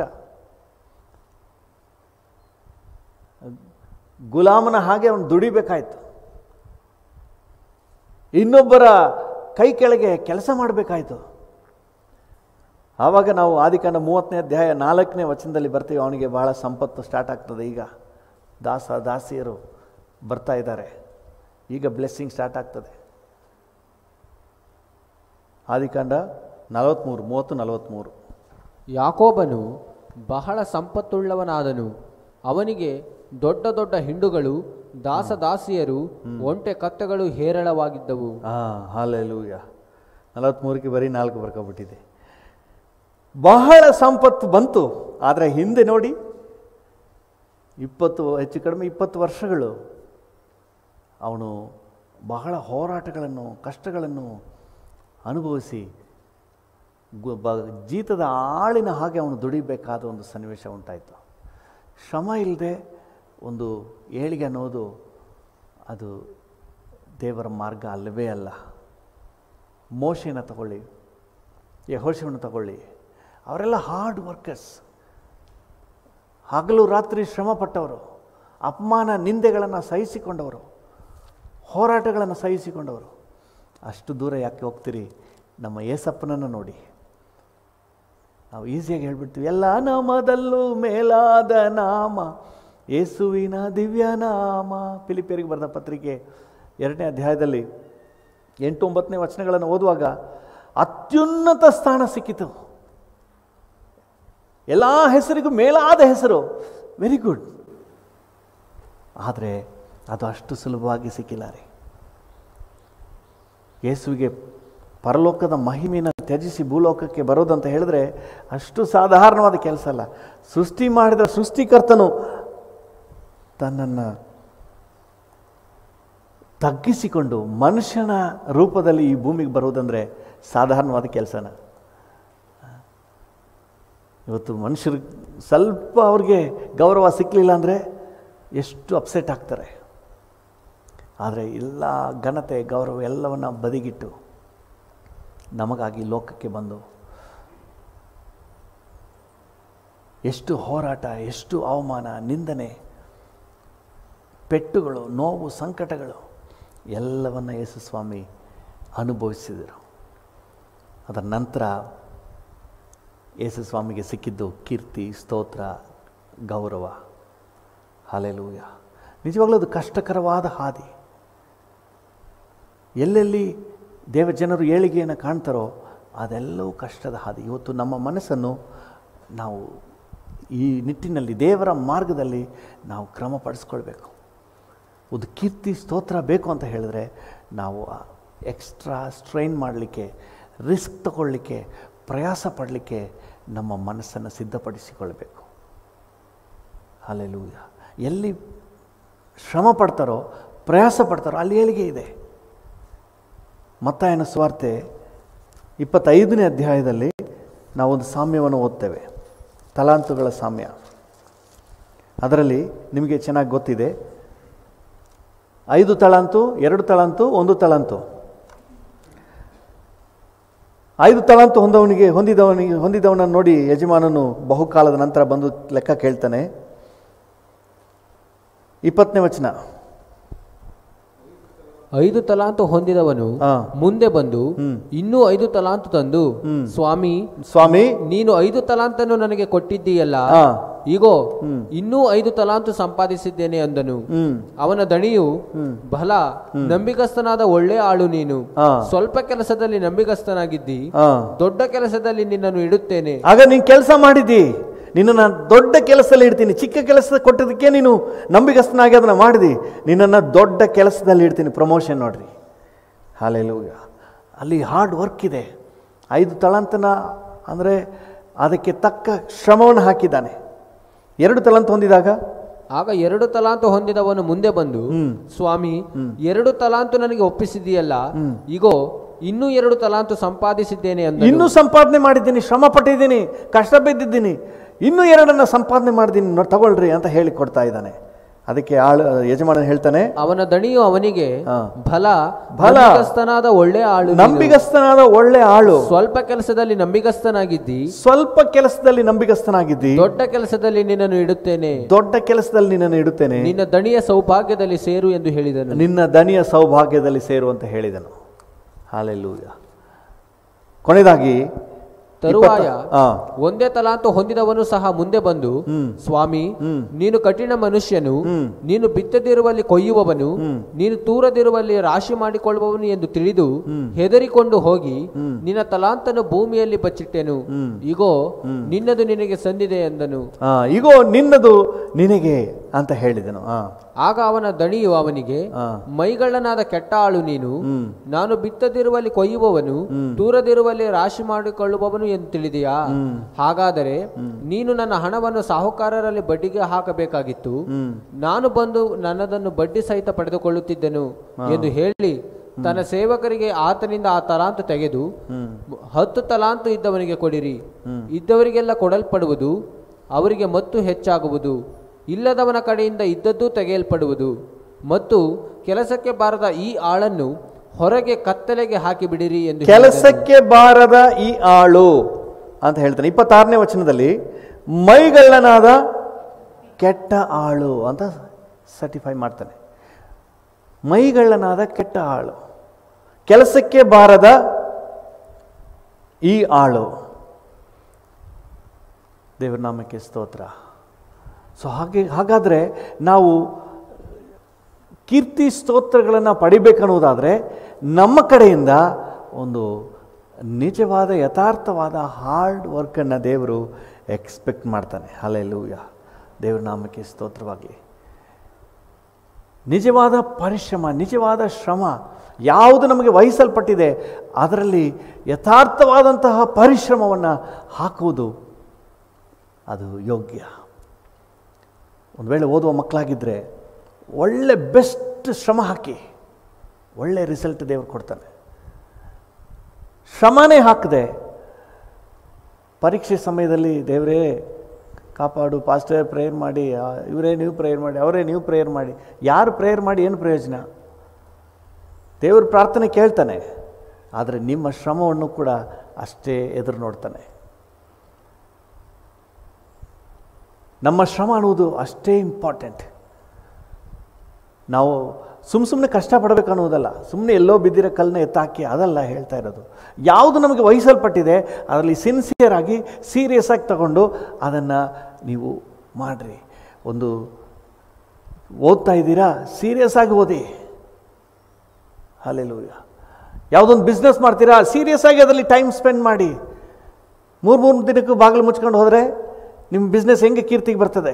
[SPEAKER 2] ಗುಲಾಮನ ಹಾಗೆ ಅವನು ದುಡಿಬೇಕಾಯ್ತು. ಇನ್ನೊಬ್ಬರ ಕೈ ಕೆಳಗೆ ಕೆಲಸ ಮಾಡಬೇಕಾಯ್ತು. ಆವಾಗ ನಾವು ಆದಿಕಾಂಡ 30ನೇ ಅಧ್ಯಾಯ 4ನೇ ವಚನದಲ್ಲಿ ಬರ್ತೀವಿ. ಅವನಿಗೆ ಬಹಳ ಸಂಪತ್ತು ಸ್ಟಾರ್ಟ್ ಆಗ್ತದೆ. ಈಗ ದಾಸಿಯರು ಬರ್ತಾ ಇದ್ದಾರೆ. ಈಗ ಬ್ಲೆಸ್ಸಿಂಗ್ ಸ್ಟಾರ್ಟ್ ಆಗ್ತದೆ. ಆದಿಕಾಂಡ 43:30-43.
[SPEAKER 3] ಯಾಕೋಬನು ಬಹಳ ಸಂಪತ್ತುಳ್ಳವನಾದನು. ಅವನಿಗೆ ದೊಡ್ಡ ದೊಡ್ಡ ಹಿಂಡುಗಳು, ದಾಸದಾಸಿಯರು, ಒಂಟೆ ಕತ್ತೆಗಳು ಹೇರಳವಾಗಿದ್ದವು.
[SPEAKER 2] ಹಾಲೆಲೂಯ. 43ಕ್ಕೆ ಬರೀ 4 ಬರ್ಕೊಬಿಟ್ಟಿದೆ. ಬಹಳ ಸಂಪತ್ತು ಬಂತು. ಆದರೆ ಹಿಂದೆ ನೋಡಿ, ಹೆಚ್ಚು ಕಡಿಮೆ 20 ವರ್ಷಗಳು ಅವನು ಬಹಳ ಹೋರಾಟಗಳನ್ನು, ಕಷ್ಟಗಳನ್ನು ಅನುಭವಿಸಿ ಜೀತದ ಆಳಿನ ಹಾಗೆ ಅವನು ದುಡಿಬೇಕಾದ ಒಂದು ಸನ್ನಿವೇಶ ಉಂಟಾಯಿತು. ಶ್ರಮ ಇಲ್ಲದೆ ಒಂದು ಏಳಿಗೆ ಅನ್ನೋದು ಅದು ದೇವರ ಮಾರ್ಗ ಅಲ್ಲವೇ ಅಲ್ಲ. ಮೋಶೆನ ತಗೊಳ್ಳಿ, ಯೆಹೋಶುವನ ತಗೊಳ್ಳಿ, ಅವರೆಲ್ಲ ಹಾರ್ಡ್ ವರ್ಕರ್ಸ್. ಹಗಲು ರಾತ್ರಿ ಶ್ರಮಪಟ್ಟವರು, ಅಪಮಾನ ನಿಂದೆಗಳನ್ನು ಸಹಿಸಿಕೊಂಡವರು, ಹೋರಾಟಗಳನ್ನು ಸಹಿಸಿಕೊಂಡವರು. ಅಷ್ಟು ದೂರ ಯಾಕೆ ಹೋಗ್ತೀರಿ? ನಮ್ಮ ಏಸಪ್ಪನನ್ನು ನೋಡಿ. ನಾವು ಈಸಿಯಾಗಿ ಹೇಳ್ಬಿಡ್ತೀವಿ, ಎಲ್ಲ ನಾಮದಲ್ಲೂ ಮೇಲಾದ ನಾಮ ಯೇಸುವಿನ ದಿವ್ಯ ನಾಮ. ಫಿಲಿಪಿಯರಿಗೆ ಬರೆದ ಪತ್ರಿಕೆ 2ನೇ ಅಧ್ಯಾಯದಲ್ಲಿ 8-9ನೇ ವಚನಗಳನ್ನು ಓದುವಾಗ ಅತ್ಯುನ್ನತ ಸ್ಥಾನ ಸಿಕ್ಕಿತು. ಎಲ್ಲ ಹೆಸರಿಗೂ ಮೇಲಾದ ಹೆಸರು. Very good. ಆದರೆ ಅದು ಅಷ್ಟು ಸುಲಭವಾಗಿ ಸಿಕ್ಕಿಲ್ಲ ರೀ. ಯೇಸುವಿಗೆ ಪರಲೋಕದ ಮಹಿಮೆಯನ್ನು ತ್ಯಜಿಸಿ ಭೂಲೋಕಕ್ಕೆ ಬರೋದಂತ ಹೇಳಿದ್ರೆ ಅಷ್ಟು ಸಾಧಾರಣವಾದ ಕೆಲಸ ಅಲ್ಲ. ಸೃಷ್ಟಿ ಮಾಡಿದ ಸೃಷ್ಟಿಕರ್ತನು ತನ್ನನ್ನು ತಗ್ಗಿಸಿಕೊಂಡು ಮನುಷ್ಯನ ರೂಪದಲ್ಲಿ ಈ ಭೂಮಿಗೆ ಬರುವುದಂದರೆ ಸಾಧಾರಣವಾದ ಕೆಲಸನ? ಇವತ್ತು ಮನುಷ್ಯರು ಸ್ವಲ್ಪ ಅವ್ರಿಗೆ ಗೌರವ ಸಿಕ್ಕಲಿಲ್ಲ ಅಂದರೆ ಎಷ್ಟು ಅಪ್ಸೆಟ್ ಆಗ್ತಾರೆ. ಆದರೆ ಎಲ್ಲ ಘನತೆ ಗೌರವ ಎಲ್ಲವನ್ನು ಬದಿಗಿಟ್ಟು ನಮಗಾಗಿ ಲೋಕಕ್ಕೆ ಬಂದು ಎಷ್ಟು ಹೋರಾಟ, ಎಷ್ಟು ಅವಮಾನ, ನಿಂದನೆ, ಪೆಟ್ಟುಗಳು, ನೋವು, ಸಂಕಟಗಳು ಎಲ್ಲವನ್ನು ಯೇಸು ಸ್ವಾಮಿ ಅನುಭವಿಸಿದರು. ಅದರ ನಂತರ ಯೇಸು ಸ್ವಾಮಿಗೆ ಸಿಕ್ಕಿದ್ದು ಕೀರ್ತಿ, ಸ್ತೋತ್ರ, ಗೌರವ. ಹಲ್ಲೆಲೂಯ. ನಿಜವಾಗ್ಲೂ ಅದು ಕಷ್ಟಕರವಾದ ಹಾದಿ. ಎಲ್ಲೆಲ್ಲಿ ದೇವಜನರು ಏಳಿಗೆಯನ್ನು ಕಾಣ್ತಾರೋ ಅದೆಲ್ಲವೂ ಕಷ್ಟದ ಹಾದಿ. ಇವತ್ತು ನಮ್ಮ ಮನಸ್ಸನ್ನು ನಾವು ಈ ನಿಟ್ಟಿನಲ್ಲಿ ದೇವರ ಮಾರ್ಗದಲ್ಲಿ ನಾವು ಕ್ರಮಪಡಿಸ್ಕೊಳ್ಬೇಕು. ಒಂದು ಕೀರ್ತಿ, ಸ್ತೋತ್ರ ಬೇಕು ಅಂತ ಹೇಳಿದ್ರೆ ನಾವು ಎಕ್ಸ್ಟ್ರಾ ಸ್ಟ್ರೈನ್ ಮಾಡಲಿಕ್ಕೆ, ರಿಸ್ಕ್ ತಗೊಳ್ಳಿಕ್ಕೆ, ಪ್ರಯಾಸ ಪಡಲಿಕ್ಕೆ ನಮ್ಮ ಮನಸ್ಸನ್ನು ಸಿದ್ಧಪಡಿಸಿಕೊಳ್ಬೇಕು. ಹಲ್ಲೆಲೂಯ. ಎಲ್ಲಿ ಶ್ರಮ ಪಡ್ತಾರೋ, ಪ್ರಯಾಸ ಪಡ್ತಾರೋ ಅಲ್ಲಿ ಏಳಿಗೆ ಇದೆ. ಮತ್ತಾಯನ ಸುವಾರ್ತೆ 25ನೇ ಅಧ್ಯಾಯದಲ್ಲಿ ನಾವೊಂದು ಸಾಮ್ಯವನ್ನು ಓದ್ತೇವೆ, ತಲಾಂತುಗಳ ಸಾಮ್ಯ. ಅದರಲ್ಲಿ ನಿಮಗೆ ಚೆನ್ನಾಗಿ ಗೊತ್ತಿದೆ, 5 ತಲಾಂತು, 2 ತಲಾಂತು, 1 ತಲಾಂತು. 5 ತಲಾಂತು ಹೊಂದಿದವನನ್ನು ನೋಡಿ ಯಜಮಾನನು ಬಹುಕಾಲದ ನಂತರ ಬಂದು ಲೆಕ್ಕ ಕೇಳ್ತಾನೆ. 20ನೇ ವಚನ.
[SPEAKER 3] 5 ತಲಾಂತು ಹೊಂದಿದವನು ಮುಂದೆ ಬಂದು ಇನ್ನೂ 5 ತಲಾಂತು ತಂದು, ಸ್ವಾಮಿ, ನೀನು 5 ತಲಾಂತನ್ನು ನನಗೆ ಕೊಟ್ಟಿದ್ದೀಯಲ್ಲ, ಈಗೋ ಇನ್ನೂ 5 ತಲಾಂತು ಸಂಪಾದಿಸಿದ್ದೇನೆ ಅಂದನು. ಅವನ ದಣಿಯು, ಬಲ ನಂಬಿಗಸ್ತನಾದ ಒಳ್ಳೆ ಆಳು ನೀನು, ಸ್ವಲ್ಪ ಕೆಲಸದಲ್ಲಿ ನಂಬಿಗಸ್ತನಾಗಿದ್ದಿ, ದೊಡ್ಡ ಕೆಲಸದಲ್ಲಿ ನಿನ್ನನ್ನು ಇಡುತ್ತೇನೆ.
[SPEAKER 2] ಆಗ ನೀನು ಕೆಲಸ ಮಾಡಿದ್ದಿ, ನಿನ್ನನ್ನು ದೊಡ್ಡ ಕೆಲಸದಲ್ಲಿ ಇಡ್ತೀನಿ. ಚಿಕ್ಕ ಕೆಲಸ ಕೊಟ್ಟದಕ್ಕೆ ನೀನು ನಂಬಿಗಸ್ತನಾಗಿ ಅದನ್ನು ಮಾಡಿದಿ, ನಿನ್ನನ್ನು ದೊಡ್ಡ ಕೆಲಸದಲ್ಲಿ ಇಡ್ತೀನಿ. ಪ್ರಮೋಷನ್ ನೋಡ್ರಿ. ಹಲ್ಲೆಲೂಯ. ಅಲ್ಲಿ ಹಾರ್ಡ್ ವರ್ಕ್ ಇದೆ. 5 ತಲಾಂತನ ಅಂದರೆ ಅದಕ್ಕೆ ತಕ್ಕ ಶ್ರಮವನ್ನು ಹಾಕಿದ್ದಾನೆ. 2 ತಲಾಂತು ಹೊಂದಿದಾಗ,
[SPEAKER 3] ಆಗ 2 ತಲಾಂತು ಹೊಂದಿದವನು ಮುಂದೆ ಬಂದು, ಸ್ವಾಮಿ, 2 ತಲಾಂತು ನನಗೆ ಒಪ್ಪಿಸಿದೆಯಲ್ಲ, ಈಗೋ ಇನ್ನೂ 2 ತಲಾಂತು ಸಂಪಾದಿಸಿದ್ದೇನೆ ಅಂದನು.
[SPEAKER 2] ಇನ್ನೂ ಸಂಪಾದನೆ ಮಾಡಿದ್ದೀನಿ, ಶ್ರಮ ಪಟ್ಟಿದ್ದೀನಿ, ಕಷ್ಟ ಬಿದ್ದಿದ್ದೀನಿ, ಇನ್ನೂ 2 ಸಂಪಾದನೆ ಮಾಡಿದ್ದೀನಿ, ತಗೊಳ್ರಿ ಅಂತ ಹೇಳಿ ಕೊಡ್ತಾ ಇದ್ದಾನೆ. ಅದಕ್ಕೆ ಯಜಮಾನ ಹೇಳ್ತಾನೆ,
[SPEAKER 3] ಅವನ ದಣಿಯು ಅವನಿಗೆ, ಬಲ ನಂಬಿಗಸ್ತನಾದ ಒಳ್ಳೆ ಆಳು,
[SPEAKER 2] ನಂಬಿಗಸ್ತನಾದ ಒಳ್ಳೆ ಆಳು,
[SPEAKER 3] ಸ್ವಲ್ಪ ಕೆಲಸದಲ್ಲಿ ನಂಬಿಗಸ್ತನಾಗಿದ್ದಿ, ದೊಡ್ಡ ಕೆಲಸದಲ್ಲಿ ನಿನ್ನನ್ನು ಇಡುತ್ತೇನೆ, ನಿನ್ನ ದಣಿಯ ಸೌಭಾಗ್ಯದಲ್ಲಿ ಸೇರು ಎಂದು ಹೇಳಿದನು.
[SPEAKER 2] ನಿನ್ನ ದಣಿಯ ಸೌಭಾಗ್ಯದಲ್ಲಿ ಸೇರು ಅಂತ ಹೇಳಿದನು. ಹಲ್ಲೆಲೂಯ. ಕೊನೆಯದಾಗಿ
[SPEAKER 3] ತರುವಾಯ 1 ತಲಾಂತು ಹೊಂದಿದವನು ಸಹ ಮುಂದೆ ಬಂದು, ಸ್ವಾಮಿ, ನೀನು ಕಠಿಣ ಮನುಷ್ಯನು, ನೀನು ಬಿತ್ತದಿರುವಲ್ಲಿ ಕೊಯ್ಯುವವನು, ನೀನು ತೂರದಿರುವಲ್ಲಿ ರಾಶಿ ಮಾಡಿಕೊಳ್ಳುವವನು ಎಂದು ತಿಳಿದು ಹೆದರಿಕೊಂಡು ಹೋಗಿ ನಿನ್ನ ತಲಾಂತನು ಭೂಮಿಯಲ್ಲಿ ಬಚ್ಚಿಟ್ಟೆನು, ಈಗೋ ನಿನ್ನದು ನಿನಗೆ ಸಂದಿದೆ ಎಂದನು.
[SPEAKER 2] ಈಗೋ ನಿನ್ನದು ನಿನಗೆ ಅಂತ ಹೇಳಿದನು.
[SPEAKER 3] ಆಗ ಅವನ ದಣಿಯು ಅವನಿಗೆ, ಮೈಗಳ್ಳನಾದ ಕೆಟ್ಟ ಆಳು ನೀನು, ನಾನು ಬಿತ್ತದಿರುವಲ್ಲಿ ಕೊಯ್ಯುವವನು, ತೂರದಿರುವಲ್ಲಿ ರಾಶಿ ಮಾಡಿಕೊಳ್ಳುವವನು ಎಂದು ತಿಳಿದೆಯಾ? ಹಾಗಾದರೆ ನೀನು ನನ್ನ ಹಣವನ್ನು ಸಾಹುಕಾರರಲ್ಲಿ ಬಡ್ಡಿಗೆ ಹಾಕಬೇಕಾಗಿತ್ತು, ನಾನು ಬಂದು ನನ್ನದನ್ನು ಬಡ್ಡಿ ಸಹಿತ ಪಡೆದುಕೊಳ್ಳುತ್ತಿದ್ದೆನು ಎಂದು ಹೇಳಿ ತನ್ನ ಸೇವಕರಿಗೆ ಆತನಿಂದ ಆ ತಲಾಂತು ತೆಗೆದು 10 ತಲಾಂತು ಇದ್ದವನಿಗೆ ಕೊಡಿರಿ, ಇದ್ದವರಿಗೆಲ್ಲ ಕೊಡಲ್ಪಡುವುದು, ಅವರಿಗೆ ಮತ್ತು ಹೆಚ್ಚಾಗುವುದು, ಇಲ್ಲದವನ ಕಡೆಯಿಂದ ಇದ್ದದ್ದು ತೆಗೆಯಲ್ಪಡುವುದು, ಮತ್ತು ಕೆಲಸಕ್ಕೆ ಬಾರದ ಈ ಆಳನ್ನು ಹೊರಗೆ ಕತ್ತಲೆಗೆ ಹಾಕಿಬಿಡಿರಿ ಎಂದು.
[SPEAKER 2] ಕೆಲಸಕ್ಕೆ ಬಾರದ ಈ ಆಳು ಅಂತ ಹೇಳ್ತಾನೆ. 26ನೇ ವಚನದಲ್ಲಿ ಮೈಗಳ್ಳನಾದ ಕೆಟ್ಟ ಆಳು ಅಂತ ಸರ್ಟಿಫೈ ಮಾಡ್ತಾನೆ. ಮೈಗಳ್ಳನಾದ ಕೆಟ್ಟ ಆಳು, ಕೆಲಸಕ್ಕೆ ಬಾರದ ಈ ಆಳು. ದೇವರ ನಾಮಕ್ಕೆ ಸ್ತೋತ್ರ. ಸೊ ಹಾಗಾದರೆ ನಾವು ಕೀರ್ತಿ ಸ್ತೋತ್ರಗಳನ್ನು ಪಡಿಬೇಕನ್ನುವುದಾದರೆ ನಮ್ಮ ಕಡೆಯಿಂದ ಒಂದು ನಿಜವಾದ ಯಥಾರ್ಥವಾದ ಹಾರ್ಡ್ ವರ್ಕನ್ನು ದೇವರು ಎಕ್ಸ್ಪೆಕ್ಟ್ ಮಾಡ್ತಾನೆ. ಹಲ್ಲೆಲೂಯ. ದೇವರ ನಾಮಕ್ಕೆ ಸ್ತೋತ್ರವಾಗಲಿ. ನಿಜವಾದ ಪರಿಶ್ರಮ, ನಿಜವಾದ ಶ್ರಮ ಯಾವುದು ನಮಗೆ ವಹಿಸಲ್ಪಟ್ಟಿದೆ ಅದರಲ್ಲಿ ಯಥಾರ್ಥವಾದಂತಹ ಪರಿಶ್ರಮವನ್ನು ಹಾಕುವುದು ಅದು ಯೋಗ್ಯ. ಒಂದು ವೇಳೆ ಓದುವ ಮಕ್ಕಳಾಗಿದ್ದರೆ ಒಳ್ಳೆ ಬೆಸ್ಟ್ ಶ್ರಮ ಹಾಕಿ ಒಳ್ಳೆ ರಿಸಲ್ಟ್ ದೇವರು ಕೊಡ್ತಾನೆ. ಶ್ರಮನೇ ಹಾಕದೆ ಪರೀಕ್ಷೆ ಸಮಯದಲ್ಲಿ ದೇವರೇ ಕಾಪಾಡು, ಪಾಸ್ಟರ್ ಪ್ರೇಯರ್ ಮಾಡಿ, ಇವರೇ ನೀವು ಪ್ರೇಯರ್ ಮಾಡಿ, ಅವರೇ ನೀವು ಪ್ರೇಯರ್ ಮಾಡಿ, ಯಾರು ಪ್ರೇಯರ್ ಮಾಡಿ ಏನು ಪ್ರಯೋಜನ? ದೇವರು ಪ್ರಾರ್ಥನೆ ಕೇಳ್ತಾನೆ, ಆದರೆ ನಿಮ್ಮ ಶ್ರಮವನ್ನು ಕೂಡ ಅಷ್ಟೇ ಎದುರು ನೋಡ್ತಾನೆ. ನಮ್ಮ ಶ್ರಮ ಅನ್ನುವುದು ಅಷ್ಟೇ ಇಂಪಾರ್ಟೆಂಟ್. ನಾವು ಸುಮ್ಮನೆ ಕಷ್ಟಪಡಬೇಕು ಅನ್ನೋದಲ್ಲ, ಸುಮ್ಮನೆ ಎಲ್ಲೋ ಬಿದ್ದಿರೋ ಕಲ್ಲನ್ನ ಎತ್ತಾಕಿ ಅದಲ್ಲ ಹೇಳ್ತಾ ಇರೋದು. ಯಾವುದು ನಮಗೆ ವಹಿಸಲ್ಪಟ್ಟಿದೆ ಅದರಲ್ಲಿ ಸಿನ್ಸಿಯರ್ ಆಗಿ ಸೀರಿಯಸ್ ಆಗಿ ತಗೊಂಡು ಅದನ್ನು ನೀವು ಮಾಡಿರಿ. ಒಂದು ಓದ್ತಾ ಇದ್ದೀರಾ, ಸೀರಿಯಸ್ ಆಗಿ ಓದಿ. ಹಲ್ಲೆಲೂಯಾ. ಯಾವುದೊಂದು ಬಿಸ್ನೆಸ್ ಮಾಡ್ತೀರಾ, ಸೀರಿಯಸ್ ಆಗಿ ಅದರಲ್ಲಿ ಟೈಮ್ ಸ್ಪೆಂಡ್ ಮಾಡಿ. 3 ದಿನಕ್ಕೂ ಬಾಗಿಲು ಮುಚ್ಕೊಂಡು ಹೋದರೆ ನಿಮ್ಮ ಬಿಸ್ನೆಸ್ ಹೆಂಗೆ ಕೀರ್ತಿಗೆ ಬರ್ತದೆ?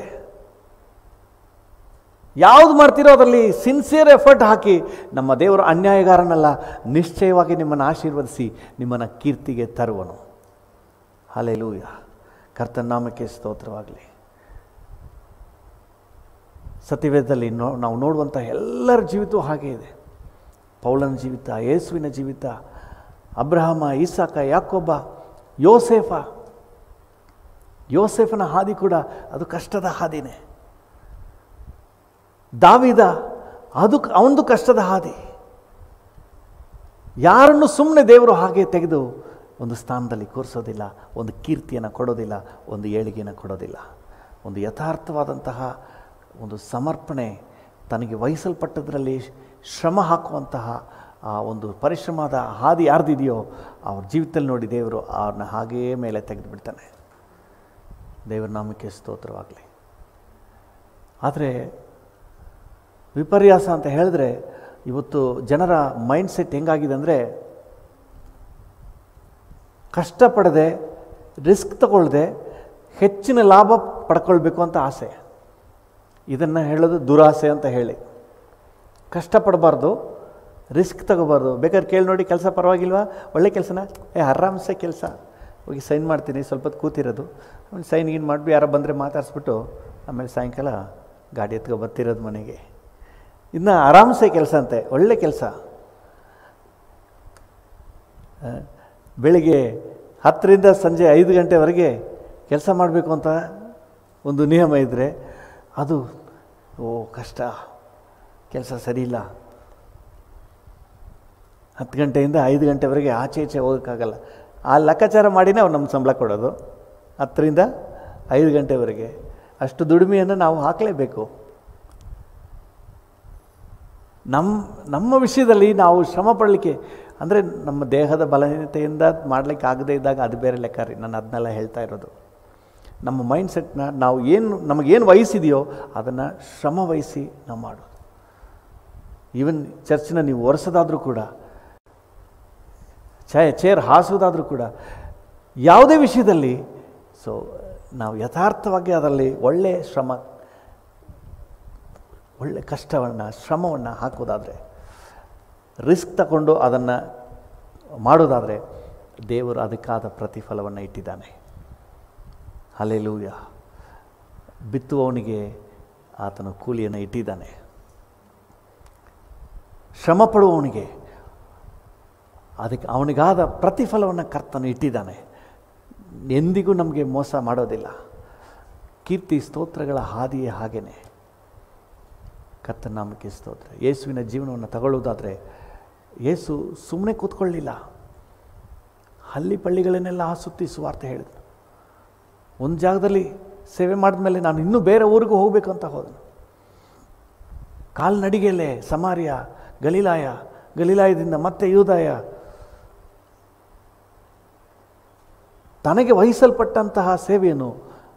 [SPEAKER 2] ಯಾವುದು ಮಾಡ್ತೀರೋ ಅದರಲ್ಲಿ ಸಿನ್ಸಿಯರ್ ಎಫರ್ಟ್ ಹಾಕಿ. ನಮ್ಮ ದೇವರು ಅನ್ಯಾಯಗಾರನಲ್ಲ, ನಿಶ್ಚಯವಾಗಿ ನಿಮ್ಮನ್ನು ಆಶೀರ್ವದಿಸಿ ನಿಮ್ಮನ್ನು ಕೀರ್ತಿಗೆ ತರುವನು. ಹಲ್ಲೆಲೂಯಾ. ಕರ್ತನ ನಾಮಕ್ಕೆ ಸ್ತೋತ್ರವಾಗಲಿ. ಸತ್ಯವೇದದಲ್ಲಿ ನಾವು ನೋಡುವಂಥ ಎಲ್ಲರ ಜೀವಿತವೂ ಹಾಗೆ ಇದೆ. ಪೌಲನ ಜೀವಿತ, ಯೇಸುವಿನ ಜೀವಿತ, ಅಬ್ರಹಾಮ, ಇಸಾಕ, ಯಾಕೋಬ, ಯೋಸೇಫನ ಹಾದಿ ಕೂಡ ಅದು ಕಷ್ಟದ ಹಾದಿನೇ. ದಾವೀದ, ಅವನದು ಕಷ್ಟದ ಹಾದಿ. ಯಾರನ್ನು ಸುಮ್ಮನೆ ದೇವರು ಹಾಗೆ ತೆಗೆದು ಒಂದು ಸ್ಥಾನದಲ್ಲಿ ಕೂರಿಸೋದಿಲ್ಲ, ಒಂದು ಕೀರ್ತಿಯನ್ನು ಕೊಡೋದಿಲ್ಲ, ಒಂದು ಏಳಿಗೆಯನ್ನು ಕೊಡೋದಿಲ್ಲ. ಒಂದು ಯಥಾರ್ಥವಾದಂತಹ ಒಂದು ಸಮರ್ಪಣೆ, ತನಗೆ ವಹಿಸಲ್ಪಟ್ಟದ್ರಲ್ಲಿ ಶ್ರಮ ಹಾಕುವಂತಹ ಆ ಒಂದು ಪರಿಶ್ರಮದ ಹಾದಿ ಯಾರ್ದಿದೆಯೋ ಅವ್ರ ಜೀವಿತದಲ್ಲಿ ನೋಡಿ ದೇವರು ಅವ್ರನ್ನ ಹಾಗೇ ಮೇಲೆ ತೆಗೆದು ಬಿಡ್ತಾನೆ. ದೇವರ ನಾಮಕ್ಕೆ ಸ್ತೋತ್ರವಾಗಲಿ. ಆದರೆ ವಿಪರ್ಯಾಸ ಅಂತ ಹೇಳಿದ್ರೆ, ಇವತ್ತು ಜನರ ಮೈಂಡ್ಸೆಟ್ ಹೆಂಗಾಗಿದೆ ಅಂದರೆ, ಕಷ್ಟಪಡದೆ, ರಿಸ್ಕ್ ತಗೊಳ್ಳದೆ ಹೆಚ್ಚಿನ ಲಾಭ ಪಡ್ಕೊಳ್ಬೇಕು ಅಂತ ಆಸೆ. ಇದನ್ನು ಹೇಳೋದು ದುರಾಸೆ ಅಂತ ಹೇಳಿ. ಕಷ್ಟಪಡಬಾರ್ದು, ರಿಸ್ಕ್ ತಗೋಬಾರ್ದು. ಬೇಕಾದ್ರೆ ಕೇಳಿ ನೋಡಿ, ಕೆಲಸ ಪರವಾಗಿಲ್ವಾ, ಒಳ್ಳೆ ಕೆಲಸನ, ಆರಾಮ್ಸೆ ಕೆಲಸ, ಹೋಗಿ ಸೈನ್ ಮಾಡ್ತೀನಿ, ಸ್ವಲ್ಪ ಹೊತ್ತು ಕೂತಿರೋದು, ಆಮೇಲೆ ಸೈನ್ ಗೀನ್ ಮಾಡಿ ಯಾರೋ ಬಂದರೆ ಮಾತಾಡಿಸ್ಬಿಟ್ಟು ಆಮೇಲೆ ಸಾಯಂಕಾಲ ಗಾಡಿ ಎತ್ಕೊ ಬರ್ತಿರೋದು ಮನೆಗೆ. ಇನ್ನು ಆರಾಮ್ಸೆ ಕೆಲಸ ಅಂತೆ, ಒಳ್ಳೆ ಕೆಲಸ. ಬೆಳಿಗ್ಗೆ 10ರಿಂದ ಸಂಜೆ 5 ಗಂಟೆವರೆಗೆ ಕೆಲಸ ಮಾಡಬೇಕು ಅಂತ ಒಂದು ನಿಯಮ ಇದ್ದರೆ ಅದು ಕಷ್ಟ, ಕೆಲಸ ಸರಿಯಿಲ್ಲ. 10 ಗಂಟೆಯಿಂದ 5 ಗಂಟೆವರೆಗೆ ಆಚೆ ಈಚೆ ಹೋಗೋಕ್ಕಾಗಲ್ಲ. ಆ ಲೆಕ್ಕಾಚಾರ ಮಾಡಿನೇ ಅವ್ರು ನಮ್ಮ ಸಂಬಳ ಕೊಡೋದು. 10ರಿಂದ 5 ಗಂಟೆವರೆಗೆ ಅಷ್ಟು ದುಡಿಮೆಯನ್ನು ನಾವು ಹಾಕಲೇಬೇಕು. ನಮ್ಮ ವಿಷಯದಲ್ಲಿ ನಾವು ಶ್ರಮ ಪಡಲಿಕ್ಕೆ, ಅಂದರೆ ನಮ್ಮ ದೇಹದ ಬಲಹೀನತೆಯಿಂದ ಮಾಡಲಿಕ್ಕೆ ಆಗದೇ ಇದ್ದಾಗ ಅದು ಬೇರೆ ಲೆಕ್ಕ ರೀ. ನಾನು ಅದನ್ನೆಲ್ಲ ಹೇಳ್ತಾ ಇರೋದು. ನಮ್ಮ ಮೈಂಡ್ಸೆಟ್ನ ನಮಗೇನು ವಹಿಸಿದೆಯೋ ಅದನ್ನು ಶ್ರಮ ವಹಿಸಿ ನಾವು ಮಾಡೋದು. ಈವನ್ ಚರ್ಚಿನ ನೀವು ಒರೆಸೋದಾದರೂ ಕೂಡ, ಚೇರ್ ಹಾಸೋದಾದರೂ ಕೂಡ, ಯಾವುದೇ ವಿಷಯದಲ್ಲಿ ನಾವು ಯಥಾರ್ಥವಾಗಿ ಅದರಲ್ಲಿ ಒಳ್ಳೆಯ ಒಳ್ಳೆ ಕಷ್ಟವನ್ನು, ಶ್ರಮವನ್ನು ಹಾಕೋದಾದರೆ, ರಿಸ್ಕ್ ತಗೊಂಡು ಅದನ್ನು ಮಾಡೋದಾದರೆ ದೇವರು ಅದಕ್ಕಾದ ಪ್ರತಿಫಲವನ್ನು ಇಟ್ಟಿದ್ದಾನೆ. ಹಲ್ಲೆಲೂಯಾ. ಬಿತ್ತುವವನಿಗೆ ಆತನು ಕೂಲಿಯನ್ನು ಇಟ್ಟಿದ್ದಾನೆ. ಶ್ರಮ ಪಡುವವನಿಗೆ ಅದಕ್ಕೆ ಅವನಿಗಾದ ಪ್ರತಿಫಲವನ್ನು ಕರ್ತನು ಇಟ್ಟಿದ್ದಾನೆ. ಎಂದಿಗೂ ನಮಗೆ ಮೋಸ ಮಾಡೋದಿಲ್ಲ. ಕೀರ್ತಿ ಸ್ತೋತ್ರಗಳ ಹಾದಿಯೇ ಹಾಗೇನೆ. ಕರ್ತನ ನಾಮಕ್ಕೆ ಸ್ತೋತ್ರ. ಯೇಸುವಿನ ಜೀವನವನ್ನು ತಗೊಳ್ಳುವುದಾದರೆ, ಯೇಸು ಸುಮ್ಮನೆ ಕೂತ್ಕೊಳ್ಳಲಿಲ್ಲ. ಹಳ್ಳಿ ಪಳ್ಳಿಗಳನ್ನೆಲ್ಲ ಸುತ್ತಿ ಸುವಾರ್ತೆ ಹೇಳಿದನು. ಒಂದು ಜಾಗದಲ್ಲಿ ಸೇವೆ ಮಾಡಿದ ಮೇಲೆ ನಾನು ಇನ್ನೂ ಬೇರೆ ಊರಿಗೂ ಹೋಗಬೇಕು ಅಂತ ಹೋದನು. ಕಾಲ್ನಡಿಗೆಯಲ್ಲೇ ಸಮಾರ್ಯ, ಗಲಿಲಾಯದಿಂದ ಮತ್ತೆ ಯೂದಾಯ, ತನಗೆ ವಹಿಸಲ್ಪಟ್ಟಂತಹ ಸೇವೆಯನ್ನು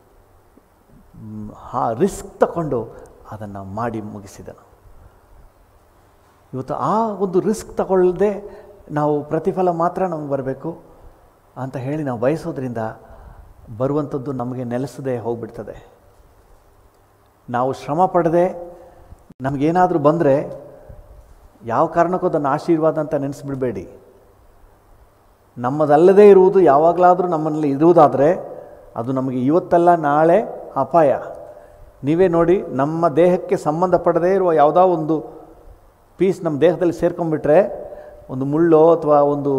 [SPEAKER 2] ರಿಸ್ಕ್ ತಗೊಂಡು ಅದನ್ನು ಮಾಡಿ ಮುಗಿಸಿದನು. ಇವತ್ತು ಆ ಒಂದು ರಿಸ್ಕ್ ತಗೊಳ್ಳದೆ ನಾವು ಪ್ರತಿಫಲ ಮಾತ್ರ ನಮಗೆ ಬರಬೇಕು ಅಂತ ಹೇಳಿ ನಾವು ಬಯಸೋದ್ರಿಂದ ಬರುವಂಥದ್ದು ನಮಗೆ ನೆಲೆಸದೆ ಹೋಗ್ಬಿಡ್ತದೆ. ನಾವು ಶ್ರಮ ಪಡದೆ ನಮಗೇನಾದರೂ ಬಂದರೆ ಯಾವ ಕಾರಣಕ್ಕೂ ಅದನ್ನು ಆಶೀರ್ವಾದ ಅಂತ ನೆನೆಸ್ಬಿಡಬೇಡಿ. ನಮ್ಮದಲ್ಲದೇ ಇರುವುದು ಯಾವಾಗಲಾದರೂ ನಮ್ಮಲ್ಲಿ ಇರುವುದಾದರೆ ಅದು ನಮಗೆ ಇವತ್ತಲ್ಲ ನಾಳೆ ಅಪಾಯ. ನೀವೇ ನೋಡಿ, ನಮ್ಮ ದೇಹಕ್ಕೆ ಸಂಬಂಧಪಡದೇ ಇರುವ ಯಾವುದೋ ಒಂದು ಪೀಸ್ ನಮ್ಮ ದೇಹದಲ್ಲಿ ಸೇರ್ಕೊಂಡ್ಬಿಟ್ರೆ, ಒಂದು ಮುಳ್ಳೋ ಅಥವಾ ಒಂದು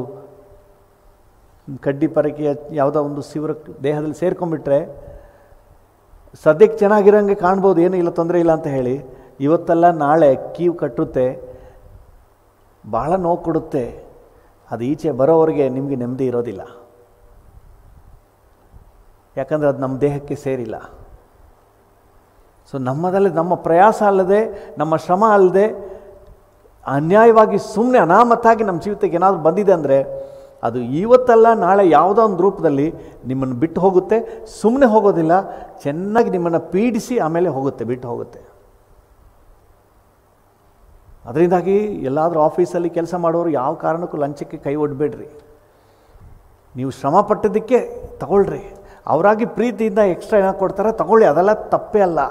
[SPEAKER 2] ಕಡ್ಡಿ ಪರಕೆಯ ಯಾವುದೋ ಒಂದು ಸಿವರ ದೇಹದಲ್ಲಿ ಸೇರ್ಕೊಂಡ್ಬಿಟ್ರೆ ಸದ್ಯಕ್ಕೆ ಚೆನ್ನಾಗಿರೋಂಗೆ ಕಾಣ್ಬೋದು, ಏನೂ ಇಲ್ಲ, ತೊಂದರೆ ಇಲ್ಲ ಅಂತ ಹೇಳಿ, ಇವತ್ತಲ್ಲ ನಾಳೆ ಕೀವು ಕಟ್ಟುತ್ತೆ, ಭಾಳ ನೋವು ಕೊಡುತ್ತೆ. ಅದು ಈಚೆ ಬರೋವರೆಗೆ ನಿಮಗೆ ನೆಮ್ಮದಿ ಇರೋದಿಲ್ಲ. ಯಾಕಂದರೆ ಅದು ನಮ್ಮ ದೇಹಕ್ಕೆ ಸೇರಿಲ್ಲ. ಸೊ ನಮ್ಮದಲ್ಲಿ ನಮ್ಮ ಪ್ರಯಾಸ ಅಲ್ಲದೆ, ನಮ್ಮ ಶ್ರಮ ಅಲ್ಲದೆ ಅನ್ಯಾಯವಾಗಿ ಸುಮ್ಮನೆ ಅನಾಮತ್ತಾಗಿ ನಮ್ಮ ಜೀವಿತಕ್ಕೆ ಏನಾದರೂ ಬಂದಿದೆ ಅಂದರೆ ಅದು ಇವತ್ತಲ್ಲ ನಾಳೆ ಯಾವುದೋ ಒಂದು ರೂಪದಲ್ಲಿ ನಿಮ್ಮನ್ನು ಬಿಟ್ಟು ಹೋಗುತ್ತೆ. ಸುಮ್ಮನೆ ಹೋಗೋದಿಲ್ಲ, ಚೆನ್ನಾಗಿ ನಿಮ್ಮನ್ನು ಪೀಡಿಸಿ ಆಮೇಲೆ ಹೋಗುತ್ತೆ, ಬಿಟ್ಟು ಹೋಗುತ್ತೆ. ಅದರಿಂದಾಗಿ ಎಲ್ಲಾದರೂ ಆಫೀಸಲ್ಲಿ ಕೆಲಸ ಮಾಡೋರು ಯಾವ ಕಾರಣಕ್ಕೂ ಲಂಚಕ್ಕೆ ಕೈ ಒಡ್ಬೇಡ್ರಿ. ನೀವು ಶ್ರಮ ಪಟ್ಟಿದ್ದಕ್ಕೆ ತಗೊಳ್ರಿ. ಅವರಾಗಿ ಪ್ರೀತಿಯಿಂದ ಎಕ್ಸ್ಟ್ರಾ ಏನಾದ್ರು ಕೊಡ್ತಾರೆ ತಗೊಳ್ಳಿ, ಅದೆಲ್ಲ ತಪ್ಪೇ ಅಲ್ಲ.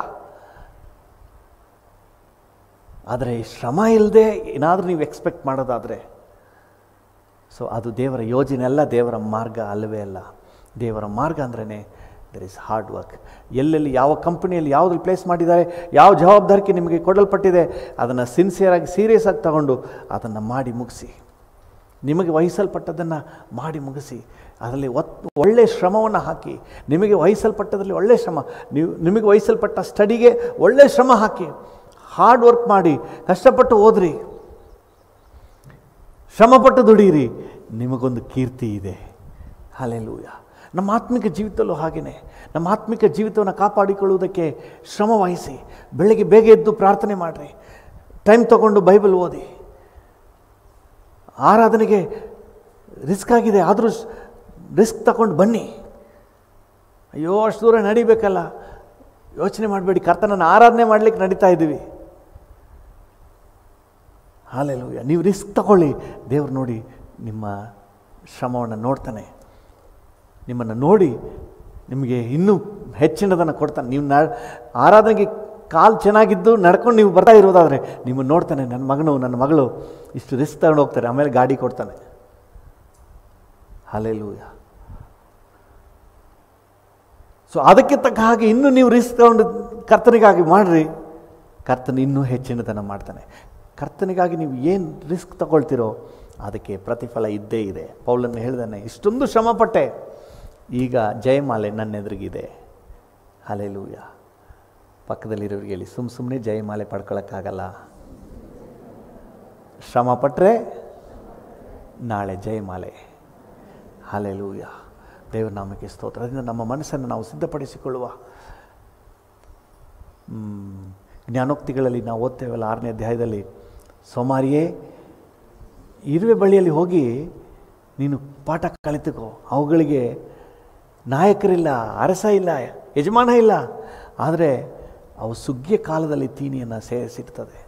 [SPEAKER 2] ಆದರೆ ಶ್ರಮ ಇಲ್ಲದೆ ಏನಾದರೂ ನೀವು ಎಕ್ಸ್ಪೆಕ್ಟ್ ಮಾಡೋದಾದರೆ ಸೊ ಅದು ದೇವರ ಯೋಜನೆ ಅಲ್ಲ, ದೇವರ ಮಾರ್ಗ ಅಲ್ಲವೇ ಅಲ್ಲ. ದೇವರ ಮಾರ್ಗ ಅಂದ್ರೇ ದರ್ ಇಸ್ ಹಾರ್ಡ್ ವರ್ಕ್. ಎಲ್ಲೆಲ್ಲಿ ಯಾವ ಕಂಪನಿಯಲ್ಲಿ ಯಾವುದ್ರಲ್ಲಿ ಪ್ಲೇಸ್ ಮಾಡಿದ್ದಾರೆ, ಯಾವ ಜವಾಬ್ದಾರಿಕೆ ನಿಮಗೆ ಕೊಡಲ್ಪಟ್ಟಿದೆ ಅದನ್ನು ಸಿನ್ಸಿಯರಾಗಿ ಸೀರಿಯಸ್ ಆಗಿ ತಗೊಂಡು ಅದನ್ನು ಮಾಡಿ ಮುಗಿಸಿ. ನಿಮಗೆ ವಹಿಸಲ್ಪಟ್ಟದನ್ನು ಮಾಡಿ ಮುಗಿಸಿ. ಅದರಲ್ಲಿ ಒಳ್ಳೆಯ ಶ್ರಮವನ್ನು ಹಾಕಿ. ನಿಮಗೆ ವಹಿಸಲ್ಪಟ್ಟದಲ್ಲಿ ಒಳ್ಳೆಯ ಶ್ರಮ, ನಿಮಗೆ ವಹಿಸಲ್ಪಟ್ಟ ಸ್ಟಡಿಗೆ ಒಳ್ಳೆಯ ಶ್ರಮ ಹಾಕಿ, ಹಾರ್ಡ್ ವರ್ಕ್ ಮಾಡಿ, ಕಷ್ಟಪಟ್ಟು ಓದ್ರಿ, ಶ್ರಮಪಟ್ಟು ದುಡೀರಿ. ನಿಮಗೊಂದು ಕೀರ್ತಿ ಇದೆ. ಹಲ್ಲೆಲೂಯಾ. ನಮ್ಮ ಆತ್ಮಿಕ ಜೀವಿತದಲ್ಲೂ ಹಾಗೆಯೇ ನಮ್ಮ ಆತ್ಮಿಕ ಜೀವಿತವನ್ನು ಕಾಪಾಡಿಕೊಳ್ಳುವುದಕ್ಕೆ ಶ್ರಮ ವಹಿಸಿ. ಬೆಳಗ್ಗೆ ಬೇಗ ಎದ್ದು ಪ್ರಾರ್ಥನೆ ಮಾಡಿರಿ, ಟೈಮ್ ತಗೊಂಡು ಬೈಬಲ್ ಓದಿ. ಆರಾಧನೆಗೆ ರಿಸ್ಕ್ ಆಗಿದೆ, ಆದರೂ ರಿಸ್ಕ್ ತಗೊಂಡು ಬನ್ನಿ. ಅಯ್ಯೋ ಅಷ್ಟು ದೂರ ನಡಿಬೇಕಲ್ಲ, ಯೋಚನೆ ಮಾಡಬೇಡಿ. ಕರ್ತನನ್ನು ಆರಾಧನೆ ಮಾಡಲಿಕ್ಕೆ ನಡೀತಾ ಇದ್ದೀವಿ. ಹಲ್ಲೆಲೂಯಾ. ನೀವು ರಿಸ್ಕ್ ತಗೊಳ್ಳಿ. ದೇವ್ರು ನೋಡಿ ನಿಮ್ಮ ಶ್ರಮವನ್ನು ನೋಡ್ತಾನೆ. ನಿಮ್ಮನ್ನು ನೋಡಿ ನಿಮಗೆ ಇನ್ನೂ ಹೆಚ್ಚಿನದನ್ನು ಕೊಡ್ತಾನೆ. ನೀವು ಆರಾಧನೆಗೆ ಕಾಲು ಚೆನ್ನಾಗಿದ್ದು ನಡ್ಕೊಂಡು ನೀವು ಬರ್ತಾ ಇರೋದಾದರೆ ನಿಮ್ಮನ್ನು ನೋಡ್ತಾನೆ. ನನ್ನ ಮಗಳು ಇಷ್ಟು ರಿಸ್ಕ್ ತಗೊಂಡು ಹೋಗ್ತಾರೆ, ಆಮೇಲೆ ಗಾಡಿ ಕೊಡ್ತಾನೆ. ಹಲ್ಲೆಲೂಯಾ. ಸೊ ಅದಕ್ಕೆ ತಕ್ಕ ಹಾಗೆ ಇನ್ನೂ ನೀವು ರಿಸ್ಕ್ ತಗೊಂಡು ಕರ್ತನಿಗಾಗಿ ಮಾಡಿರಿ, ಕರ್ತನ ಇನ್ನೂ ಹೆಚ್ಚಿನದನ್ನು ಮಾಡ್ತಾನೆ. ಕರ್ತನಿಗಾಗಿ ನೀವು ಏನು ರಿಸ್ಕ್ ತಗೊಳ್ತೀರೋ ಅದಕ್ಕೆ ಪ್ರತಿಫಲ ಇದ್ದೇ ಇದೆ. ಪೌಲನ್ನು ಹೇಳಿದಾನೆ, ಇಷ್ಟೊಂದು ಶ್ರಮಪಟ್ಟೆ, ಈಗ ಜಯಮಾಲೆ ನನ್ನ ಎದುರಿಗಿದೆ. ಹಲ್ಲೆಲೂಯಾ. ಪಕ್ಕದಲ್ಲಿರೋರಿಗೆ ಹೇಳಿ, ಸುಮ್ಮನೆ ಜಯಮಾಲೆ ಪಡ್ಕೊಳ್ಳೋಕ್ಕಾಗಲ್ಲ. ಶ್ರಮ ಪಟ್ಟರೆ ನಾಳೆ ಜಯಮಾಲೆ. ಹಲ್ಲೆಲೂಯಾ. ದೇವರ ನಾಮಕ್ಕೆ ಸ್ತೋತ್ರ. ಅದರಿಂದ ನಮ್ಮ ಮನಸ್ಸನ್ನು ನಾವು ಸಿದ್ಧಪಡಿಸಿಕೊಳ್ಳುವ. ಜ್ಞಾನೋಕ್ತಿಗಳಲ್ಲಿ ನಾವು ಓದ್ತೇವಲ್ಲ 6ನೇ ಅಧ್ಯಾಯದಲ್ಲಿ, ಸೋಮಾರಿಯೇ ಇರುವೆ ಬಳಿಯಲ್ಲಿ ಹೋಗಿ ನೀನು ಪಾಠ ಕಲಿತುಕೋ. ಅವುಗಳಿಗೆ ನಾಯಕರಿಲ್ಲ, ಅರಸ ಇಲ್ಲ, ಯಜಮಾನ ಇಲ್ಲ, ಆದರೆ ಅವು ಸುಗ್ಗಿಯ ಕಾಲದಲ್ಲಿ ತೀನಿಯನ್ನು ಸೇರಿಸಿರ್ತದೆ.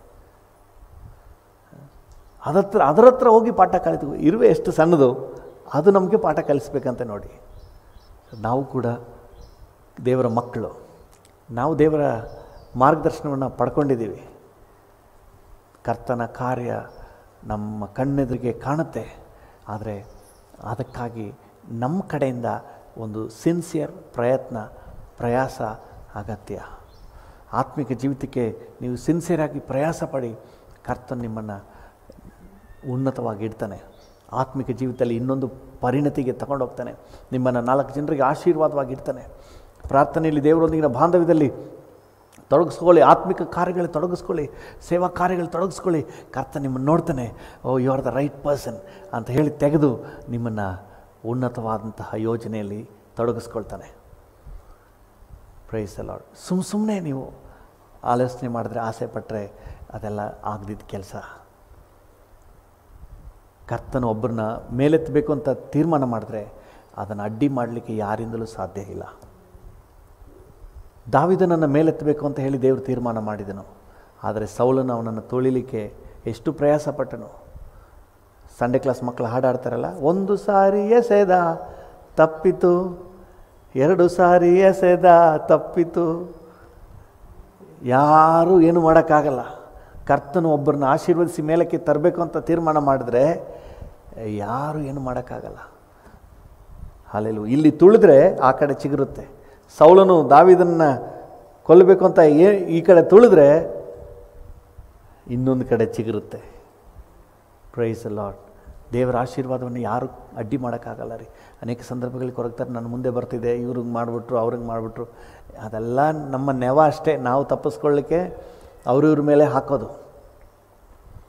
[SPEAKER 2] ಅದರ ಹತ್ರ ಹೋಗಿ ಪಾಠ ಕಲಿತುಕೋ. ಇರುವೆ ಎಷ್ಟು ಸಣ್ಣದು, ಅದು ನಮಗೆ ಪಾಠ ಕಲಿಸ್ಬೇಕಂತ ನೋಡಿ. ನಾವು ಕೂಡ ದೇವರ ಮಕ್ಕಳು, ನಾವು ದೇವರ ಮಾರ್ಗದರ್ಶನವನ್ನು ಪಡ್ಕೊಂಡಿದ್ದೀವಿ. ಕರ್ತನ ಕಾರ್ಯ ನಮ್ಮ ಕಣ್ಣೆದುರಿಗೆ ಕಾಣುತ್ತೆ, ಆದರೆ ಅದಕ್ಕಾಗಿ ನಮ್ಮ ಕಡೆಯಿಂದ ಒಂದು ಸಿನ್ಸಿಯರ್ ಪ್ರಯಾಸ ಅಗತ್ಯ. ಆತ್ಮಿಕ ಜೀವಿತಕ್ಕೆ ನೀವು ಸಿನ್ಸಿಯರಾಗಿ ಪ್ರಯಾಸ ಪಡಿ, ಕರ್ತನ ನಿಮ್ಮನ್ನು ಉನ್ನತವಾಗಿ ಇಡ್ತಾನೆ. ಆತ್ಮಿಕ ಜೀವಿತದಲ್ಲಿ ಇನ್ನೊಂದು ಪರಿಣತಿಗೆ ತಗೊಂಡೋಗ್ತಾನೆ. ನಿಮ್ಮನ್ನು 4 ಜನರಿಗೆ ಆಶೀರ್ವಾದವಾಗಿರ್ತಾನೆ. ಪ್ರಾರ್ಥನೆಯಲ್ಲಿ ದೇವರೊಂದಿಗಿನ ಬಾಂಧವ್ಯದಲ್ಲಿ ತೊಡಗಿಸ್ಕೊಳ್ಳಿ, ಆತ್ಮಿಕ ಕಾರ್ಯಗಳಲ್ಲಿ ತೊಡಗಿಸ್ಕೊಳ್ಳಿ, ಸೇವಾ ಕಾರ್ಯಗಳಲ್ಲಿ ತೊಡಗಿಸ್ಕೊಳ್ಳಿ. ಕರ್ತ ನಿಮ್ಮನ್ನು ನೋಡ್ತಾನೆ. Oh you are the right person ಅಂತ ಹೇಳಿ ತೆಗೆದು ನಿಮ್ಮನ್ನು ಉನ್ನತವಾದಂತಹ ಯೋಜನೆಯಲ್ಲಿ ತೊಡಗಿಸ್ಕೊಳ್ತಾನೆ. Praise the lord. ಸುಮ್ಮನೆ ನೀವು ಆಲೋಚನೆ ಮಾಡಿದ್ರೆ, ಆಸೆ ಪಟ್ಟರೆ ಅದೆಲ್ಲ ಆಗದಿದ್ದ ಕೆಲಸ. ಕರ್ತನು ಒಬ್ಬರನ್ನ ಮೇಲೆತ್ತಬೇಕು ಅಂತ ತೀರ್ಮಾನ ಮಾಡಿದ್ರೆ ಅದನ್ನು ಅಡ್ಡಿ ಮಾಡಲಿಕ್ಕೆ ಯಾರಿಂದಲೂ ಸಾಧ್ಯ ಇಲ್ಲ. ದಾವೀದನನ್ನು ಮೇಲೆತ್ತಬೇಕು ಅಂತ ಹೇಳಿ ದೇವರು ತೀರ್ಮಾನ ಮಾಡಿದನು, ಆದರೆ ಸೌಲನು ಅವನನ್ನು ತುಳಿಲಿಕ್ಕೆ ಎಷ್ಟು ಪ್ರಯಾಸ ಪಟ್ಟನು. ಸಂಡೇ ಕ್ಲಾಸ್ ಮಕ್ಕಳು ಹಾಡಾಡ್ತಾರಲ್ಲ, 1 ಸಾರಿ ಎಸೆದ ತಪ್ಪಿತು, 2 ಸಾರಿ ಎಸೆದ ತಪ್ಪಿತು. ಯಾರೂ ಏನು ಮಾಡೋಕ್ಕಾಗಲ್ಲ. ಕರ್ತನು ಒಬ್ಬರನ್ನ ಆಶೀರ್ವದಿಸಿ ಮೇಲಕ್ಕೆ ತರಬೇಕು ಅಂತ ತೀರ್ಮಾನ ಮಾಡಿದ್ರೆ ಯಾರೂ ಏನು ಮಾಡೋಕ್ಕಾಗಲ್ಲ. ಹಲ್ಲೆಲೂಯಾ. ಇಲ್ಲಿ ತುಳಿದ್ರೆ ಆ ಕಡೆ ಚಿಗುರುತ್ತೆ. ಸೌಲನು ದಾವೀದನ್ನ ಕೊಲ್ಲಬೇಕು ಅಂತ ಈ ಕಡೆ ತುಳಿದ್ರೆ ಇನ್ನೊಂದು ಕಡೆ ಚಿಗುರುತ್ತೆ. Praise the lord. ದೇವರ ಆಶೀರ್ವಾದವನ್ನು ಯಾರು ಅಡ್ಡಿ ಮಾಡೋಕ್ಕಾಗಲ್ಲ ರೀ. ಅನೇಕ ಸಂದರ್ಭಗಳಿಗೆ ಕೊರಗ್ತಾರೆ, ನನ್ನ ಮುಂದೆ ಬರ್ತಿದೆ, ಇವ್ರಿಗೆ ಮಾಡಿಬಿಟ್ರು, ಅವ್ರಿಗೆ ಮಾಡಿಬಿಟ್ರು. ಅದೆಲ್ಲ ನಮ್ಮ ನೆವ ಅಷ್ಟೇ. ನಾವು ತಪ್ಪಿಸ್ಕೊಳ್ಳಿಕ್ಕೆ ಅವ್ರಿವ್ರ ಮೇಲೆ ಹಾಕೋದು.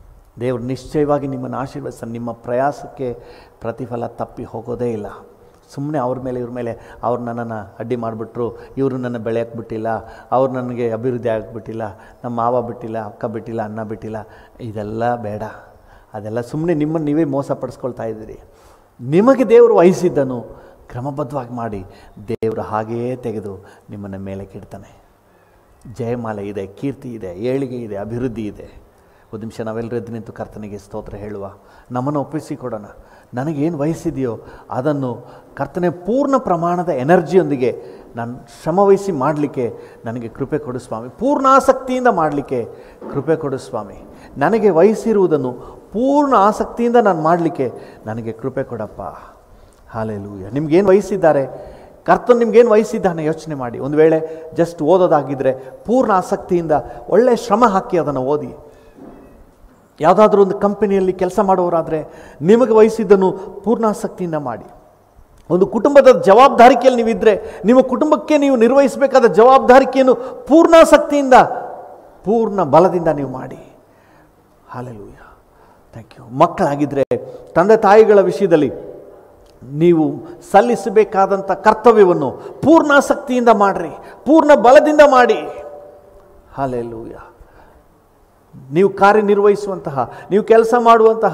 [SPEAKER 2] ದೇವರು ನಿಶ್ಚಯವಾಗಿ ನಿಮ್ಮನ್ನು ಆಶೀರ್ವದಿಸ್ತಾನೆ. ನಿಮ್ಮ ಪ್ರಯಾಸಕ್ಕೆ ಪ್ರತಿಫಲ ತಪ್ಪಿ ಹೋಗೋದೇ ಇಲ್ಲ. ಸುಮ್ಮನೆ ಅವ್ರ ಮೇಲೆ ಇವ್ರ ಮೇಲೆ ಅವ್ರು ನನ್ನನ್ನು ಅಡ್ಡಿ ಮಾಡಿಬಿಟ್ರು, ಇವರು ನನ್ನ ಬೆಳೆಯೋಕ್ಕೆ ಬಿಟ್ಟಿಲ್ಲ, ಅವ್ರು ನನಗೆ ಅಭಿವೃದ್ಧಿ ಆಗಿಬಿಟ್ಟಿಲ್ಲ, ನಮ್ಮ ಮಾವ ಬಿಟ್ಟಿಲ್ಲ, ಅಕ್ಕ ಬಿಟ್ಟಿಲ್ಲ, ಅಣ್ಣ ಬಿಟ್ಟಿಲ್ಲ, ಇದೆಲ್ಲ ಬೇಡ. ಅದೆಲ್ಲ ಸುಮ್ಮನೆ ನಿಮ್ಮನ್ನು ನೀವೇ ಮೋಸ ಪಡಿಸ್ಕೊಳ್ತಾ ಇದ್ದೀರಿ. ನಿಮಗೆ ದೇವರು ವಹಿಸಿದ್ದನ್ನು ಕ್ರಮಬದ್ಧವಾಗಿ ಮಾಡಿ ದೇವರು ಹಾಗೆಯೇ ತೆಗೆದು ನಿಮ್ಮನ್ನು ಮೇಲೆ ಕೆಡ್ತಾನೆ. ಜಯಮಾಲೆ ಇದೆ, ಕೀರ್ತಿ ಇದೆ, ಏಳಿಗೆ ಇದೆ, ಅಭಿವೃದ್ಧಿ ಇದೆ. ಒಂದು ನಿಮಿಷ ನಾವೆಲ್ಲರೂ ಎದ್ದು ನಿಂತು ಕರ್ತನಿಗೆ ಸ್ತೋತ್ರ ಹೇಳುವ. ನಮ್ಮನ್ನು ಒಪ್ಪಿಸಿಕೊಡೋಣ. ನನಗೇನು ವಹಿಸಿದೆಯೋ ಅದನ್ನು ಕರ್ತನೆ ಪೂರ್ಣ ಪ್ರಮಾಣದ ಎನರ್ಜಿಯೊಂದಿಗೆ ನಾನು ಶ್ರಮವಹಿಸಿ ಮಾಡಲಿಕ್ಕೆ ನನಗೆ ಕೃಪೆ ಕೊಡು ಸ್ವಾಮಿ. ಪೂರ್ಣ ಆಸಕ್ತಿಯಿಂದ ಮಾಡಲಿಕ್ಕೆ ಕೃಪೆ ಕೊಡು ಸ್ವಾಮಿ. ನನಗೆ ವಹಿಸಿರುವುದನ್ನು ಪೂರ್ಣ ಆಸಕ್ತಿಯಿಂದ ನಾನು ಮಾಡಲಿಕ್ಕೆ ನನಗೆ ಕೃಪೆ ಕೊಡಪ್ಪ. ಹಾಲೆಲೂಯ. ನಿಮಗೇನು ವಹಿಸಿದ್ದಾರೆ, ಕರ್ತನು ನಿಮಗೇನು ವಹಿಸಿದ್ದಾನೆ ಯೋಚನೆ ಮಾಡಿ. ಒಂದು ವೇಳೆ ಜಸ್ಟ್ ಓದೋದಾಗಿದ್ದರೆ ಪೂರ್ಣ ಆಸಕ್ತಿಯಿಂದ ಒಳ್ಳೆಯ ಶ್ರಮ ಹಾಕಿ ಅದನ್ನು ಓದಿ. ಯಾವುದಾದ್ರೂ ಒಂದು ಕಂಪನಿಯಲ್ಲಿ ಕೆಲಸ ಮಾಡೋರಾದರೆ ನಿಮಗೆ ವಹಿಸಿದ್ದನ್ನು ಪೂರ್ಣಾಸಕ್ತಿಯಿಂದ ಮಾಡಿ. ಒಂದು ಕುಟುಂಬದ ಜವಾಬ್ದಾರಿಕೆಯಲ್ಲಿ ನೀವಿದ್ದರೆ ನಿಮ್ಮ ಕುಟುಂಬಕ್ಕೆ ನೀವು ನಿರ್ವಹಿಸಬೇಕಾದ ಜವಾಬ್ದಾರಿಕೆಯನ್ನು ಪೂರ್ಣಾಸಕ್ತಿಯಿಂದ ಪೂರ್ಣ ಬಲದಿಂದ ನೀವು ಮಾಡಿ. ಹಾಲೆಲೂಯ. Thank you. ಮಕ್ಕಳಾಗಿದ್ದರೆ ತಂದೆ ತಾಯಿಗಳ ವಿಷಯದಲ್ಲಿ ನೀವು ಸಲ್ಲಿಸಬೇಕಾದಂಥ ಕರ್ತವ್ಯವನ್ನು ಪೂರ್ಣಾಸಕ್ತಿಯಿಂದ ಮಾಡಿರಿ, ಪೂರ್ಣ ಬಲದಿಂದ ಮಾಡಿ. ಹಾಲೆಲೂಯ. ನೀವು ಕಾರ್ಯನಿರ್ವಹಿಸುವಂತಹ, ನೀವು ಕೆಲಸ ಮಾಡುವಂತಹ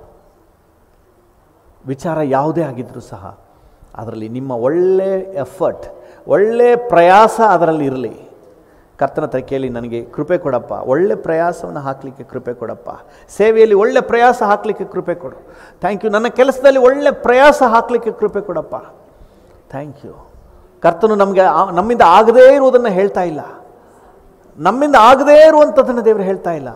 [SPEAKER 2] ವಿಚಾರ ಯಾವುದೇ ಆಗಿದ್ದರೂ ಸಹ ಅದರಲ್ಲಿ ನಿಮ್ಮ ಒಳ್ಳೆ ಎಫರ್ಟ್, ಒಳ್ಳೆ ಪ್ರಯಾಸ ಅದರಲ್ಲಿ ಇರಲಿ. ಕರ್ತನ ಹತ್ರ ಕೇಳಿ, ನನಗೆ ಕೃಪೆ ಕೊಡಪ್ಪ, ಒಳ್ಳೆ ಪ್ರಯಾಸವನ್ನು ಹಾಕಲಿಕ್ಕೆ ಕೃಪೆ ಕೊಡಪ್ಪ. ಸೇವೆಯಲ್ಲಿ ಒಳ್ಳೆ ಪ್ರಯಾಸ ಹಾಕಲಿಕ್ಕೆ ಕೃಪೆ ಕೊಡು. Thank you. ನನ್ನ ಕೆಲಸದಲ್ಲಿ ಒಳ್ಳೆ ಪ್ರಯಾಸ ಹಾಕಲಿಕ್ಕೆ ಕೃಪೆ ಕೊಡಪ್ಪ. Thank you. ಕರ್ತನು ನಮ್ಮಿಂದ ಆಗದೇ ಇರುವುದನ್ನು ಹೇಳ್ತಾ ಇಲ್ಲ, ನಮ್ಮಿಂದ ಆಗದೇ ಇರುವಂಥದ್ದನ್ನು ದೇವರು ಹೇಳ್ತಾ ಇಲ್ಲ.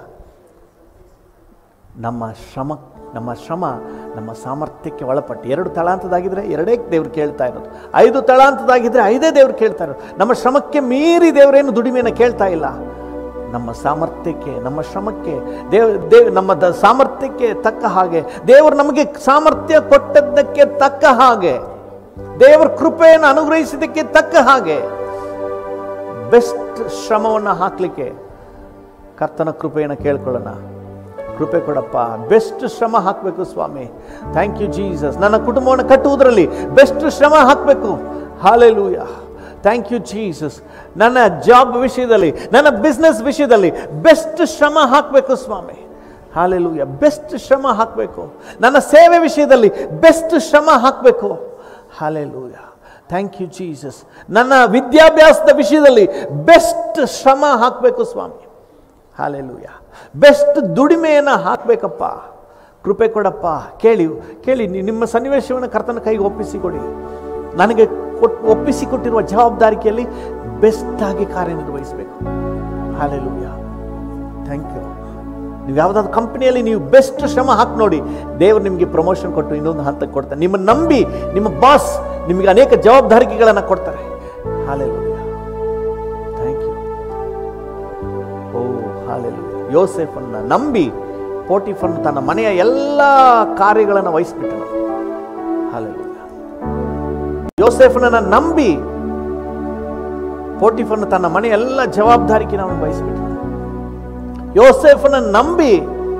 [SPEAKER 2] ನಮ್ಮ ಶ್ರಮ ನಮ್ಮ ಸಾಮರ್ಥ್ಯಕ್ಕೆ ಒಳಪಟ್ಟು 2 ತಳಾಂತದಾಗಿದ್ದರೆ 2 ದೇವ್ರು ಕೇಳ್ತಾ ಇರೋದು, 5 ತಳಾಂತದಾಗಿದ್ದರೆ 5 ದೇವ್ರು ಕೇಳ್ತಾ ಇರೋದು. ನಮ್ಮ ಶ್ರಮಕ್ಕೆ ಮೀರಿ ದೇವರೇನು ದುಡಿಮೆಯನ್ನು ಕೇಳ್ತಾ ಇಲ್ಲ. ನಮ್ಮ ಸಾಮರ್ಥ್ಯಕ್ಕೆ, ನಮ್ಮ ಶ್ರಮಕ್ಕೆ, ನಮ್ಮ ಸಾಮರ್ಥ್ಯಕ್ಕೆ ತಕ್ಕ ಹಾಗೆ, ದೇವರು ನಮಗೆ ಸಾಮರ್ಥ್ಯ ಕೊಟ್ಟದ್ದಕ್ಕೆ ತಕ್ಕ ಹಾಗೆ, ದೇವರ ಕೃಪೆಯನ್ನು ಅನುಗ್ರಹಿಸಿದ್ದಕ್ಕೆ ತಕ್ಕ ಹಾಗೆ ಬೆಸ್ಟ್ ಶ್ರಮವನ್ನು ಹಾಕಲಿಕ್ಕೆ ಕರ್ತನ ಕೃಪೆಯನ್ನು ಕೇಳ್ಕೊಳ್ಳೋಣ. ಕೃಪೆ ಕೊಡಪ್ಪ. ಬೆಸ್ಟ್ ಶ್ರಮ ಹಾಕಬೇಕು ಸ್ವಾಮಿ. Thank you Jesus. ನನ್ನ ಕುಟುಂಬವನ್ನು ಕಟ್ಟುವುದರಲ್ಲಿ ಬೆಸ್ಟ್ ಶ್ರಮ ಹಾಕಬೇಕು. ಹಾಲೆಲೂಯ. Thank you Jesus. ನನ್ನ ಜಾಬ್ ವಿಷಯದಲ್ಲಿ, ನನ್ನ ಬಿಸ್ನೆಸ್ ವಿಷಯದಲ್ಲಿ ಬೆಸ್ಟ್ ಶ್ರಮ ಹಾಕಬೇಕು ಸ್ವಾಮಿ. ಹಾಲೆಲೂಯ. ಬೆಸ್ಟ್ ಶ್ರಮ ಹಾಕಬೇಕು. ನನ್ನ ಸೇವೆ ವಿಷಯದಲ್ಲಿ ಬೆಸ್ಟ್ ಶ್ರಮ ಹಾಕಬೇಕು. ಹಾಲೆಲೂಯ. Thank you Jesus. ನನ್ನ ವಿದ್ಯಾಭ್ಯಾಸದ ವಿಷಯದಲ್ಲಿ ಬೆಸ್ಟ್ ಶ್ರಮ ಹಾಕಬೇಕು ಸ್ವಾಮಿ. ಹಾಲೆಲೂಯ. ಬೆಸ್ಟ್ ದುಡಿಮೆಯನ್ನು ಹಾಕಬೇಕಪ್ಪ. ಕೃಪೆ ಕೊಡಪ್ಪ. ಕೇಳಿ ನಿಮ್ಮ ಸನ್ನಿವೇಶವನ್ನು ಕರ್ತನ ಕೈಗೆ ಒಪ್ಪಿಸಿಕೊಡಿ. ನನಗೆ ಒಪ್ಪಿಸಿಕೊಟ್ಟಿರುವ ಜವಾಬ್ದಾರಿಕೆಯಲ್ಲಿ ಬೆಸ್ಟಾಗಿ ಕಾರ್ಯನಿರ್ವಹಿಸಬೇಕು. ಹಾಲೆಲೂಯ. Thank you. ನೀವು ಯಾವುದಾದ್ರು ಕಂಪನಿಯಲ್ಲಿ ನೀವು ಬೆಸ್ಟ್ ಶ್ರಮ ಹಾಕಿ ನೋಡಿ, ದೇವರು ನಿಮಗೆ ಪ್ರಮೋಷನ್ ಕೊಟ್ಟು ಇನ್ನೊಂದು ಹಂತಕ್ಕೆ ಕೊಡ್ತಾರೆ. ನಿಮ್ಮ ನಂಬಿ ನಿಮ್ಮ ಬಾಸ್ ನಿಮಗೆ ಅನೇಕ ಜವಾಬ್ದಾರಿಕೆಗಳನ್ನು ಕೊಡ್ತಾರೆ. Hallelujah. Thank you. Oh hallelujah. ಯೋಸೇಫನ್ನು ನಂಬಿ ಪೋಟಿಫರನು ತನ್ನ ಮನೆಯ ಎಲ್ಲ ಕಾರ್ಯಗಳನ್ನು ವಹಿಸಿಬಿಟ್ಟನು. ಹಾಲೆಲೂಯ. ಯೋಸೇಫನನ್ನು ನಂಬಿ ಪೋಟಿಫರನು ತನ್ನ ಮನೆಯ ಎಲ್ಲ ಜವಾಬ್ದಾರಿಕೆಯನ್ನು ವಹಿಸಿಬಿಟ್ಟನು. ಯೋಸೇಫನನ್ನು ನಂಬಿ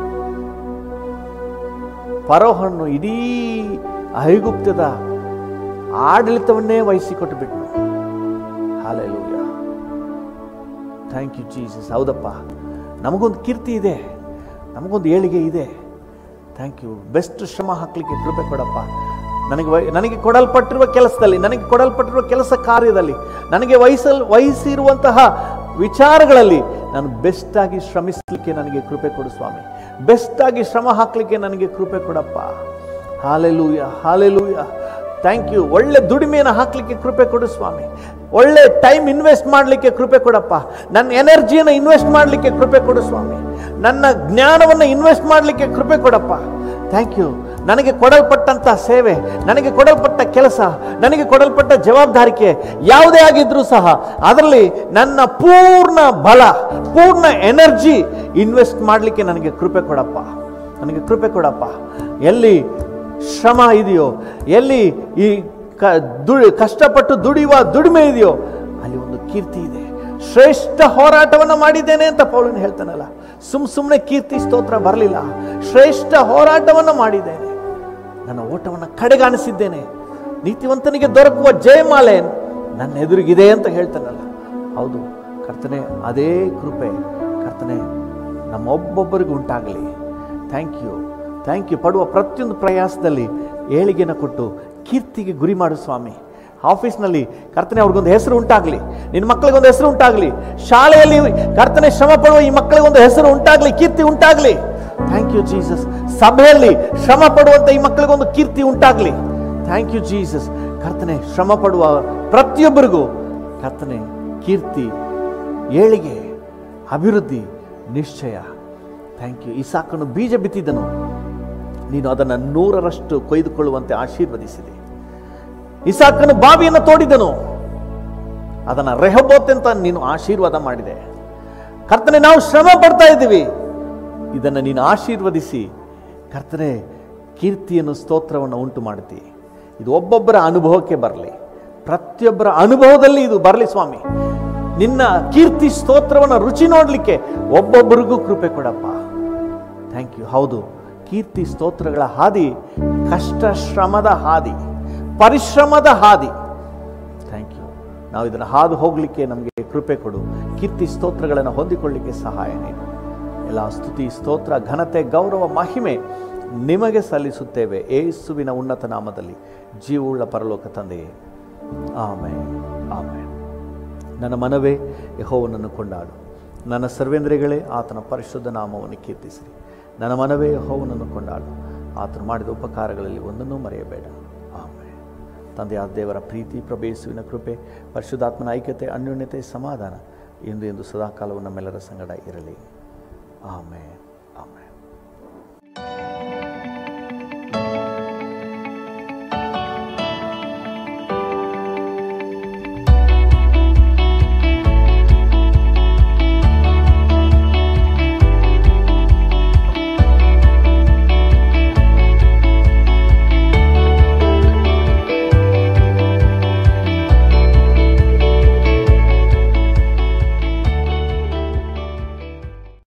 [SPEAKER 2] ಫರೋಹನು ಇಡೀ ಐಗುಪ್ತದ ಆಡಳಿತವನ್ನೇ ವಹಿಸಿಕೊಟ್ಟು ಬಿಟ್ಟನು. ಹಾಲೆಲೂಯ. Thank you Jesus. ಹೌದಪ್ಪ, ನಮಗೊಂದು ಕೀರ್ತಿ ಇದೆ, ನಮಗೊಂದು ಏಳಿಗೆ ಇದೆ. Thank you. ಬೆಸ್ಟ್ ಶ್ರಮ ಹಾಕಲಿಕ್ಕೆ ಕೃಪೆ ಕೊಡಪ್ಪ. ನನಗೆ ಕೊಡಲ್ಪಟ್ಟಿರುವ ಕೆಲಸದಲ್ಲಿ, ನನಗೆ ಕೊಡಲ್ಪಟ್ಟಿರುವ ಕೆಲಸ ಕಾರ್ಯದಲ್ಲಿ, ನನಗೆ ವಹಿಸಿರುವಂತಹ ವಿಚಾರಗಳಲ್ಲಿ ನಾನು ಬೆಸ್ಟಾಗಿ ಶ್ರಮಿಸಲಿಕ್ಕೆ ನನಗೆ ಕೃಪೆ ಕೊಡು ಸ್ವಾಮಿ. ಬೆಸ್ಟಾಗಿ ಶ್ರಮ ಹಾಕಲಿಕ್ಕೆ ನನಗೆ ಕೃಪೆ ಕೊಡಪ್ಪ. ಹಾಲೆಲೂಯ. ಹಾಲೆಲೂಯ. Thank you. ಒಳ್ಳೆ ದುಡಿಮೆಯನ್ನು ಹಾಕಲಿಕ್ಕೆ ಕೃಪೆ ಕೊಡು ಸ್ವಾಮಿ. ಒಳ್ಳೆ ಟೈಮ್ ಇನ್ವೆಸ್ಟ್ ಮಾಡಲಿಕ್ಕೆ ಕೃಪೆ ಕೊಡಪ್ಪ. ನನ್ನ ಎನರ್ಜಿಯನ್ನು ಇನ್ವೆಸ್ಟ್ ಮಾಡಲಿಕ್ಕೆ ಕೃಪೆ ಕೊಡು ಸ್ವಾಮಿ. ನನ್ನ ಜ್ಞಾನವನ್ನು ಇನ್ವೆಸ್ಟ್ ಮಾಡಲಿಕ್ಕೆ ಕೃಪೆ ಕೊಡಪ್ಪ. Thank you. ನನಗೆ ಕೊಡಲ್ಪಟ್ಟಂಥ ಸೇವೆ, ನನಗೆ ಕೊಡಲ್ಪಟ್ಟ ಕೆಲಸ, ನನಗೆ ಕೊಡಲ್ಪಟ್ಟ ಜವಾಬ್ದಾರಿಕೆ ಯಾವುದೇ ಆಗಿದ್ರೂ ಸಹ ಅದರಲ್ಲಿ ನನ್ನ ಪೂರ್ಣ ಬಲ, ಪೂರ್ಣ ಎನರ್ಜಿ ಇನ್ವೆಸ್ಟ್ ಮಾಡಲಿಕ್ಕೆ ನನಗೆ ಕೃಪೆ ಕೊಡಪ್ಪ. ನನಗೆ ಕೃಪೆ ಕೊಡಪ್ಪ. ಎಲ್ಲಿ ಶ್ರಮ ಇದೆಯೋ, ಎಲ್ಲಿ ಈ ಕಷ್ಟಪಟ್ಟು ದುಡಿಯುವ ದುಡಿಮೆ ಇದೆಯೋ ಅಲ್ಲಿ ಒಂದು ಕೀರ್ತಿ ಇದೆ. ಶ್ರೇಷ್ಠ ಹೋರಾಟವನ್ನು ಮಾಡಿದ್ದೇನೆ ಅಂತ ಪೌಲನು ಹೇಳ್ತಾನಲ್ಲ. ಸುಮ್ಮನೆ ಕೀರ್ತಿ ಸ್ತೋತ್ರ ಬರಲಿಲ್ಲ. ಶ್ರೇಷ್ಠ ಹೋರಾಟವನ್ನು ಮಾಡಿದ್ದೇನೆ, ನನ್ನ ಓಟವನ್ನು ಕಡೆಗಾಣಿಸಿದ್ದೇನೆ. ನೀತಿವಂತನಿಗೆ ದೊರಕುವ ಜಯಮಾಲೆ ನನ್ನ ಎದುರಿಗಿದೆ ಅಂತ ಹೇಳ್ತಾನಲ್ಲ. ಹೌದು ಕರ್ತನೆ, ಅದೇ ಕೃಪೆ ಕರ್ತನೆ ನಮ್ಮೊಬ್ಬೊಬ್ಬರಿಗೂ ಉಂಟಾಗಲಿ. Thank you. ಪಡುವ ಪ್ರತಿಯೊಂದು ಪ್ರಯಾಸದಲ್ಲಿ ಏಳಿಗೆನ ಕೊಟ್ಟು ಕೀರ್ತಿಗೆ ಗುರಿ ಮಾಡು ಸ್ವಾಮಿ. ಆಫೀಸ್ನಲ್ಲಿ ಕರ್ತನೆ ಅವ್ರಿಗೊಂದು ಹೆಸರು ಉಂಟಾಗಲಿ, ನಿನ್ನ ಮಕ್ಕಳಿಗೊಂದು ಹೆಸರು ಉಂಟಾಗಲಿ, ಶಾಲೆಯಲ್ಲಿ ಕರ್ತನೆ ಶ್ರಮ ಪಡುವ ಈ ಮಕ್ಕಳಿಗೊಂದು ಹೆಸರು ಉಂಟಾಗಲಿ, ಕೀರ್ತಿ ಉಂಟಾಗಲಿ. Thank you Jesus. ಸಭೆಯಲ್ಲಿ ಶ್ರಮ ಪಡುವಂಥ ಈ ಮಕ್ಕಳಿಗೊಂದು ಕೀರ್ತಿ ಉಂಟಾಗಲಿ. Thank you Jesus. ಕರ್ತನೆ ಶ್ರಮ ಪಡುವ ಪ್ರತಿಯೊಬ್ಬರಿಗೂ ಕರ್ತನೆ ಕೀರ್ತಿ, ಏಳಿಗೆ, ಅಭಿವೃದ್ಧಿ ನಿಶ್ಚಯ. Thank you. ಇಸಾಕನು ಬೀಜ ಬಿತ್ತಿದ್ದನು, ನೀನು ಅದನ್ನು 100ರಷ್ಟು ಕೊಯ್ದುಕೊಳ್ಳುವಂತೆ ಆಶೀರ್ವದಿಸಿದೆ. ಇಸಾಕನು ಬಾವಿಯನ್ನು ತೋಡಿದನು, ಅದನ್ನು ರೆಹಬೋತ್ ಅಂತ ನೀನು ಆಶೀರ್ವಾದ ಮಾಡಿದೆ. ಕರ್ತನೆ ನಾವು ಶ್ರಮ ಪಡ್ತಾ ಇದ್ದೀವಿ, ಇದನ್ನು ನೀನು ಆಶೀರ್ವದಿಸಿ ಕರ್ತನೆ ಕೀರ್ತಿಯನ್ನು ಸ್ತೋತ್ರವನ್ನು ಉಂಟು ಮಾಡುತ್ತಿ. ಇದು ಒಬ್ಬೊಬ್ಬರ ಅನುಭವಕ್ಕೆ ಬರಲಿ, ಪ್ರತಿಯೊಬ್ಬರ ಅನುಭವದಲ್ಲಿ ಇದು ಬರಲಿ ಸ್ವಾಮಿ. ನಿನ್ನ ಕೀರ್ತಿ ಸ್ತೋತ್ರವನ್ನು ರುಚಿ ನೋಡಲಿಕ್ಕೆ ಒಬ್ಬೊಬ್ಬರಿಗೂ ಕೃಪೆ ಕೊಡಪ್ಪ. Thank you. ಹೌದು, ಕೀರ್ತಿ ಸ್ತೋತ್ರಗಳ ಹಾದಿ ಕಷ್ಟ ಶ್ರಮದ ಹಾದಿ, ಪರಿಶ್ರಮದ ಹಾದಿ. Thank you. ನಾವು ಇದನ್ನು ಹಾದು ಹೋಗಲಿಕ್ಕೆ ನಮಗೆ ಕೃಪೆ ಕೊಡು. ಕೀರ್ತಿ ಸ್ತೋತ್ರಗಳನ್ನು ಹೊಂದಿಕೊಳ್ಳಲಿಕ್ಕೆ ಸಹಾಯ ನೀಡು. ಎಲ್ಲ ಸ್ತುತಿ ಸ್ತೋತ್ರ ಘನತೆ ಗೌರವ ಮಹಿಮೆ ನಿಮಗೆ ಸಲ್ಲಿಸುತ್ತೇವೆ ಯೇಸುವಿನ ಉನ್ನತ ನಾಮದಲ್ಲಿ, ಜೀವವುಳ್ಳ ಪರಲೋಕ ತಂದೆಯೇ. Amen, amen. ನನ್ನ ಮನವೇ ಯೆಹೋವನನ್ನು ಕೊಂಡಾಡು, ನನ್ನ ಸರ್ವೇಂದ್ರಿಯಗಳೇ ಆತನ ಪರಿಶುದ್ಧ ನಾಮವನ್ನು ಕೀರ್ತಿಸಿರಿ. ನನ್ನ ಮನವೇ ಯೆಹೋವನನ್ನು ಕೊಂಡಾಡು, ಆತನು ಮಾಡಿದ ಉಪಕಾರಗಳಲ್ಲಿ ಒಂದನ್ನೂ ಮರೆಯಬೇಡ. ಆಮೆನ್. ತಂದೆಯಾದ ದೇವರ ಪ್ರೀತಿ, ಪ್ರಭು ಯೇಸುವಿನ ಕೃಪೆ, ಪರಿಶುದ್ಧಾತ್ಮನ ಐಕ್ಯತೆ, ಅನ್ಯೋನ್ಯತೆ, ಸಮಾಧಾನ ಎಂದು ಸದಾಕಾಲವು ನಮ್ಮೆಲ್ಲರ ಸಂಗಡ ಇರಲಿ. Amen, amen.